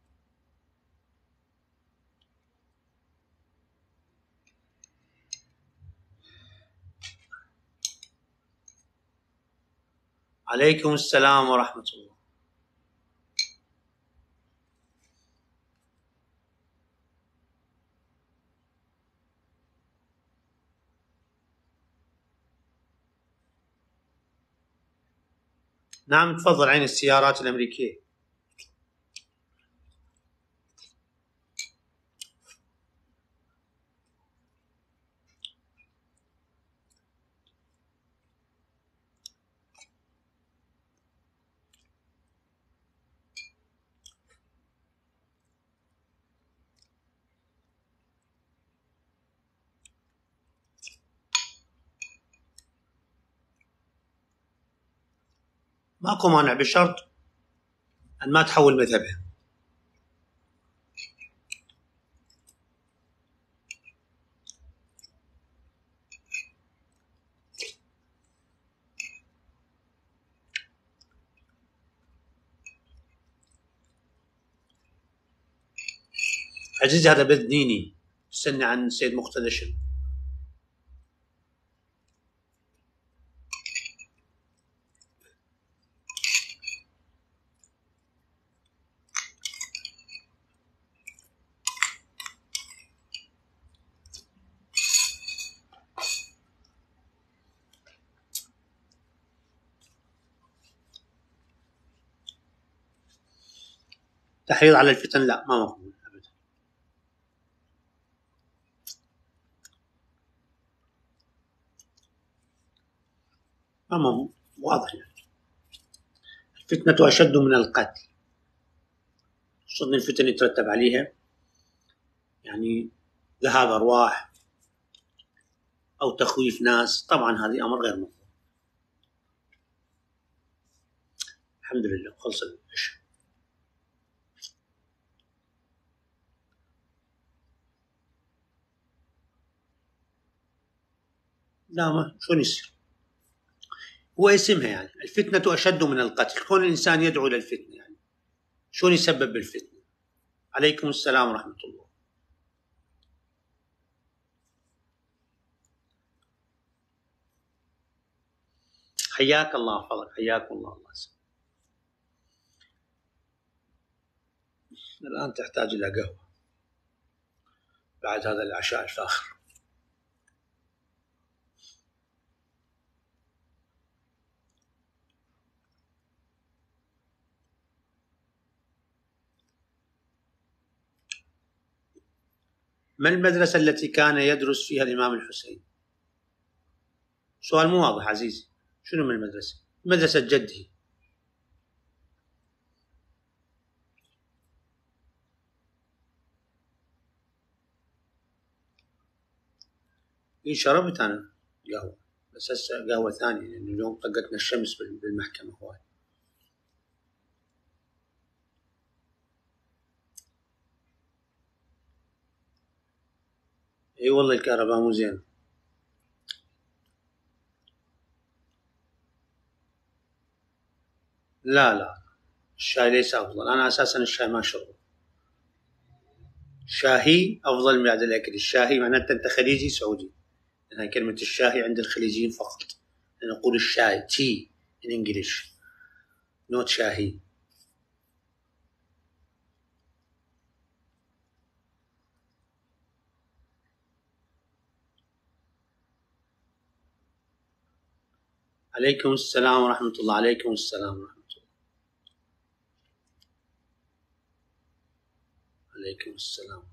[SPEAKER 1] عليكم السلام ورحمة الله. نعم تفضل. عين السيارات الأمريكية. ماكو مانع بشرط أن ما تحول مذهبها. عزيزي هذا بث ديني، استنى عن سيد مقتدى شنو. تحريض على الفتن لا، ما مقبول أبدا. ما واضح يعني. الفتنة أشد من القتل. صدق الفتن يترتب عليها يعني ذهاب أرواح أو تخويف ناس، طبعا هذه أمر غير مقبول. الحمد لله خلص العشاء. لا ما شو يصير، هو اسمها يعني الفتنة أشد من القتل، كون الإنسان يدعو للفتنة يعني شلون يسبب بالفتنة. عليكم السلام ورحمة الله. حياك الله فضل، حياكم الله. الله يسلمك. الآن تحتاج إلى قهوة بعد هذا العشاء الفاخر. ما المدرسة التي كان يدرس فيها الإمام الحسين؟ سؤال مو واضح عزيزي. شنو من المدرسة؟ مدرسة جده. إيه شربت أنا قهوة، بس هسه قهوة ثانية لأنه اليوم طقتنا الشمس بالمحكمة هواي. اي والله الكهرباء مو زين. لا الشاي ليس افضل، انا اساسا الشاي ما اشربه. شاهي افضل من بعد الاكل. الشاهي معناته انت خليجي سعودي، لان كلمه الشاهي عند الخليجيين فقط. نقول الشاي تي in English not شاهي. عليكم السلام ورحمة الله. عليكم السلام ورحمة الله. عليكم السلام.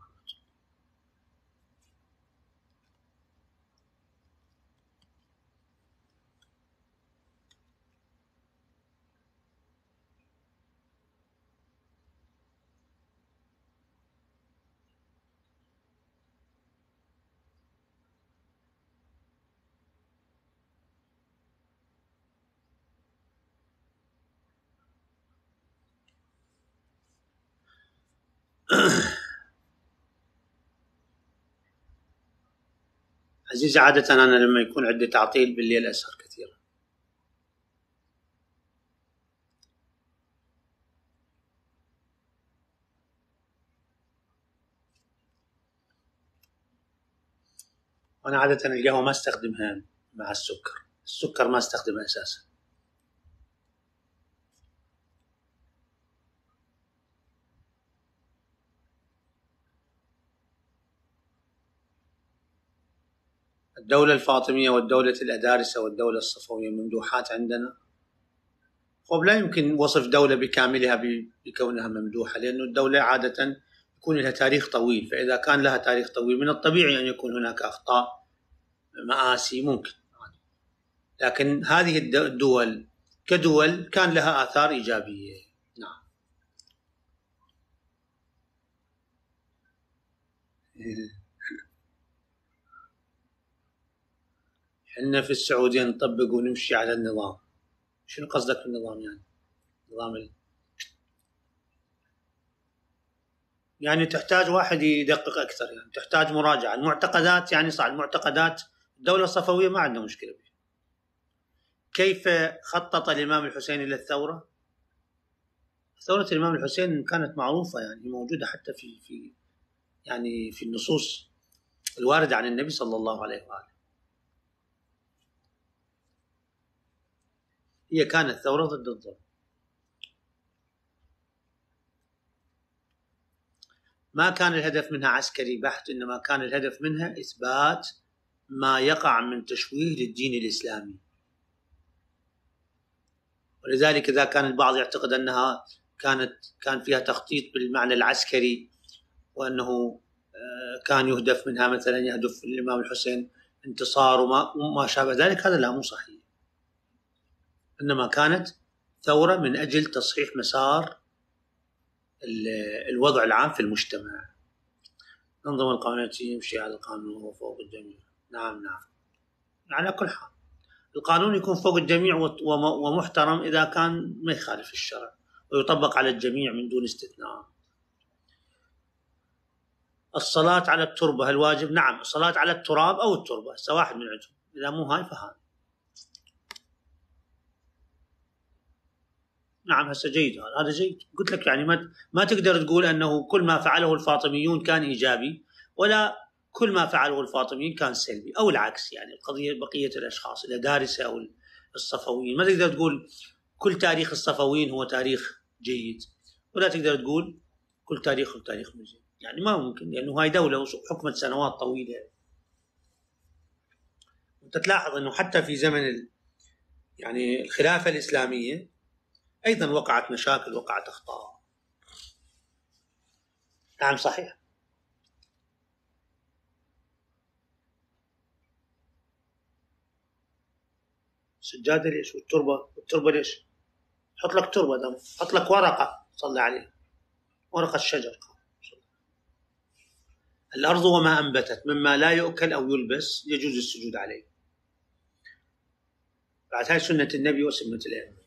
[SPEAKER 1] عزيزي، عادة أنا لما يكون عندي تعطيل بالليل أسهر كثيرا. أنا عادة القهوة ما استخدمها مع السكر ما استخدمه أساسا. الدولة الفاطمية والدولة الأدارسة والدولة الصفوية ممدوحات عندنا. طب لا يمكن وصف دولة بكاملها بكونها ممدوحة، لأن الدولة عادة يكون لها تاريخ طويل، فإذا كان لها تاريخ طويل من الطبيعي أن يكون هناك أخطاء، مآسي ممكن، لكن هذه الدول كدول كان لها آثار إيجابية. نعم. احنا في السعودية نطبق ونمشي على النظام. شنو قصدك بالنظام؟ يعني نظام يعني تحتاج واحد يدقق أكثر، يعني تحتاج مراجعة. المعتقدات يعني صح، المعتقدات الدولة الصفوية ما عندنا مشكلة بها. كيف خطط الإمام الحسين إلى الثورة؟ ثورة الإمام الحسين كانت معروفة، يعني موجودة حتى في يعني في النصوص الواردة عن النبي صلى الله عليه وآله. هي كانت ثورة ضد الظلم. ما كان الهدف منها عسكري بحت، إنما كان الهدف منها إثبات ما يقع من تشويه للدين الإسلامي. ولذلك إذا كان البعض يعتقد أنها كان فيها تخطيط بالمعنى العسكري، وأنه كان يهدف منها مثلا يهدف الإمام الحسين انتصار وما شابه ذلك، هذا لا، مو صحيح. إنما كانت ثورة من أجل تصحيح مسار الوضع العام في المجتمع. نظم القانون يمشي على القانون وهو فوق الجميع. نعم. على كل حال القانون يكون فوق الجميع ومحترم إذا كان ما يخالف الشرع ويطبق على الجميع من دون استثناء. الصلاة على التربة الواجب، نعم، الصلاة على التراب أو التربة سواء واحد من عندهم، إذا مو هاي فهاي. نعم، هسه جيد، هذا جيد. قلت لك يعني ما تقدر تقول أنه كل ما فعله الفاطميون كان إيجابي، ولا كل ما فعله الفاطميين كان سلبي، أو العكس. يعني القضية بقية الأشخاص الأدارسة أو الصفويين، ما تقدر تقول كل تاريخ الصفويين هو تاريخ جيد، ولا تقدر تقول كل تاريخ جيد. يعني ما ممكن، لأنه هاي دولة حكمت سنوات طويلة. وأنت تلاحظ أنه حتى في زمن يعني الخلافة الإسلامية أيضا وقعت مشاكل، وقعت أخطاء. نعم صحيح. السجادة ليش؟ والتربة ليش؟ حط لك تربة، دم حط لك ورقة صلي عليه، ورقة الشجر. الأرض وما أنبتت مما لا يؤكل أو يلبس يجوز السجود عليه. بعد هاي سنة النبي وسنة الأئمة.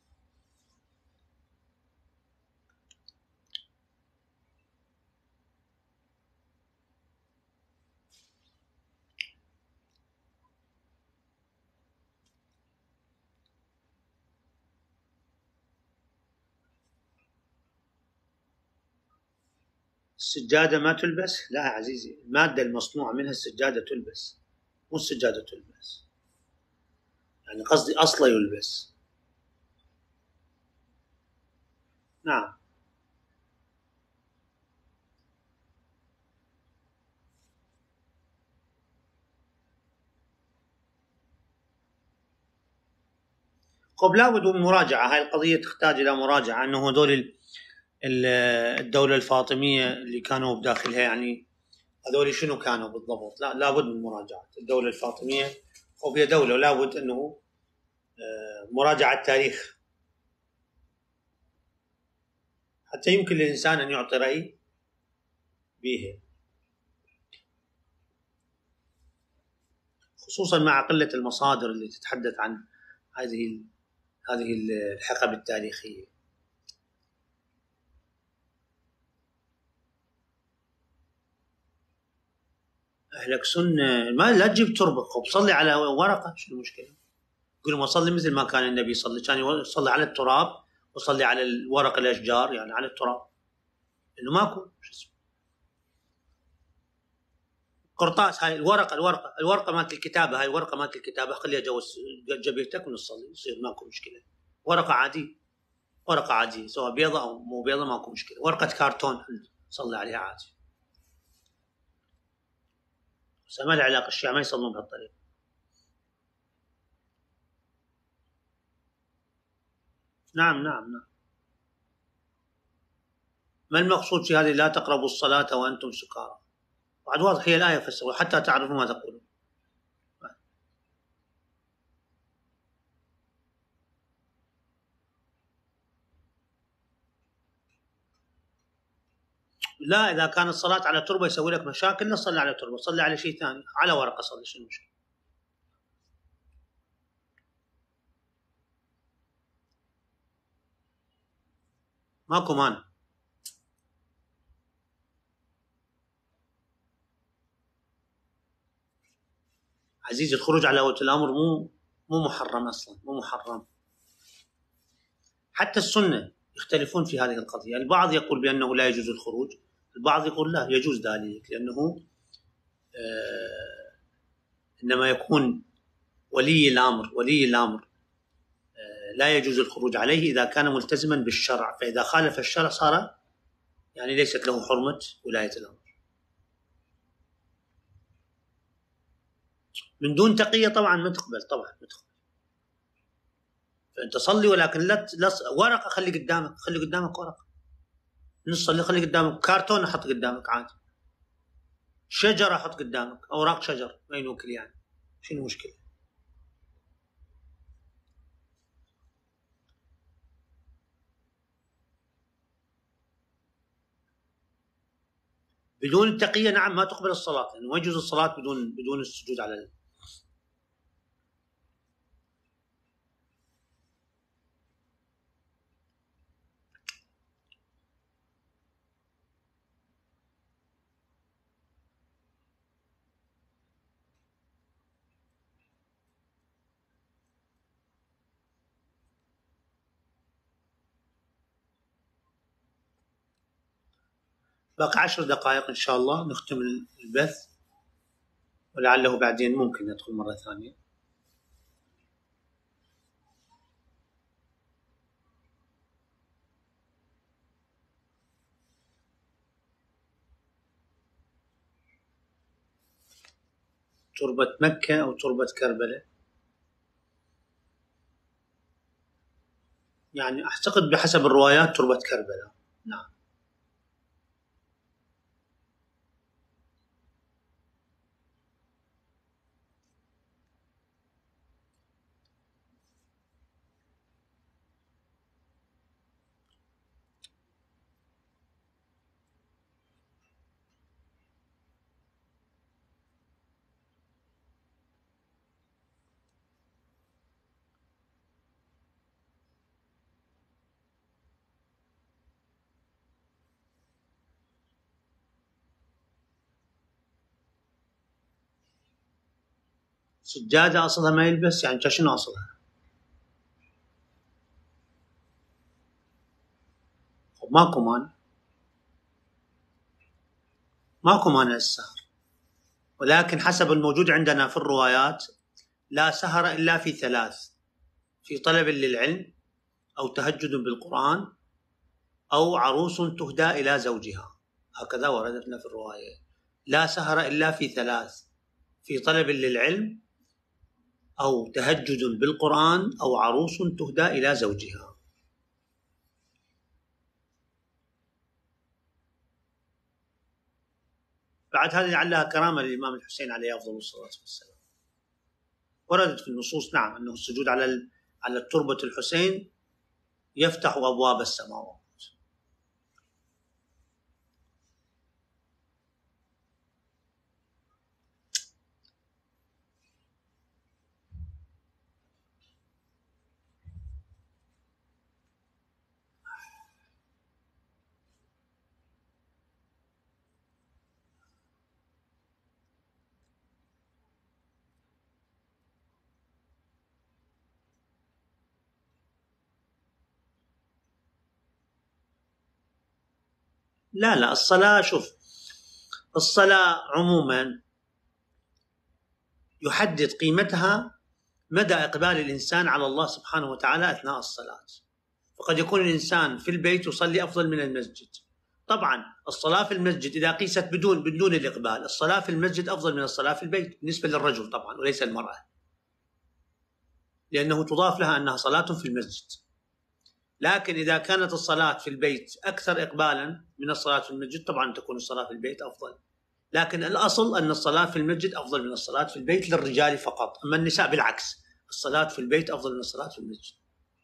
[SPEAKER 1] السجادة ما تلبس؟ لا عزيزي، المادة المصنوعة منها السجادة تلبس، مو السجادة تلبس. يعني قصدي أصله يلبس. نعم. طب لابد من مراجعة، هاي القضية تحتاج إلى مراجعة، أنه هذول الدولة الفاطمية اللي كانوا بداخلها، يعني هذول شنو كانوا بالضبط؟ لا، لابد من مراجعة الدولة الفاطمية. وهي دولة لابد أنه مراجعة التاريخ حتى يمكن للإنسان أن يعطي رأي به، خصوصا مع قلة المصادر اللي تتحدث عن هذه الحقب التاريخية. أهلك سنة، ما لا تجيب تربة، خب صلي على ورقة، شو المشكلة؟ يقول ما صلي مثل ما كان النبي يصلي، كان يصلي على التراب وصلي على الورق الأشجار، يعني على التراب، إنه ماكو شو اسمه قرطاس. هاي الورقة مالت الكتابة، هاي الورقة مالت الكتابة خليها جوز جبهتك ونصلي، يصير ماكو مشكلة. ورقة عادية، ورقة عادية سواء بيضة أو مو بيضة ماكو مشكلة. ورقة كرتون صلي عليها عادي. بس ما له علاقة، الشيعة ما يصلون بهالطريقة. نعم نعم نعم. ما المقصود في هذه لا تقربوا الصلاة وأنتم سكارى؟ بعد واضح، هي الآية فسروا حتى تعرفوا ما تقولون. لا، إذا كانت الصلاة على تربة يسوي لك مشاكل لا تصلي على تربة، صلي على شيء ثاني، على ورقة صلي، شنو المشكلة؟ ماكو مانع. عزيزي الخروج على وجه الأمر مو محرم أصلا، مو محرم. حتى السنة يختلفون في هذه القضية، البعض يقول بأنه لا يجوز الخروج، البعض يقول لا يجوز ذلك، لأنه إنما يكون ولي الأمر لا يجوز الخروج عليه إذا كان ملتزما بالشرع، فإذا خالف الشرع صار يعني ليست له حرمة ولاية الأمر. من دون تقية طبعا ما تقبل، طبعا ما تقبل. فأنت صلي، ولكن لا ورقة خلي قدامك ورقة، نص اللي خلي قدامك، كرتون حط قدامك عادي، شجرة حط قدامك، أوراق شجر ما ينوكل، يعني شنو المشكلة؟ بدون التقية نعم ما تقبل الصلاة، لأنه يعني ما يجوز الصلاة بدون السجود على باقي 10 دقائق إن شاء الله نختم البث، ولعله بعدين ممكن ندخل مرة ثانية. تربة مكة أو تربة كربلاء؟ يعني أعتقد بحسب الروايات تربة كربلاء، نعم. سجادة أصلها ما يلبس، يعني شنو أصلها؟ ماكو مانع السهر، ولكن حسب الموجود عندنا في الروايات لا سهر إلا في 3: في طلب للعلم، أو تهجد بالقرآن، أو عروس تهدى إلى زوجها. هكذا وردت لنا في الرواية، لا سهر إلا في 3: في طلب للعلم، أو تهجد بالقرآن، أو عروس تهدى إلى زوجها. بعد هذه لعلها كرامة للإمام الحسين عليه أفضل الصلاة والسلام. وردت في النصوص نعم أنه السجود على تربة الحسين يفتح أبواب السماوات. لا الصلاة، شوف، الصلاة عموما يحدد قيمتها مدى إقبال الإنسان على الله سبحانه وتعالى أثناء الصلاة. فقد يكون الإنسان في البيت يصلي أفضل من المسجد. طبعا الصلاة في المسجد إذا قيست بدون الإقبال، الصلاة في المسجد أفضل من الصلاة في البيت بالنسبة للرجل طبعا وليس المرأة، لأنه تضاف لها أنها صلاة في المسجد. لكن إذا كانت الصلاة في البيت أكثر إقبالا من الصلاة في المسجد، طبعا تكون الصلاة في البيت أفضل. لكن الأصل أن الصلاة في المسجد أفضل من الصلاة في البيت للرجال فقط، أما النساء بالعكس، الصلاة في البيت أفضل من الصلاة في المسجد.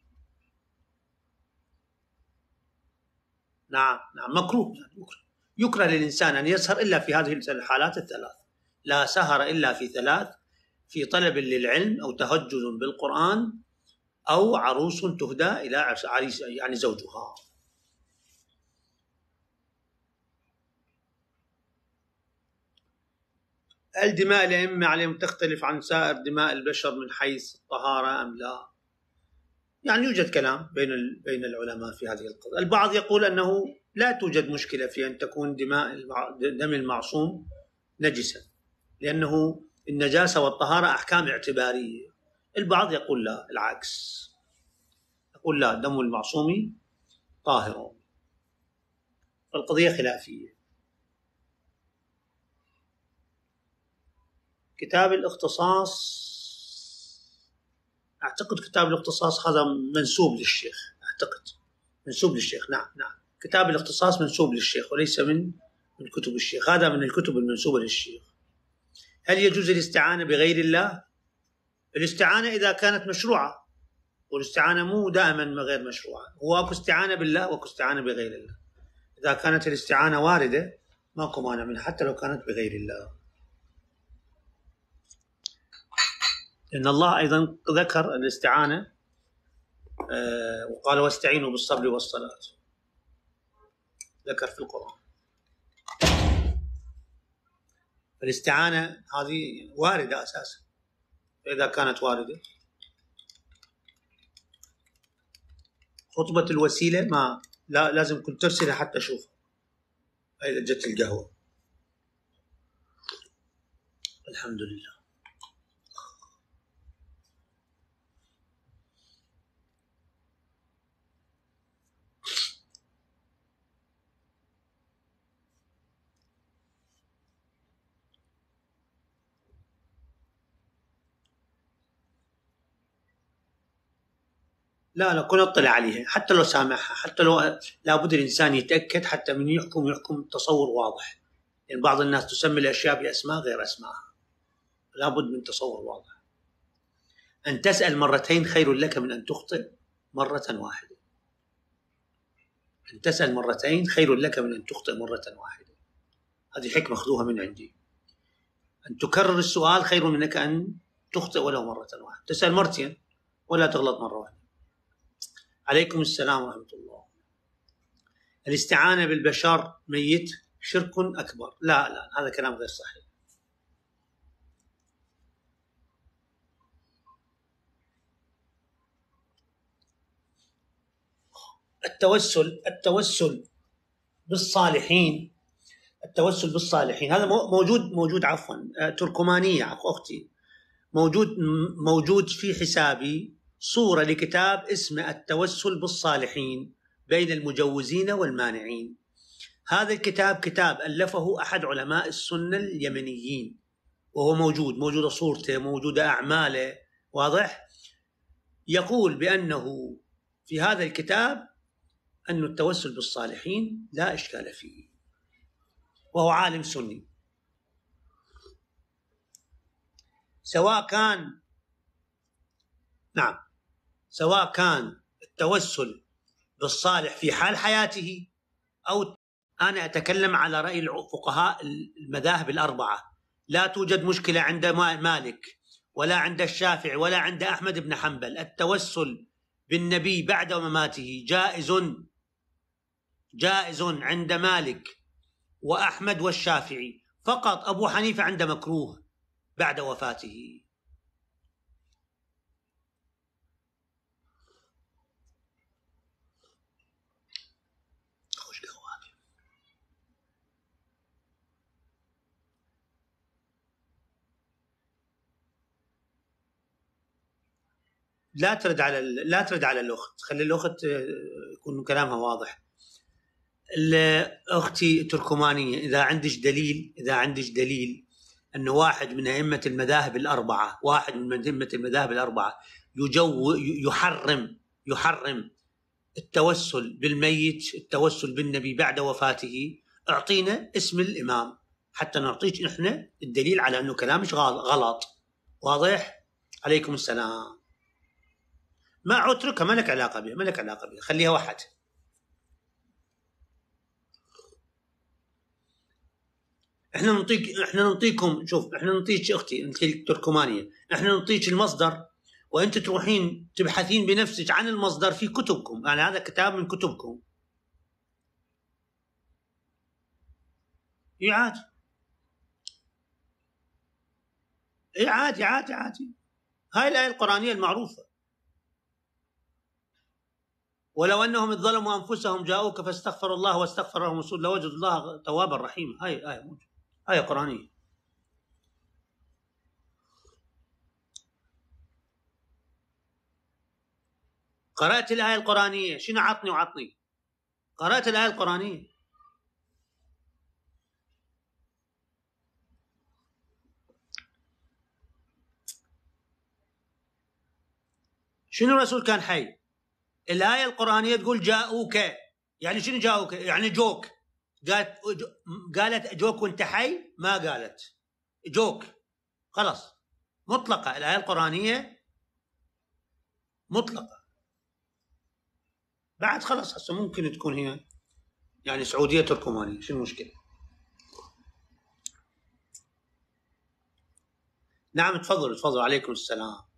[SPEAKER 1] نعم مكروه، يكره للإنسان أن يسهر إلا في هذه الحالات الثلاث. لا سهر إلا في ثلاث: في طلب للعلم، أو تهجد بالقرآن، أو عروس تهدى إلى عريس يعني زوجها. هل دماء الأئمة عليهم تختلف عن سائر دماء البشر من حيث الطهارة أم لا؟ يعني يوجد كلام بين العلماء في هذه القضية. البعض يقول أنه لا توجد مشكلة في أن تكون دم المعصوم نجسا، لأنه النجاسة والطهارة أحكام اعتبارية. البعض يقول لا، العكس، يقول لا، دم المعصوم طاهر. القضية خلافية. كتاب الاختصاص، أعتقد كتاب الاختصاص هذا منسوب للشيخ، أعتقد منسوب للشيخ. نعم كتاب الاختصاص منسوب للشيخ وليس من كتب الشيخ، هذا من الكتب المنسوبة للشيخ. هل يجوز الاستعانة بغير الله؟ الاستعانة إذا كانت مشروعة، والاستعانة مو دائما غير مشروعة. هو اكو استعانة بالله واكو استعانة بغير الله. إذا كانت الاستعانة واردة ماكو مانع منها حتى لو كانت بغير الله، لأن الله أيضا ذكر الاستعانة وقال واستعينوا بالصبر والصلاة، ذكر في القرآن. فالاستعانة هذه واردة أساسا، فإذا كانت واردة خطبة الوسيلة ما لا لازم كنت ترسلها حتى أشوفها. هاي جت القهوة، الحمد لله. لا كن اطلع عليها، حتى لو سامحها، حتى لو لابد الإنسان يتأكد حتى من يحكم تصور واضح. يعني بعض الناس تسمي الأشياء بأسماء غير أسمائها، لابد من تصور واضح. أن تسأل مرتين خير لك من أن تخطئ مرة واحدة. أن تسأل مرتين خير لك من أن تخطئ مرة واحدة. هذه حكمة خذوها من عندي. أن تكرر السؤال خير منك أن تخطئ ولو مرة واحدة. تسأل مرتين ولا تغلط مرة واحدة. عليكم السلام ورحمة الله. الاستعانة بالبشر ميت شرك أكبر. لا هذا كلام غير صحيح. التوسل بالصالحين، التوسل بالصالحين هذا موجود عفوا تركمانية أختي، موجود في حسابي صورة لكتاب اسمه التوسل بالصالحين بين المجوزين والمانعين. هذا الكتاب كتاب ألفه أحد علماء السنة اليمنيين، وهو موجودة صورته، موجودة أعماله، واضح. يقول بأنه في هذا الكتاب أن التوسل بالصالحين لا إشكال فيه، وهو عالم سني. سواء كان التوسل بالصالح في حال حياته، أو أنا أتكلم على رأي فقهاء المذاهب الأربعة. لا توجد مشكلة عند مالك ولا عند الشافعي ولا عند أحمد بن حنبل. التوسل بالنبي بعد مماته جائز عند مالك وأحمد والشافعي، فقط أبو حنيفة عنده مكروه بعد وفاته. لا ترد على الاخت، خلي الاخت يكون كلامها واضح. اختي تركمانيه، اذا عندك دليل ان واحد من ائمه المذاهب الاربعه، يحرم التوسل بالميت، التوسل بالنبي بعد وفاته، اعطينا اسم الامام حتى نعطيك احنا الدليل على انه كلامك غلط. واضح؟ عليكم السلام. ما اتركها، ما لك علاقه بها، خليها واحد. احنا نعطيكم، شوف، احنا نعطيك اختي انت التركمانيه، احنا نعطيك المصدر وانت تروحين تبحثين بنفسك عن المصدر في كتبكم، يعني هذا كتاب من كتبكم. عادي عادي. هاي الآية القرآنية المعروفة: ولو أنهم إذ ظلموا أنفسهم جاءوك فاستغفروا الله واستغفر لهم الرسول لوجدوا الله توابا رحيما. هاي آية موجودة، آية قرآنية. قرأت الآية القرآنية، شنو عطني قرأت الآية القرآنية. شنو الرسول كان حي؟ الآية القرآنية تقول جاءوك، يعني شنو جاءوك؟ يعني جوك. قالت جوك وانت حي؟ ما قالت جوك، خلاص، مطلقة. الآية القرآنية مطلقة. بعد خلاص هسه ممكن تكون هي يعني سعودية تركمانية، شنو المشكلة؟ نعم، تفضلوا. عليكم السلام.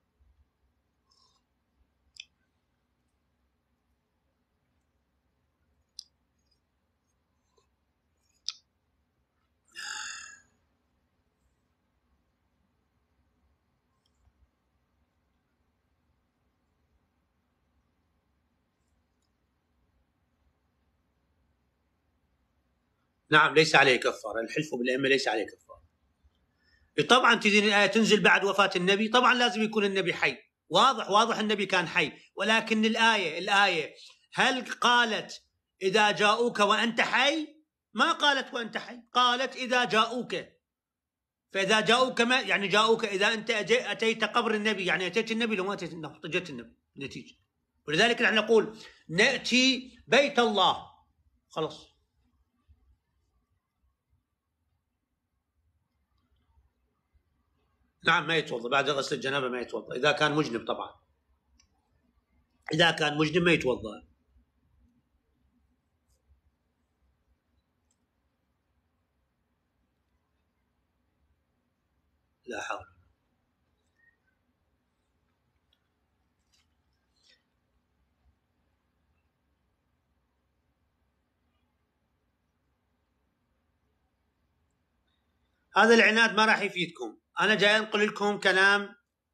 [SPEAKER 1] نعم، ليس عليه كفارة، الحلف بالأئمة ليس عليه كفارة. طبعا تجي الآية تنزل بعد وفاة النبي، طبعا لازم يكون النبي حي، واضح النبي كان حي، ولكن الآية هل قالت إذا جاءوك وأنت حي؟ ما قالت وأنت حي، قالت إذا جاءوك. فإذا جاءوك، ما يعني جاءوك؟ إذا أنت أتيت قبر النبي، يعني أتيت النبي، لو ما أتيت النبي احتجت النبي نتيجة. ولذلك نحن نقول نأتي بيت الله، خلاص. نعم، ما يتوضا بعد غسل الجنابه، ما يتوضا اذا كان مجنب. طبعا اذا كان مجنب ما يتوضا. لا حول. هذا العناد ما راح يفيدكم. انا جاي انقل لكم كلام،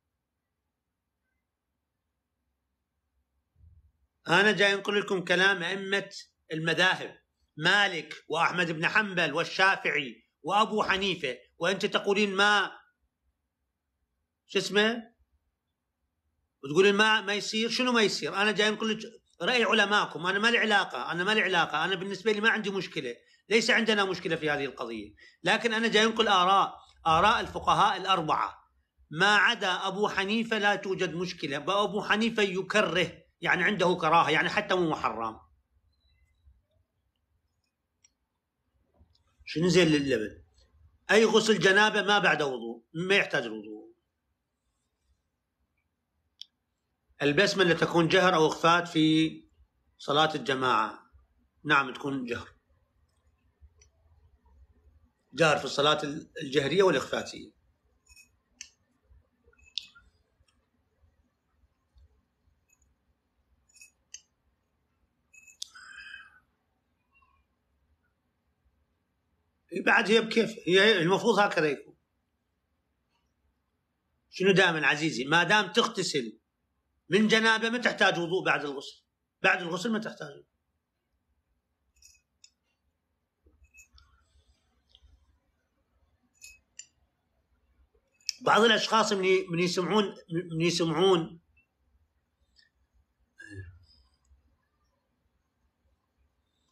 [SPEAKER 1] ائمه المذاهب: مالك واحمد بن حنبل والشافعي وابو حنيفه، وانت تقولين ما شو اسمه، وتقولين ما يصير. شنو ما يصير؟ انا جاي انقل لك راي علمائكم، انا ما لي علاقه. انا بالنسبه لي ما عندي مشكله، ليس عندنا مشكله في هذه القضيه، لكن انا جاي انقل آراء الفقهاء الأربعة. ما عدا أبو حنيفة لا توجد مشكلة. أبو حنيفة يكره، يعني عنده كراهة، يعني حتى مو محرم. شنو زين للبن؟ أي غسل جنابة ما بعد وضوء، ما يحتاج الوضوء. البسملة تكون جهر أو إخفات في صلاة الجماعة. نعم، تكون جهر في الصلاة الجهرية والإخفاتية. بعد هي بكيف، هي المفروض هكذا يكون. شنو دائما عزيزي؟ ما دام تغتسل من جنابه ما تحتاج وضوء بعد الغسل ما تحتاج. بعض الاشخاص من يسمعون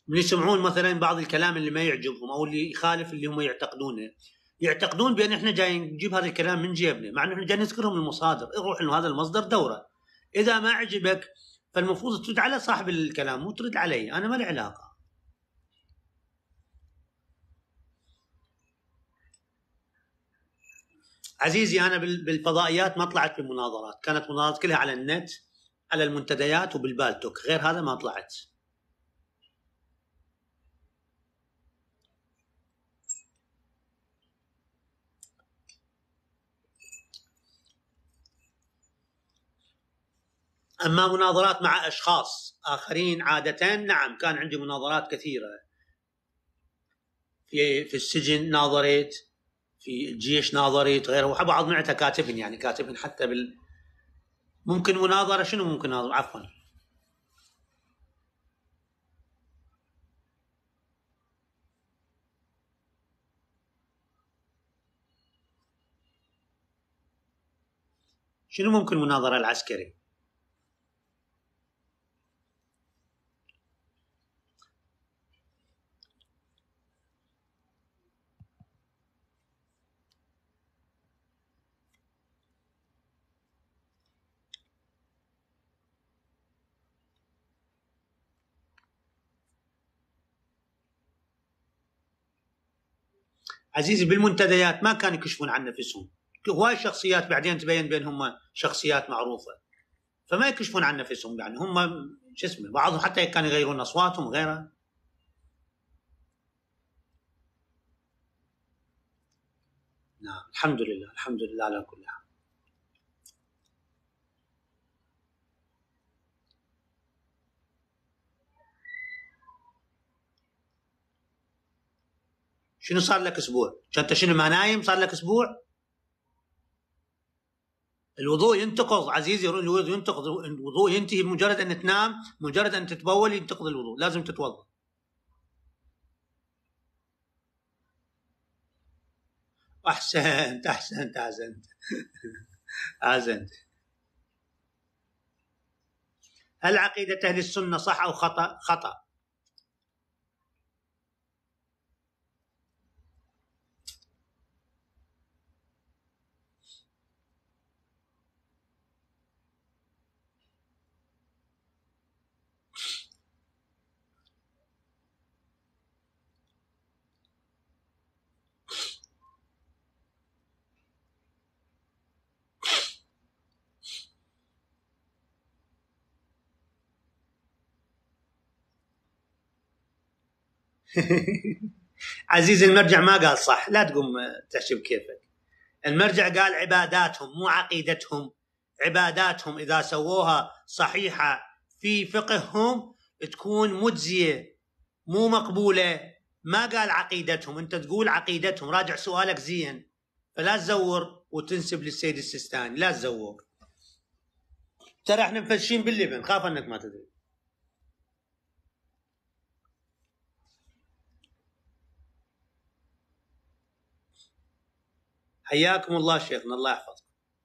[SPEAKER 1] من يسمعون مثلا بعض الكلام اللي ما يعجبهم او اللي يخالف اللي هم يعتقدونه، يعتقدون بان احنا جايين نجيب هذا الكلام من جيبنا، مع انه احنا جايين نذكرهم المصادر، يروح انه هذا المصدر دوره. اذا ما عجبك فالمفروض ترد على صاحب الكلام مو ترد علي، انا ما لي علاقه. عزيزي انا بالفضائيات ما طلعت بمناظرات، كانت مناظرات كلها على النت، على المنتديات وبالبالتوك، غير هذا ما طلعت. أما مناظرات مع أشخاص آخرين عادة نعم، كان عندي مناظرات كثيرة. في السجن ناظرت، في الجيش ناظرت، غيره، وبعض معناتها كاتبن، يعني كاتبن حتى ممكن مناظرة، شنو ممكن ناظر؟ عفوا شنو ممكن مناظرة العسكري؟ عزيزي بالمنتديات ما كانوا يكشفون عن نفسهم، هواي شخصيات بعدين تبين بينهم شخصيات معروفة، فما يكشفون عن نفسهم، يعني هم شو اسمه، بعضهم حتى كانوا يغيرون أصواتهم وغيرها. نعم الحمد لله، الحمد لله على كل حال. شنو صار لك اسبوع؟ انت شنو ما نايم صار لك اسبوع؟ الوضوء ينتقض عزيزي، الوضوء ينتقض، الوضوء ينتهي بمجرد ان تنام، مجرد ان تتبول ينتقض الوضوء، لازم تتوضا. احسنت احسنت احسنت احسنت. هل عقيدة اهل السنة صح او خطأ؟ خطأ. عزيزي المرجع ما قال صح، لا تقوم تحسب كيفك. المرجع قال عباداتهم مو عقيدتهم، عباداتهم إذا سووها صحيحة في فقههم تكون مجزية مو مقبولة. ما قال عقيدتهم، أنت تقول عقيدتهم، راجع سؤالك زين، فلا تزور وتنسب للسيد السيستاني، لا تزور، ترى احنا مفشين باللبن، خاف أنك ما تدري. حياكم الله شيخنا، الله يحفظك.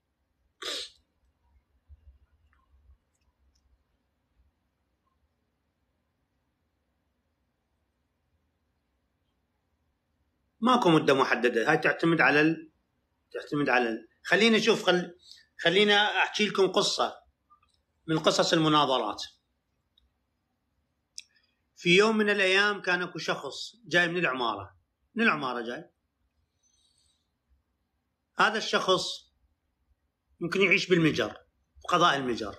[SPEAKER 1] ماكو مدة محددة، هاي تعتمد على خلينا نشوف، خلينا أحكي لكم قصة من قصص المناظرات. في يوم من الأيام كان اكو شخص جاي من العمارة جاي. هذا الشخص يمكن يعيش بالمجر، بقضاء المجر.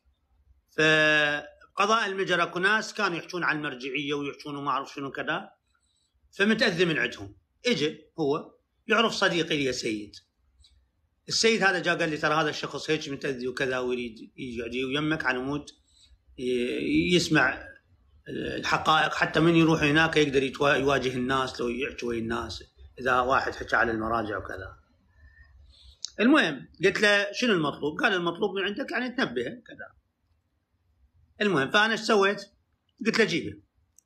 [SPEAKER 1] فقضاء المجر اكو ناس كانوا يحكون عن المرجعية ويحكون وما أعرف شنو كذا، فمتأذي من عندهم. اجى هو يعرف صديقي لي سيد، السيد هذا جاء قال لي ترى هذا الشخص هيك متأذي وكذا ويريد يجي ويمك على مود يسمع الحقائق، حتى من يروح هناك يقدر يواجه الناس، لو يحكي ويا الناس اذا واحد حكى على المراجع وكذا. المهم قلت له شنو المطلوب؟ قال المطلوب من عندك يعني تنبهه كذا. المهم فانا ايش سويت؟ قلت له جيبه.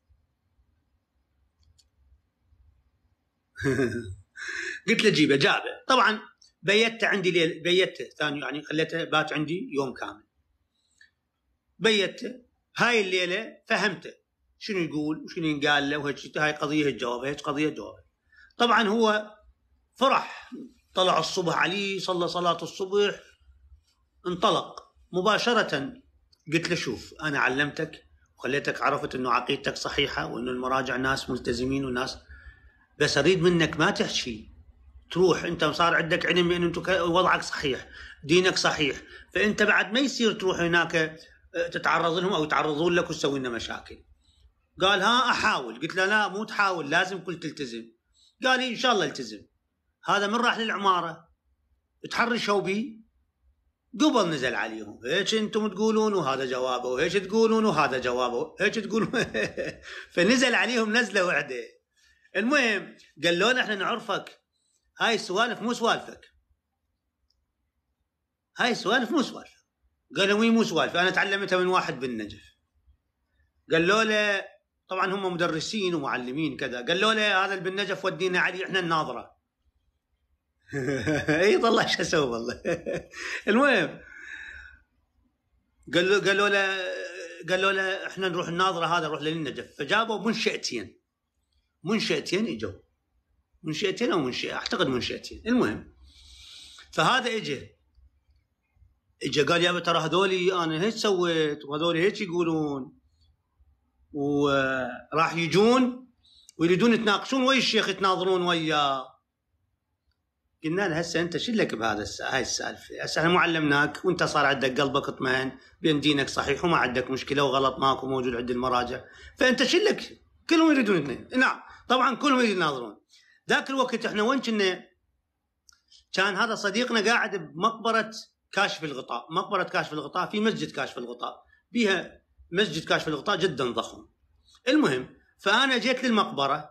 [SPEAKER 1] قلت له جيبه، جابه. طبعا بيته عندي بيته ثاني، يعني خليته بات عندي يوم كامل. بيته هاي الليله فهمته شنو يقول وشنو ينقال له وهيك، هاي قضيه الجواب، هيك قضيه جواب. طبعا هو فرح، طلع الصبح علي صلى صلاه الصبح انطلق مباشره. قلت له شوف انا علمتك وخليتك عرفت انه عقيدتك صحيحه وانه المراجع ناس ملتزمين وناس، بس اريد منك ما تحكي، تروح انت صار عندك علم بان انت وضعك صحيح، دينك صحيح، فانت بعد ما يصير تروح هناك تتعرض لهم او يتعرضون لك وتسوي لنا مشاكل. قال ها احاول. قلت له لا مو تحاول، لازم كل تلتزم. قال لي ان شاء الله التزم. هذا من راح للعماره تحرشوا بي، قبل نزل عليهم هيك انتم تقولون وهذا جوابه، وهيك تقولون وهذا جوابه، هيك تقولون فنزل عليهم نزله واحده. المهم قال له احنا نعرفك، هاي السوالف مو سوالفك، هاي السوالف مو سوالفك. قال له مو سوالف، انا تعلمتها من واحد بالنجف. قال له طبعا هم مدرسين ومعلمين كذا، قال له هذا اللي بالنجف ودينا عليه احنا الناظره. اي والله شو اسوي والله. المهم قال له احنا نروح الناظره، هذا نروح للنجف. فجابوا منشئتين اجوا، منشئتين او منشئه، اعتقد منشئتين. المهم فهذا اجى قال يا ترى هذولي انا هيك سويت وهذولي هيك يقولون، وراح يجون ويريدون يتناقشون ويا الشيخ، يتناظرون وياه. قلنا له هسه انت شلك بهذا هاي السالفه، هسه احنا مو علمناك وانت صار عندك قلبك اطمئن بان دينك صحيح وما عندك مشكله وغلط ماكو موجود عند المراجع، فانت شلك. كلهم يريدون اثنين، نعم طبعا كلهم يريدون يناظرون. ذاك الوقت احنا وين كنا؟ كان هذا صديقنا قاعد بمقبره كاشف الغطاء. مقبره كاشف الغطاء في مسجد كاشف الغطاء، بيها مسجد كاشف الغطاء جدا ضخم. المهم فانا جيت للمقبره،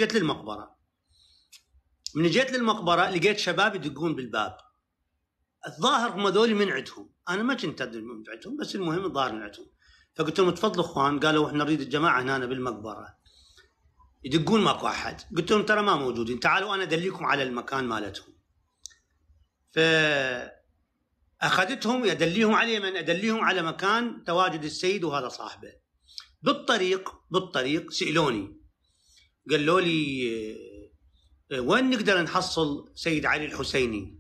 [SPEAKER 1] من جيت للمقبره لقيت شباب يدقون بالباب. الظاهر هم ذولي من عندهم، انا ما كنت ادري من عندهم، بس المهم الظاهر من عندهم. فقلت لهم تفضلوا اخوان. قالوا احنا نريد الجماعه هنا بالمقبره، يدقون ماكو احد. قلت لهم ترى ما موجودين، تعالوا انا ادليكم على المكان مالتهم. فاخذتهم ادليهم على من ادليهم على مكان تواجد السيد وهذا صاحبه. بالطريق سالوني، قالوا لي وين نقدر نحصل سيد علي الحسيني؟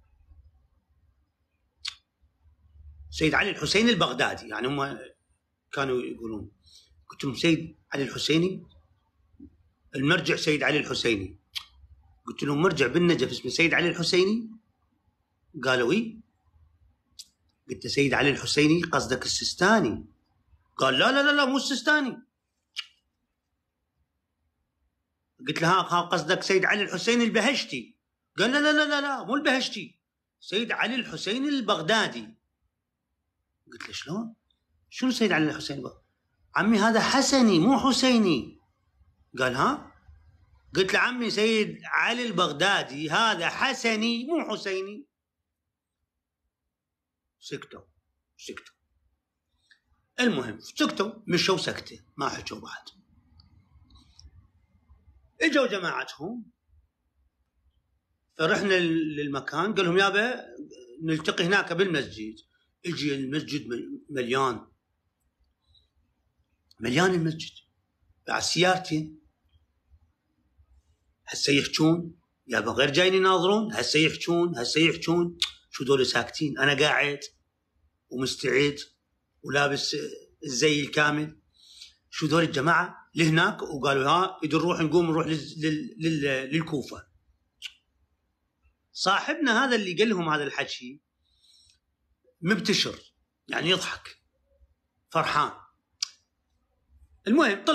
[SPEAKER 1] سيد علي الحسيني البغدادي، يعني هم كانوا يقولون. قلت لهم سيد علي الحسيني، المرجع سيد علي الحسيني. قلت لهم مرجع بالنجف اسمه سيد علي الحسيني؟ قالوا اي. قلت سيد علي الحسيني قصدك السيستاني؟ قال لا لا لا مو السيستاني. قلت له ها قصدك سيد علي الحسيني البهشتي؟ قال لا لا لا لا مو البهشتي، سيد علي الحسيني البغدادي. قلت له شلون؟ شنو سيد علي الحسيني؟ عمي هذا حسني مو حسيني. قال ها؟ قلت له عمي سيد علي البغدادي هذا حسني مو حسيني. سكتوا. المهم سكتوا، مشوا سكته ما حكوا بعد. اجوا جماعتهم فرحنا للمكان، قال لهم يابا نلتقي هناك بالمسجد. اجي المسجد مليان المسجد بعد سيارتين. هسه يحجون يابا غير جايين يناظرون، هسه يحجون شو دول ساكتين. انا قاعد ومستعد ولابس الزي الكامل، شو دول الجماعه لهناك؟ وقالوا ها نروح للكوفه. صاحبنا هذا اللي قال لهم هذا الحكي مبتشر، يعني يضحك فرحان. المهم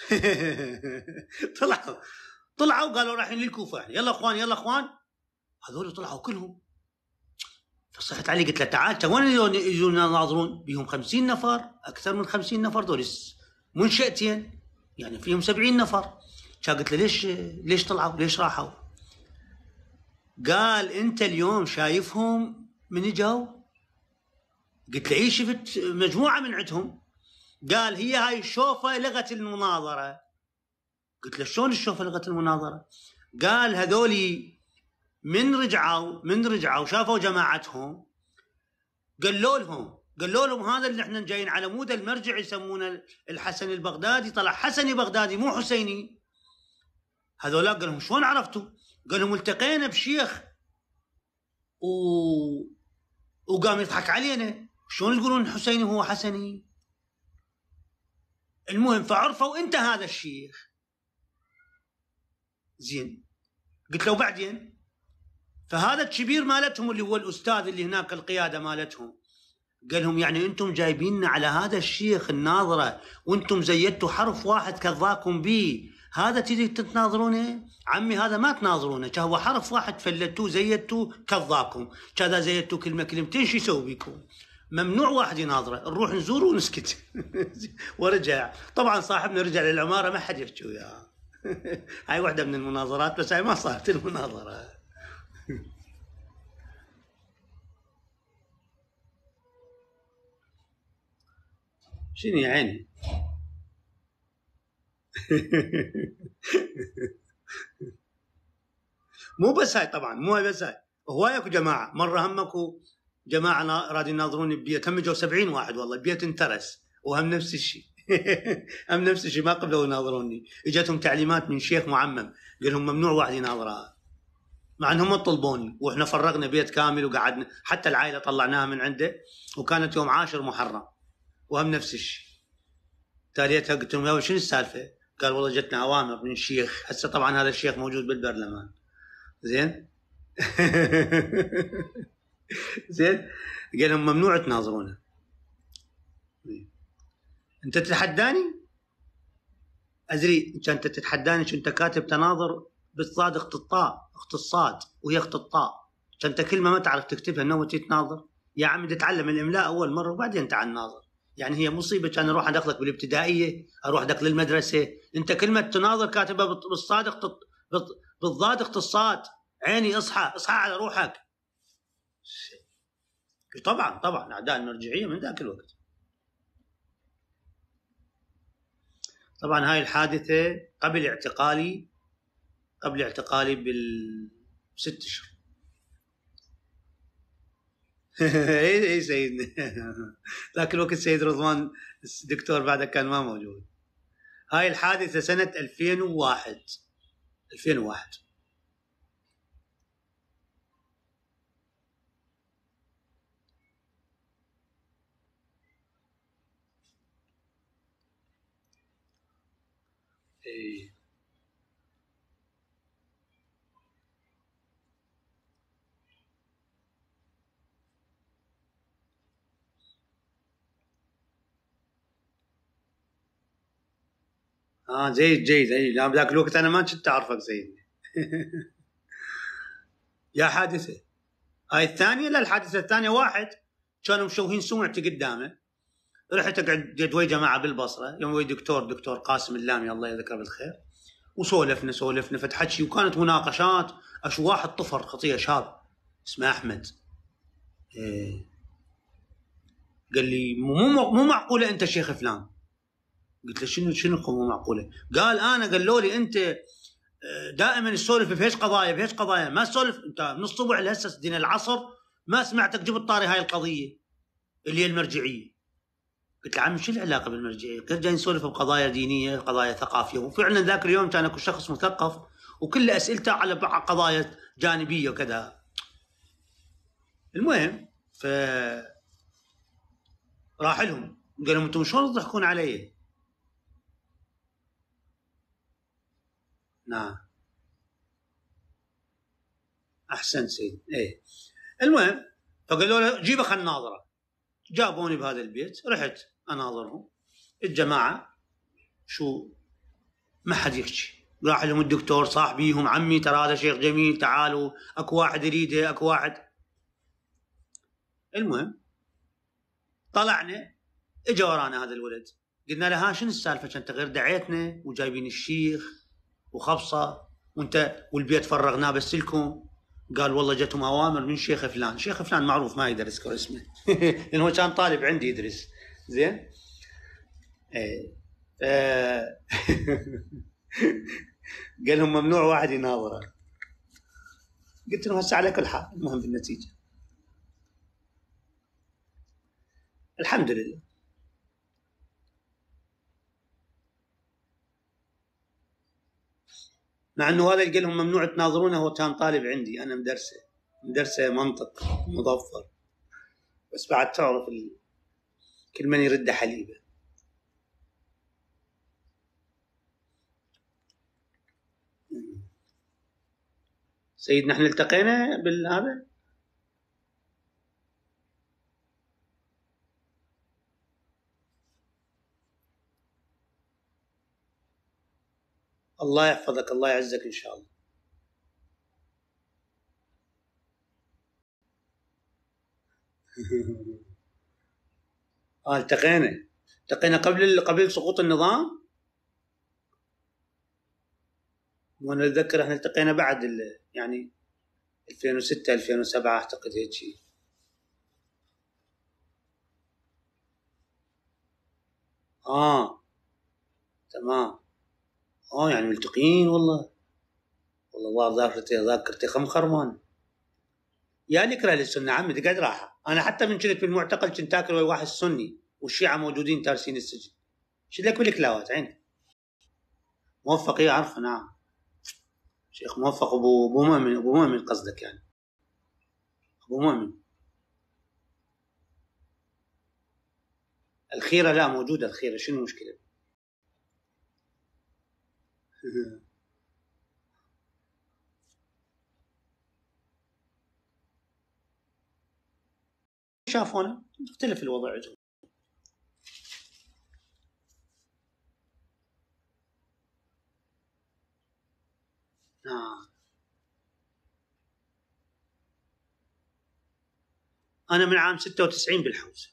[SPEAKER 1] طلعوا قالوا رايحين للكوفه، يلا اخوان هذول طلعوا كلهم. فصحت علي قلت له تعال وين يجون يناظرون؟ بيهم 50 نفر، اكثر من 50 نفر، دول منشئتين يعني فيهم 70 نفر. قلت له ليش طلعوا؟ ليش راحوا؟ قال انت اليوم شايفهم من اجوا؟ قلت له اي شفت مجموعه من عندهم. قال هي هاي الشوفه لغت المناظره. قلت له شلون الشوفه لغت المناظره؟ قال هذولي من رجعوا شافوا جماعتهم، قالوا لهم قالوا لهم هذا اللي احنا جايين على مود المرجع يسمونه الحسن البغدادي، طلع حسني بغدادي مو حسيني. هذولا قال لهم شلون عرفتوا؟ قال لهم التقينا بشيخ وقام يضحك علينا، شلون تقولون حسيني هو حسني؟ المهم فعرفوا انت هذا الشيخ. زين، قلت له بعدين؟ فهذا الكبير مالتهم اللي هو الاستاذ اللي هناك القياده مالتهم قال لهم يعني انتم جايبيننا على هذا الشيخ الناظره وانتم زيدتوا حرف واحد كذاكم به، هذا تجي تتناظرونه؟ عمي هذا ما تناظرونه، هو حرف واحد فلتوه زيدتوه كذاكم، كذا زيدتوه كلمه كلمتين شو يسوي بيكم؟ ممنوع واحد يناظره، نروح نزوره ونسكت. ورجع طبعا صاحبنا رجع للعماره ما حد يحكي وياه. هاي واحده من المناظرات، بس هاي ما صارت المناظره. شنو يا عيني؟ مو بس هاي طبعا، مو بس هاي، هواي اكو جماعه. مره هم اكو جماعه راد يناظروني ببيت، هم جو 70 واحد والله، بيت انترس وهم نفس الشيء. هم نفس الشيء، ما قبلوا يناظروني، اجتهم تعليمات من شيخ معمم قال لهم ممنوع واحد يناظرها، مع انهم طلبوني، واحنا فرغنا بيت كامل وقعدنا، حتى العائله طلعناها من عنده، وكانت يوم 10 محرم وهم نفس الشيء. تاليتها قلت لهم يا شنو السالفه؟ قال والله جتنا اوامر من الشيخ، هسه طبعا هذا الشيخ موجود بالبرلمان. زين. زين، قال لهم ممنوع تناظرونه. انت تتحداني؟ ادري انت تتحداني شو انت كاتب تناظر بالصاد اخت الطاء، اخت الصاد وهي اخت الطاء، انت كلمه ما تعرف تكتبها انه تتناظر؟ يا عمي تتعلم الاملاء اول مره وبعدين تعال ناظر. يعني هي مصيبه كان اروح ادخلك بالابتدائيه، اروح ادخل المدرسه، انت كلمه تناظر كاتبها بالصاد اخت بالضاد اخت الصاد. عيني اصحى اصحى على روحك. طبعا اعداء المرجعيه من ذاك الوقت. طبعا هاي الحادثه قبل اعتقالي ب6 اشهر. اي سيدنا. ذاك الوقت سيد رضوان الدكتور بعده كان ما موجود. هاي الحادثه سنه 2001. ايه جيد اي، لا بذاك الوقت انا ما كنت اعرفك زين. يا حادثه هاي الثانيه. لا الحادثه الثانيه واحد كانوا مشوهين سمعتي قدامه، رحت اقعد ويا جماعه بالبصره، يوم ويا دكتور قاسم اللامي الله يذكره بالخير، وسولفنا فتحكي، وكانت مناقشات. اش واحد طفر خطيه شاب اسمه احمد، قال لي مو معقوله انت شيخ فلان. قلت له شنو مو معقوله؟ قال انا قالوا لي انت دائما تسولف بهيش قضايا ما تسولف انت من الصبح لهسه دين العصر ما سمعتك جبت طاري هاي القضيه اللي هي المرجعيه. قلت له عمي شو العلاقه بالمرجعيه؟ قلت جاي نسولف بقضايا دينيه قضايا ثقافيه، وفعلا ذاك اليوم كان اكو شخص مثقف وكل اسئلته على قضايا جانبيه وكذا. المهم راح لهم قال لهم انتم شلون تضحكون علي؟ نعم احسن سيد. ايه المهم فقالوا له جيبه خلنا نناظره. جابوني بهذا البيت، رحت اناظرهم. الجماعه شو ما حد يحكي، راح لهم الدكتور صاحبيهم عمي ترى هذا شيخ جميل تعالوا اكو واحد يريده اكو واحد. المهم طلعنا، اجى ورانا هذا الولد، قلنا له ها شنو السالفه؟ انت غير دعيتنا وجايبين الشيخ وخبصه وانت والبيت فرغناه بس لكم. قال والله جتهم اوامر من شيخ فلان معروف ما يقدر يذكر اسمه لانه هو كان طالب عندي يدرس. زين. قال لهم ممنوع واحد يناظره. قلت لهم هسه على كل حال المهم بالنتيجه. الحمد لله. مع انه هذا قال لهم ممنوع تناظرونه، هو كان طالب عندي انا مدرسه منطق مظفر، بس بعد تعرف كل من يرد حليبه. سيد نحن التقينا بالهذا. الله يحفظك، الله يعزك ان شاء الله. التقينا قبل سقوط النظام. وانا اتذكر احنا التقينا بعد يعني 2006 2007 اعتقد هيك شيء. تمام. يعني ملتقين والله ذاكرتي خمخرمان. يا نكره للسنه عمي تقعد راحه. انا حتى من كنت بالمعتقل كنت اكل ويا واحد سني والشيعه موجودين تارسين السجن. شو لك بالكلاوات عيني. موفق اعرف. نعم شيخ موفق ابو مؤمن قصدك يعني. ابو مؤمن. الخيره لا موجوده الخيره. شنو المشكله؟ شافونا يختلف الوضع عندهم. أنا من عام 96 بالحوزة.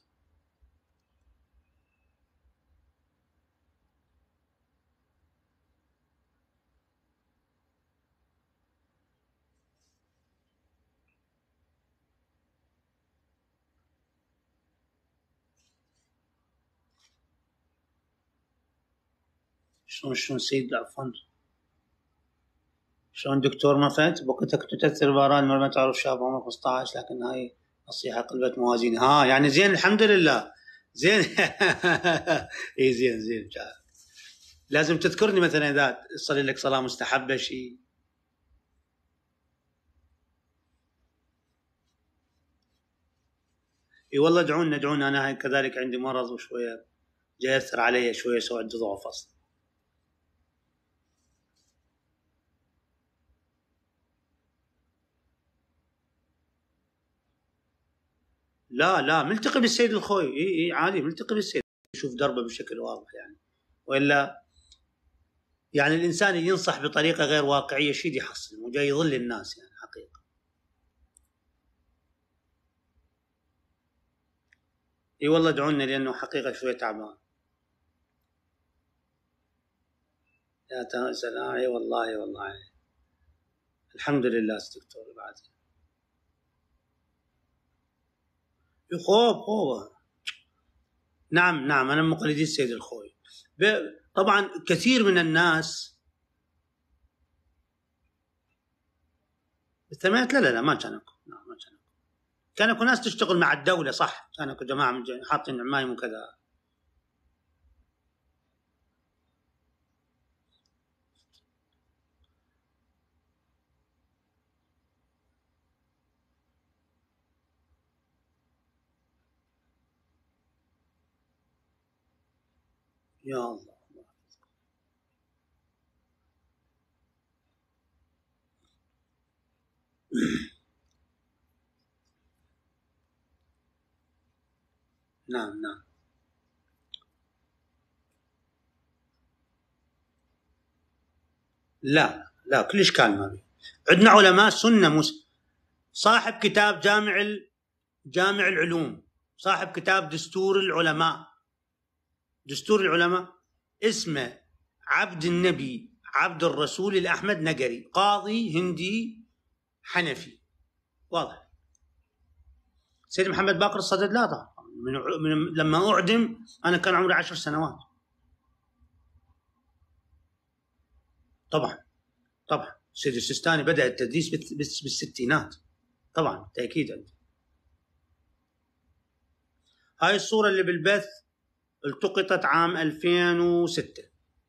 [SPEAKER 1] شلون سيد عفوا؟ شلون دكتور مفت بوقتك تؤثر باران ما تعرف شاب عمره 15 لكن هاي نصيحة قلبت موازين. يعني زين الحمد لله زين. اي زين لازم تذكرني مثلا اذا تصلي لك صلاة مستحبة شيء. اي والله ادعونا انا كذلك عندي مرض وشوية جاي يأثر علي شوية سوى عندي ضعف اصلا. لا ملتقي بالسيد الخوي. اي عادي ملتقي بالسيد يشوف دربه بشكل واضح يعني. والا يعني الانسان ينصح بطريقه غير واقعيه شيء يحصل وجاي يضل الناس يعني حقيقه. اي والله ادعونا لانه حقيقه شويه تعبان. يا سلام. اي والله الحمد لله دكتور بعد. خوب. نعم انا من مقلدي السيد الخوي. طبعا كثير من الناس بالثمانينات لا ما كانوا. كانوا ناس تشتغل مع الدوله صح. كانوا جماعه حاطين عمايم وكذا. يا الله. نعم لا كل اشكال ما بي. عندنا علماء سنه صاحب كتاب جامع العلوم، صاحب كتاب دستور العلماء اسمه عبد النبي عبد الرسول الأحمد نقري، قاضي هندي حنفي واضح. سيد محمد باقر الصدد لا طبعا من لما أعدم أنا كان عمري 10 سنوات. طبعا سيد السيستاني بدأ التدريس بالستينات طبعا تأكيد. هاي الصورة اللي بالبث التقطت عام 2006.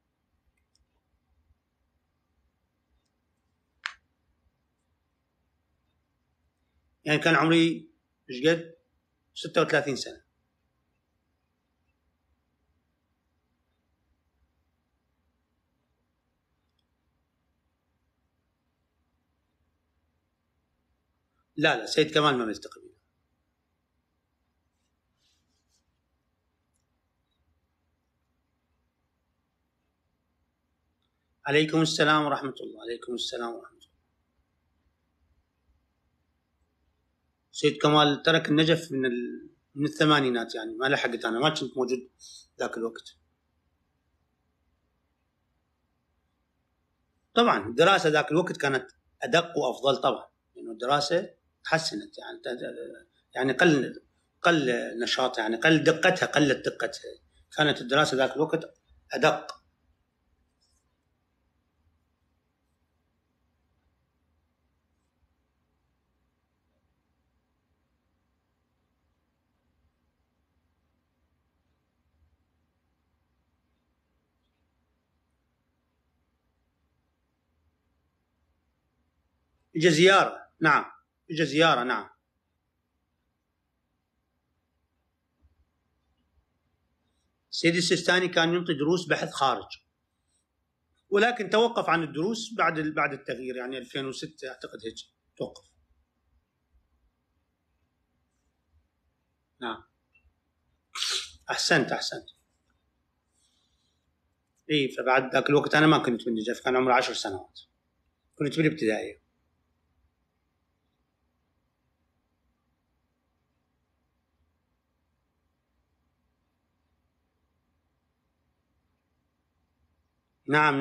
[SPEAKER 1] يعني كان عمري ايش قد 36 سنة. لا سيد كمال ما نلتقي به. عليكم السلام ورحمة الله. عليكم السلام ورحمة الله. سيد كمال ترك النجف من الثمانينات، يعني ما لحقت، أنا ما كنت موجود ذاك الوقت. طبعا الدراسة ذاك الوقت كانت أدق وأفضل طبعا، لأنه الدراسة تحسنت، يعني قل نشاطها، يعني قلت دقتها. كانت الدراسة ذاك الوقت أدق. اجى زيارة، نعم اجى زيارة، نعم. سيدي السيستاني كان ينطي دروس بحث خارج، ولكن توقف عن الدروس بعد التغيير، يعني 2006 اعتقد هيك توقف. نعم احسنت. اي فبعد ذاك الوقت انا ما كنت بالنجف، كان عمري 10 سنوات، كنت بالابتدائيه. نعم.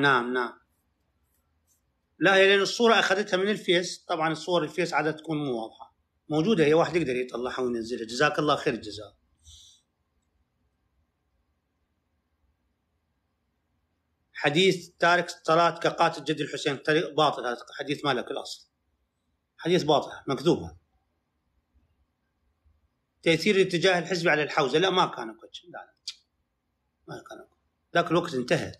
[SPEAKER 1] لا هي لان الصوره اخذتها من الفيس، طبعا الصور الفيس عاده تكون مو واضحه، موجوده هي، واحد يقدر يطلعها وينزلها. جزاك الله خير الجزاء. حديث تارك الصلاه كقاتل جد الحسين، باطل، هذا حديث ما له كل اصل، حديث باطل مكذوب. هذا تاثير الاتجاه الحزبي على الحوزه، لا ما كان اكو، لا ما كان اكو، ذاك الوقت انتهت.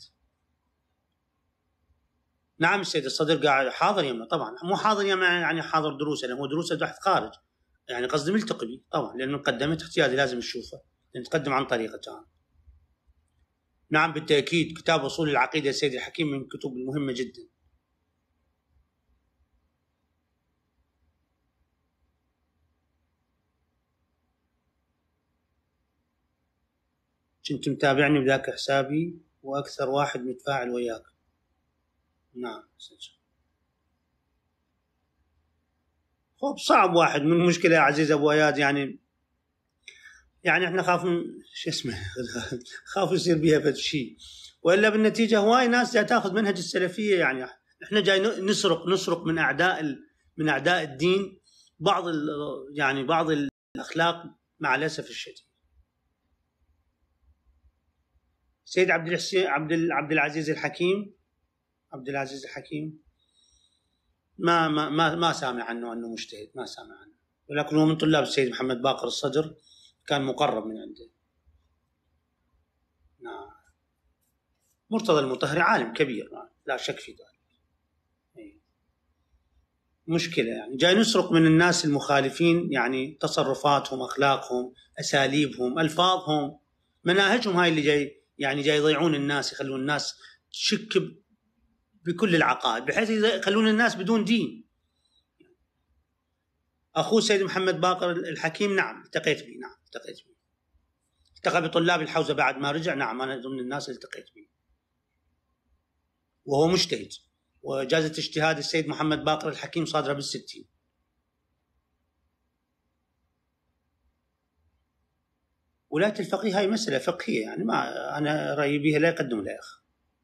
[SPEAKER 1] نعم السيد الصدر قاعد حاضر يمنا، طبعا مو حاضر يمنا يعني حاضر دروسه، لانه هو دروسه بحث خارج، يعني قصدي ملتقي به طبعا، لانه قدمت احتياجي لازم نشوفه، نتقدم عن طريقه. نعم بالتاكيد، كتاب اصول العقيده السيد الحكيم من الكتب المهمه جدا. كنت متابعني بذاك حسابي واكثر واحد متفاعل وياك. نعم خب صعب واحد من مشكله يا عزيز ابو اياد، يعني احنا خاف شو اسمه خاف يصير بها فد شيء، والا بالنتيجه هواي ناس جاي تاخذ منهج السلفيه، يعني احنا جاي نسرق من اعداء الدين بعض الاخلاق مع الاسف الشديد. سيد عبد العزيز الحكيم ما سامع عنه انه مجتهد، ما سامع عنه، ولكن هو من طلاب السيد محمد باقر الصدر، كان مقرب من عنده. نعم مرتضى المطهري عالم كبير، لا شك في ذلك. مشكلة يعني جاي نسرق من الناس المخالفين، يعني تصرفاتهم، أخلاقهم، أساليبهم، ألفاظهم، مناهجهم، هاي اللي جاي يضيعون الناس، يخلون الناس تشك بكل العقائد، بحيث يخلون الناس بدون دين. أخوه سيد محمد باقر الحكيم، نعم التقيت به، التقى بطلاب الحوزة بعد ما رجع، نعم أنا ضمن الناس اللي التقيت به، وهو مجتهد، وجازة اجتهاد السيد محمد باقر الحكيم صادرة بال60. ولاية الفقيه هاي مسألة فقهية، يعني ما أنا رأيي بها لا يقدم لا يأخر.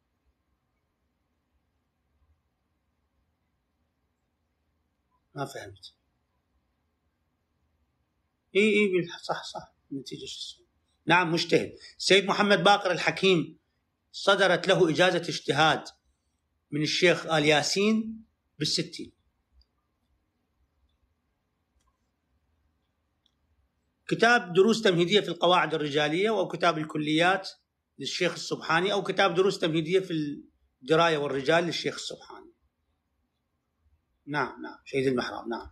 [SPEAKER 1] ما فهمت. اي صح النتيجة شو. نعم مجتهد. السيد محمد باقر الحكيم صدرت له إجازة اجتهاد من الشيخ آل ياسين بال60. كتاب دروس تمهيدية في القواعد الرجالية، أو كتاب الكليات للشيخ السبحاني، أو كتاب دروس تمهيدية في الدراية والرجال للشيخ السبحاني. نعم شهيد المحراب. نعم.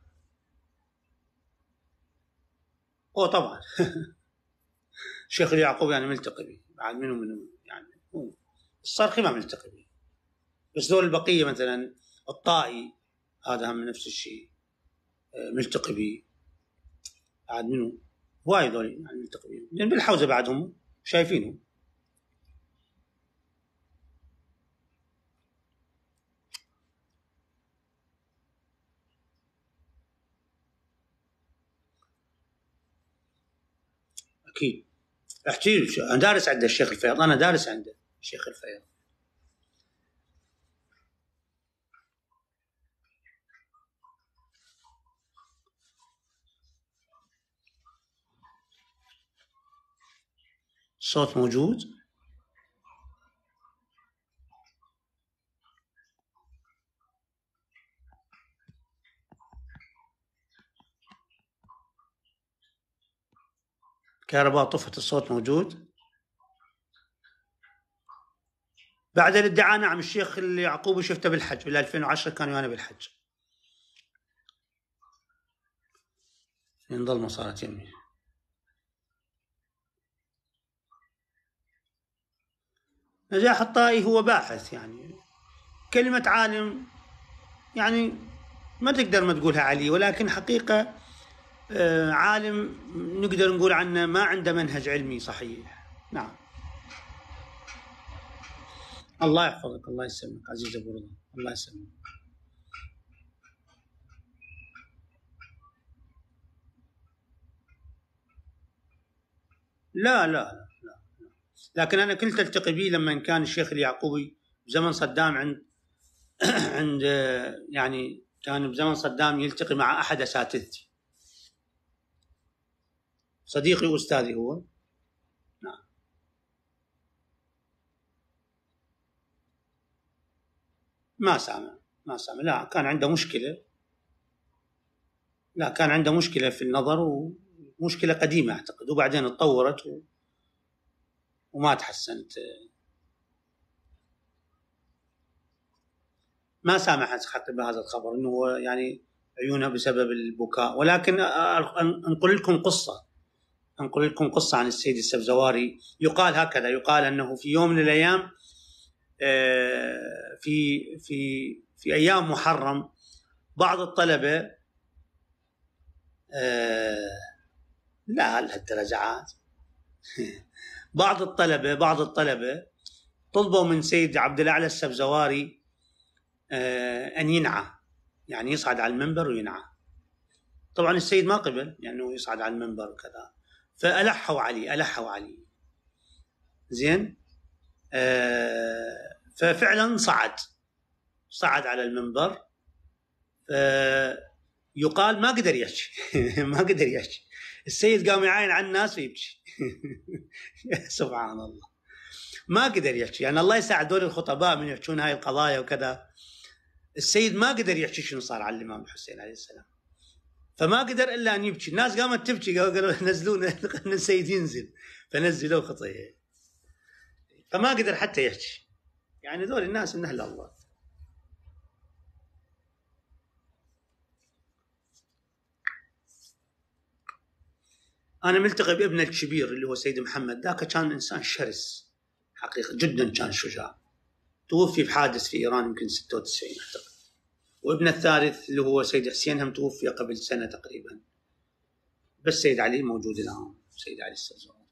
[SPEAKER 1] طبعا الشيخ اليعقوبي يعني ملتقي به، بعد منه يعني الصرخي ما ملتقي به، بس دول البقية مثلا الطائي هذا هم نفس الشيء ملتقي به، بعد منه وايد دول يعني ملتقي بهم، لأن بالحوزة بعدهم شايفينه. أكيد احكي له، أنا دارس عند الشيخ الفياض، أنا دارس عند الشيخ الفياض. الصوت موجود؟ كهرباء طفت، الصوت موجود؟ بعد الادعاء نعم، الشيخ اليعقوبي شفته بالحج بال 2010، كان ويانا بالحج. ينضل ما صارت يمي. نجاح الطائي هو باحث، يعني كلمة عالم يعني ما تقدر ما تقولها عليه، ولكن حقيقة عالم نقدر نقول عنه ما عنده منهج علمي صحيح. نعم. الله يحفظك، الله يسلمك عزيز أبو رضا، الله يسلمك. لا. لكن أنا كنت ألتقي به لما كان الشيخ اليعقوبي بزمن صدام عند عند يعني كان بزمن صدام يلتقي مع أحد أساتذتي، صديقي وأستاذي هو. نعم. ما سامع. لا، كان عنده مشكلة. لا، كان عنده مشكلة في النظر، ومشكلة قديمة أعتقد، وبعدين اتطورت وما تحسنت. ما سامحت حتى بهذا الخبر انه هو يعني عيونه بسبب البكاء. ولكن انقل لكم قصه عن السيد السبزواري. يقال هكذا، يقال انه في يوم من الايام في ايام محرم بعض الطلبه لا لهالدرجه عاد بعض الطلبه طلبوا من سيد عبد الاعلى السبزواري أن ينعى، يعني يصعد على المنبر وينعى. طبعا السيد ما قبل يعني يصعد على المنبر وكذا، فألحوا عليه زين. ففعلا صعد على المنبر. يقال ما قدر يحكي السيد قام يعاين على الناس ويبكي سبحان الله، ما قدر يحكي. يعني الله يساعد دول الخطباء من يحكون هاي القضايا وكذا. السيد ما قدر يحكي شنو صار على الإمام الحسين عليه السلام، فما قدر إلا أن يبكي. الناس قامت تبكي، قالوا نزلون السيد ينزل، فنزلوا خطيه، فما قدر حتى يحكي. يعني ذول الناس من أهل الله. أنا ملتقي بابن الكبير اللي هو سيد محمد، ذاك كان إنسان شرس حقيقة، جدا كان شجاع. توفي بحادث في إيران يمكن 96 أعتقد. وابن الثالث اللي هو سيد حسين هم توفي قبل سنة تقريبا. بس سيد علي موجود الآن، سيد علي السبزواري.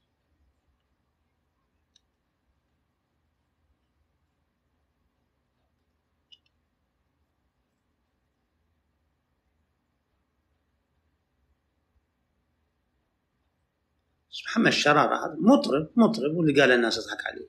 [SPEAKER 1] محمد الشرارة هذا مطرب واللي قال الناس تضحك عليه.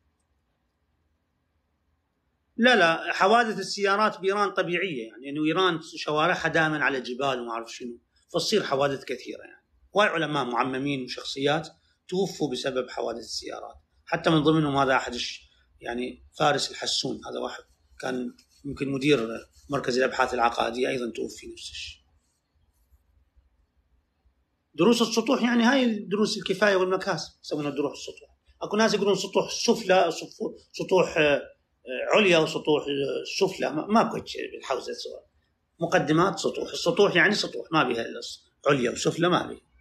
[SPEAKER 1] لا حوادث السيارات بإيران طبيعية، يعني إنه إيران شوارعها دائما على جبال وما أعرف شنو، فتصير حوادث كثيرة. يعني وايد علماء معممين وشخصيات توفوا بسبب حوادث السيارات، حتى من ضمنهم هذا أحد يعني فارس الحسون، هذا واحد كان يمكن مدير مركز الأبحاث العقادية، أيضا توفي نفس الشيء. دروس السطوح يعني هاي دروس الكفاية والمكاسب يسمونها دروس السطوح. اكو ناس يقولون سطوح سفلى، سطوح عليا وسطوح سفلى، ماكو بالحوزة سواء. مقدمات سطوح، السطوح يعني سطوح ما بها الا عليا وسفلى ما بها.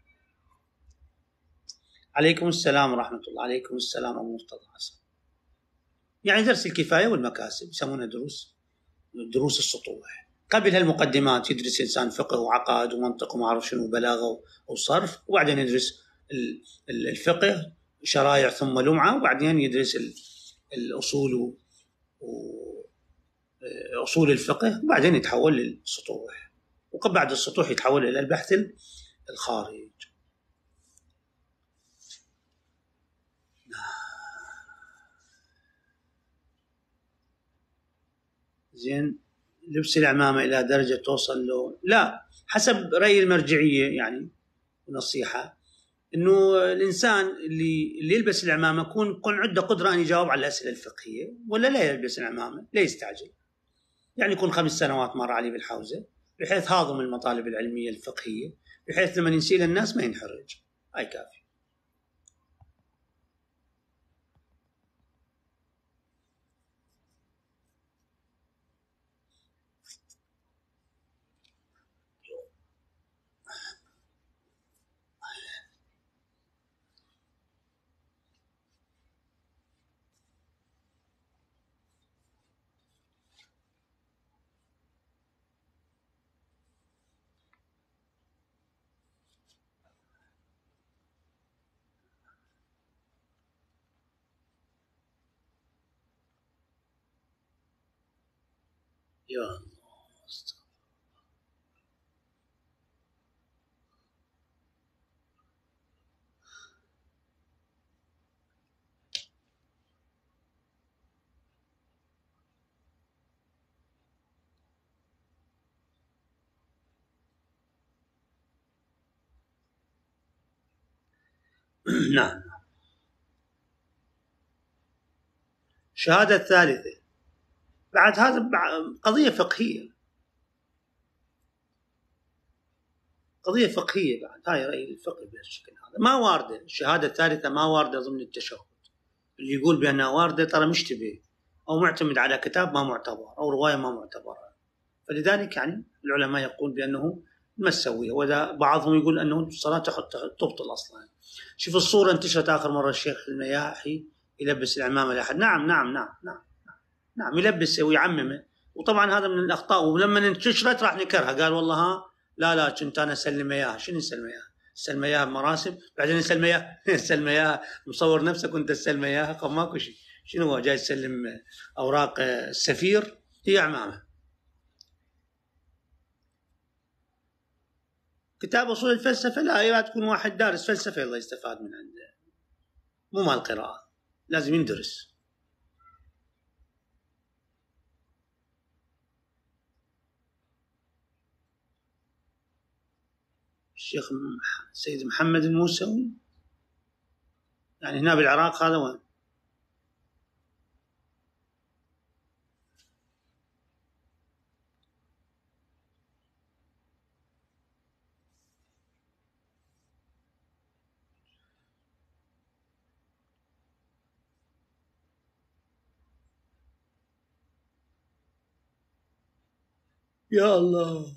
[SPEAKER 1] عليكم السلام ورحمة الله. عليكم السلام أبو مرتضى حسن. يعني درس الكفاية والمكاسب يسمونها دروس السطوح. قبل هالمقدمات يدرس إنسان فقه وعقائد ومنطق وما أعرف شنو بلاغة وصرف، وبعدين يدرس الفقه شرائع ثم لمعة، وبعدين يدرس الأصول وأصول الفقه، وبعدين يتحول للسطوح، وبعد السطوح يتحول إلى البحث الخارج. زين. لبس العمامة إلى درجة توصل له، لا، حسب رأي المرجعية يعني نصيحة إنه الإنسان اللي يلبس العمامة يكون عنده قدرة أن يجاوب على الأسئلة الفقهية، ولا لا يلبس العمامة، لا يستعجل. يعني يكون 5 سنوات مر عليه بالحوزة بحيث هاضم المطالب العلمية الفقهية، بحيث لما يسأل الناس ما ينحرج. هاي كافي. يا الله. نعم. الشهادة الثالثة بعد هذا قضية فقهية، قضية فقهية بعد. هاي رأي الفقه بهالشكل هذا ما واردة. الشهادة الثالثة ما واردة ضمن التشهد. اللي يقول بأنها واردة ترى مشتبه أو معتمد على كتاب ما معتبر أو رواية ما معتبرة. فلذلك يعني العلماء يقول بأنه ما تسويه، وإذا بعضهم يقول أنه الصلاة تبطل أصلا. شوف الصورة انتشرت آخر مرة الشيخ المياحي يلبس العمامة لأحد. نعم نعم نعم نعم نعم يلبس ويعممه، وطبعا هذا من الأخطاء. ولما انتشرت راح نكرها، قال والله ها لا كنت أنا أسلم إياها. شنو نسلم إياها؟ نسلم إياها بمراسم، بعدين نسلم إياها نسلم إياها مصور نفسك وأنت تسلم إياها. قام ماكو شيء. شنو هو جاي يسلم أوراق السفير؟ هي عمامة. كتاب أصول الفلسفة لا، يبقى تكون واحد دارس فلسفة الله يستفاد من عنده، مو مال قراءة، لازم يندرس. الشيخ سيد محمد الموسوي يعني هنا بالعراق، هذا وين؟ يا الله.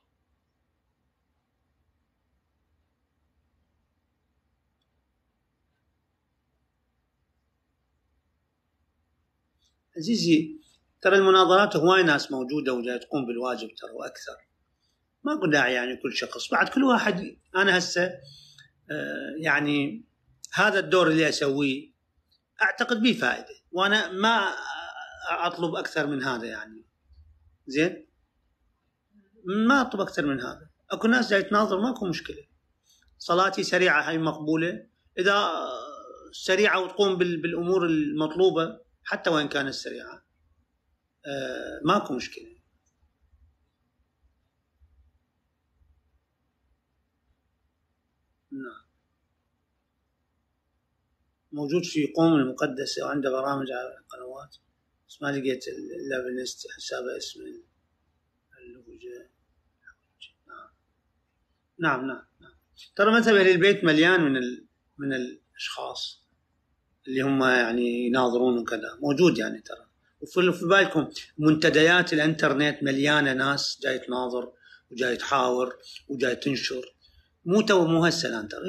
[SPEAKER 1] عزيزي ترى المناظرات هواي ناس موجودة وجاي تقوم بالواجب ترى وأكثر. ما أقول داعي يعني كل شخص، بعد كل واحد. أنا هسه يعني هذا الدور اللي أسويه أعتقد به فائدة، وأنا ما أطلب أكثر من هذا يعني. زين، ما أطلب أكثر من هذا. أكو ناس جاي تناظر ماكو مشكلة. صلاتي سريعة هاي مقبولة، إذا سريعة وتقوم بالأمور المطلوبة حتى وإن كانت سريعة ماكو مشكلة. نعم. موجود في قوم المقدسة وعنده برامج على القنوات، بس ما لقيت إلا بالنست حسابه اسمه اللوجة. نعم نعم نعم نعم. ترى مذهب أهل البيت مليان من الأشخاص اللي هم يعني يناظرون وكذا، موجود يعني ترى. وفي بالكم منتديات الانترنت مليانه ناس جاي تناظر وجاي تحاور وجاي تنشر، مو هسه الان ترى.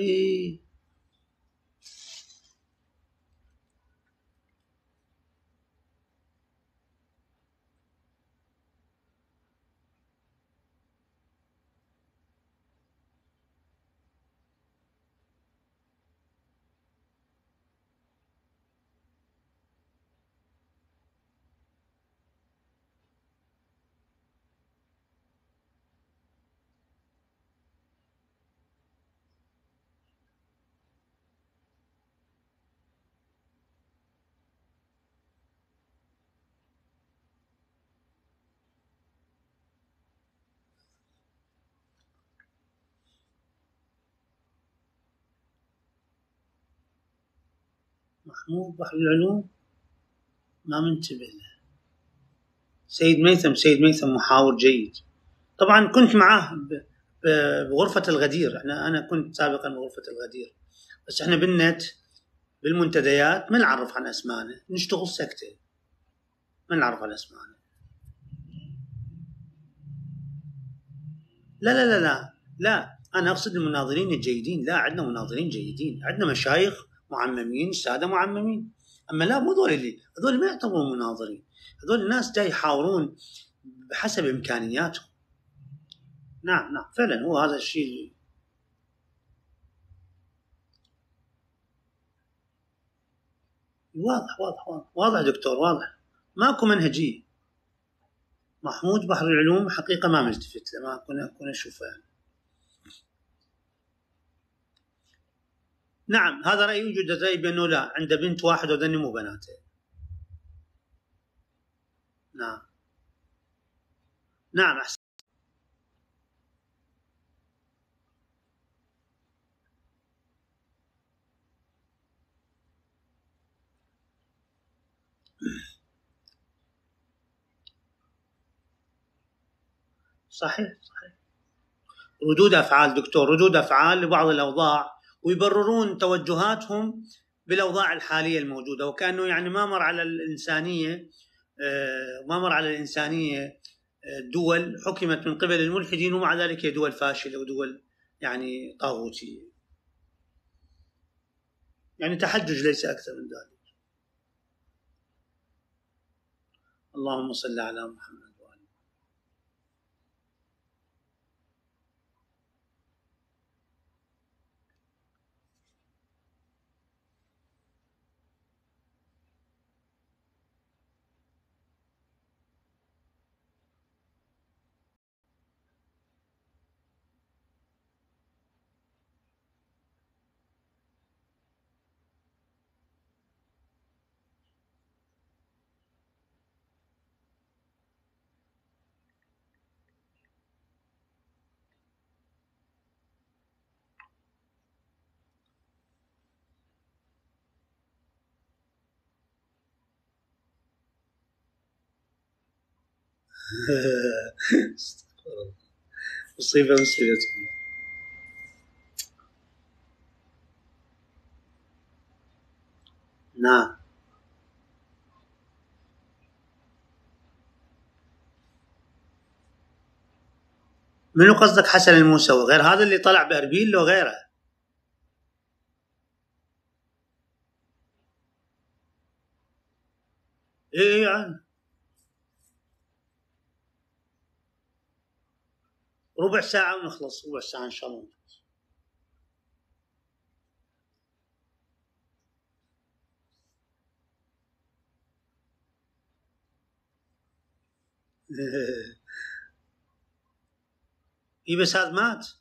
[SPEAKER 1] محمود بحر العلوم ما منتبه له. سيد ميثم محاور جيد طبعا، كنت معه بغرفة الغدير. أنا كنت سابقا بغرفة الغدير، بس احنا بالنت بالمنتديات ما نعرف عن أسمانه، نشتغل سكتة ما نعرف عن أسمانه. لا لا لا لا لا، أنا أقصد المناظرين الجيدين. لا، عندنا مناظرين جيدين، عندنا مشايخ معممين، سادة معممين. أما لا، مو هذول ما يعتبرون مناظرين، هذول الناس جاي يحاورون بحسب إمكانياتهم. نعم نعم فعلا، هو هذا الشيء. واضح واضح واضح دكتور، واضح، ماكو منهجية. محمود بحر العلوم حقيقة ما ملتفت له، ما كنا نشوفه يعني. نعم هذا رأي، يوجد رأي بأنه لا، عنده بنت واحدة وذني مو بناته. نعم نعم أحسن. صحيح صحيح، ردود أفعال دكتور، ردود أفعال لبعض الأوضاع، ويبررون توجهاتهم بالأوضاع الحالية الموجودة، وكأنه يعني ما مر على الإنسانية دول حكمت من قبل الملحدين ومع ذلك هي دول فاشلة ودول يعني طاغوتية. يعني تحجج ليس أكثر من ذلك. اللهم صل على محمد. مصيبة. نعم. منو قصدك حسن الموسوي؟ غير هذا اللي طلع بأربيل لو غيره؟ ايه يعني ربع ساعة ونخلص، ربع ساعة إن شاء الله. اي بس هذا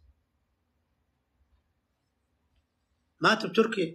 [SPEAKER 1] مات بتركيا.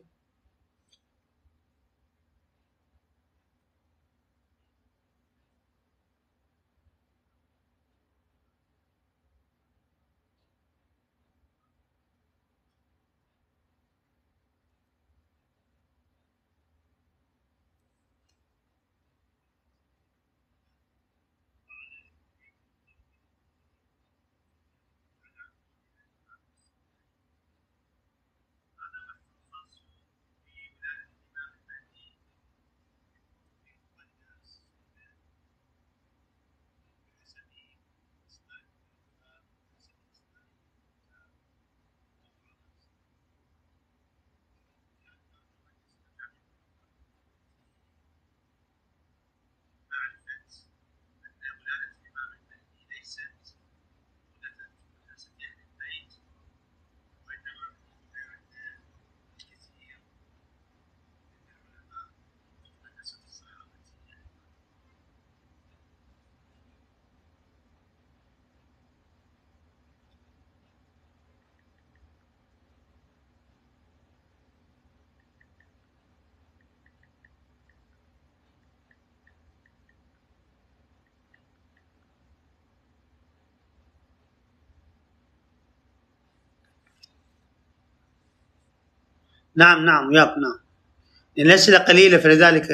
[SPEAKER 1] نعم نعم وياك نعم، لأن الأسئلة قليلة فلذلك.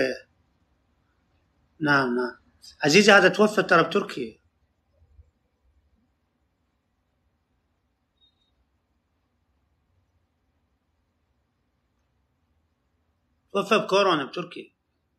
[SPEAKER 1] نعم نعم. عزيزي هذا توفى ترى بتركيا، توفى بكورونا بتركيا.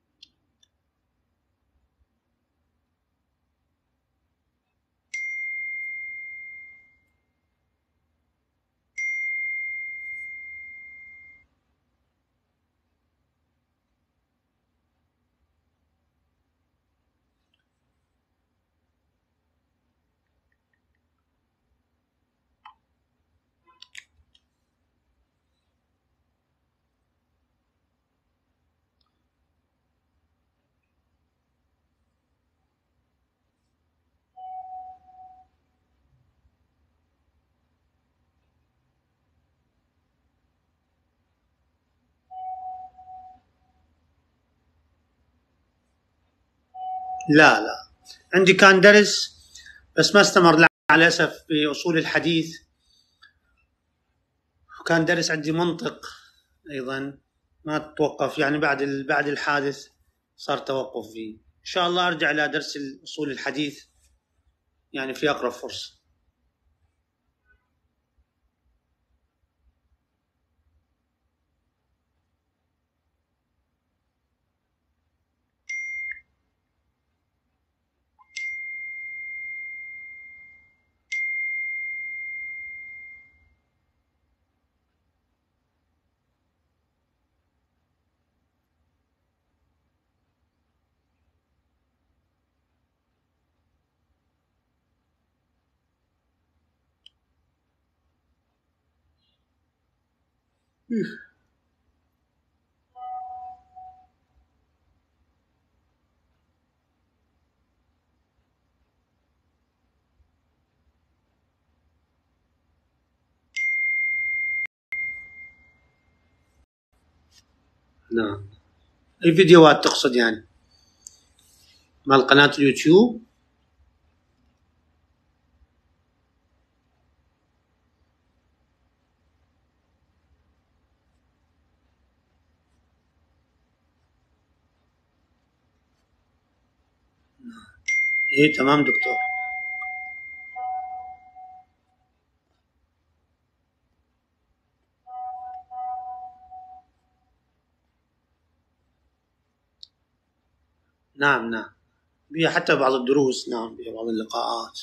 [SPEAKER 1] لا لا، عندي كان درس بس ما استمر مع الأسف بأصول الحديث، وكان درس عندي منطق أيضا ما توقف، يعني بعد الحادث صار توقف فيه. إن شاء الله أرجع إلى درس أصول الحديث يعني في أقرب فرصة. نعم. أي فيديوهات تقصد يعني مال قناة اليوتيوب؟ إيه تمام دكتور. نعم نعم، بيها حتى بعض الدروس، نعم بيها بعض اللقاءات.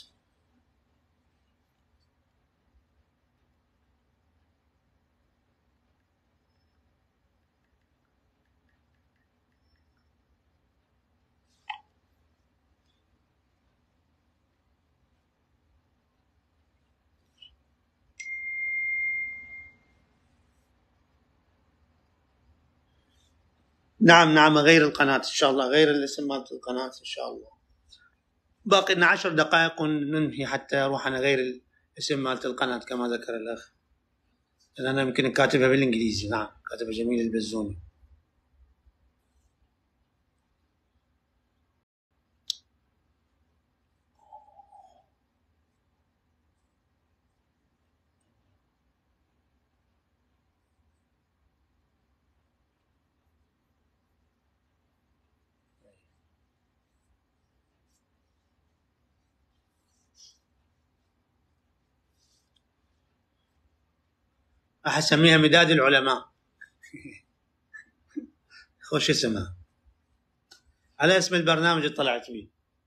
[SPEAKER 1] نعم نعم، غير القناة إن شاء الله، غير الاسم مالت القناة إن شاء الله. باقي لنا 10 دقائق وننهي حتى أروح أنا غير الاسم مالت القناة كما ذكر الأخ، لأن أنا يمكن كاتبها بالإنجليزي. نعم كاتبها جميل البزوني. أحسميها مداد العلماء. خوش اسمها على اسم البرنامج اللي طلعت فيه.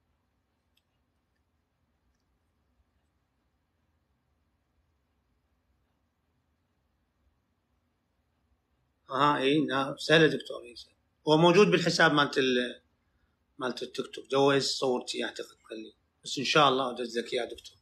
[SPEAKER 1] اي نعم سهله دكتور، هو موجود بالحساب مالت التيك توك، جوز صورتي اعتقد خلي بس إن شاء الله أجهز لك يا دكتور.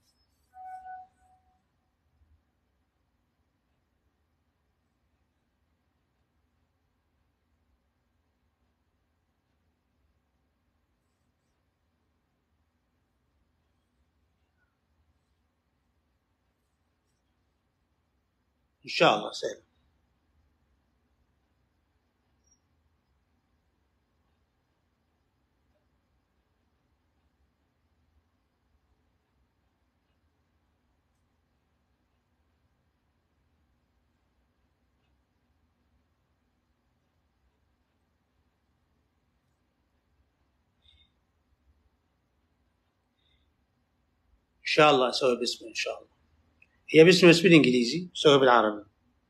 [SPEAKER 1] إن شاء الله سهل. إن شاء الله أسوي باسمه إن شاء الله. هي باسمه بس بالإنجليزي، أسوي بالعربي.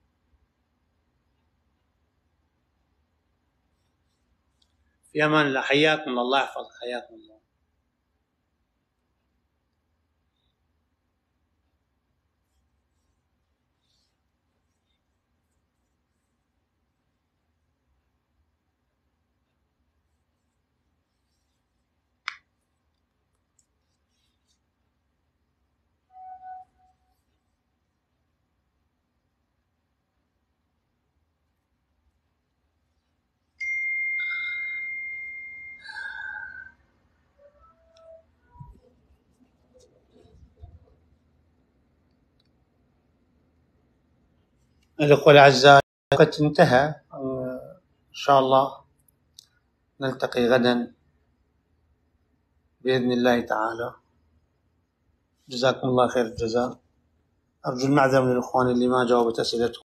[SPEAKER 1] في أمان الله. حياكم الله يحفظك. حياكم الله. الأخوة الأعزاء، الوقت انتهى. إن شاء الله نلتقي غدا بإذن الله تعالى. جزاكم الله خير الجزاء. أرجو المعذرة من الإخوان اللي ما جاوبت أسئلتهم.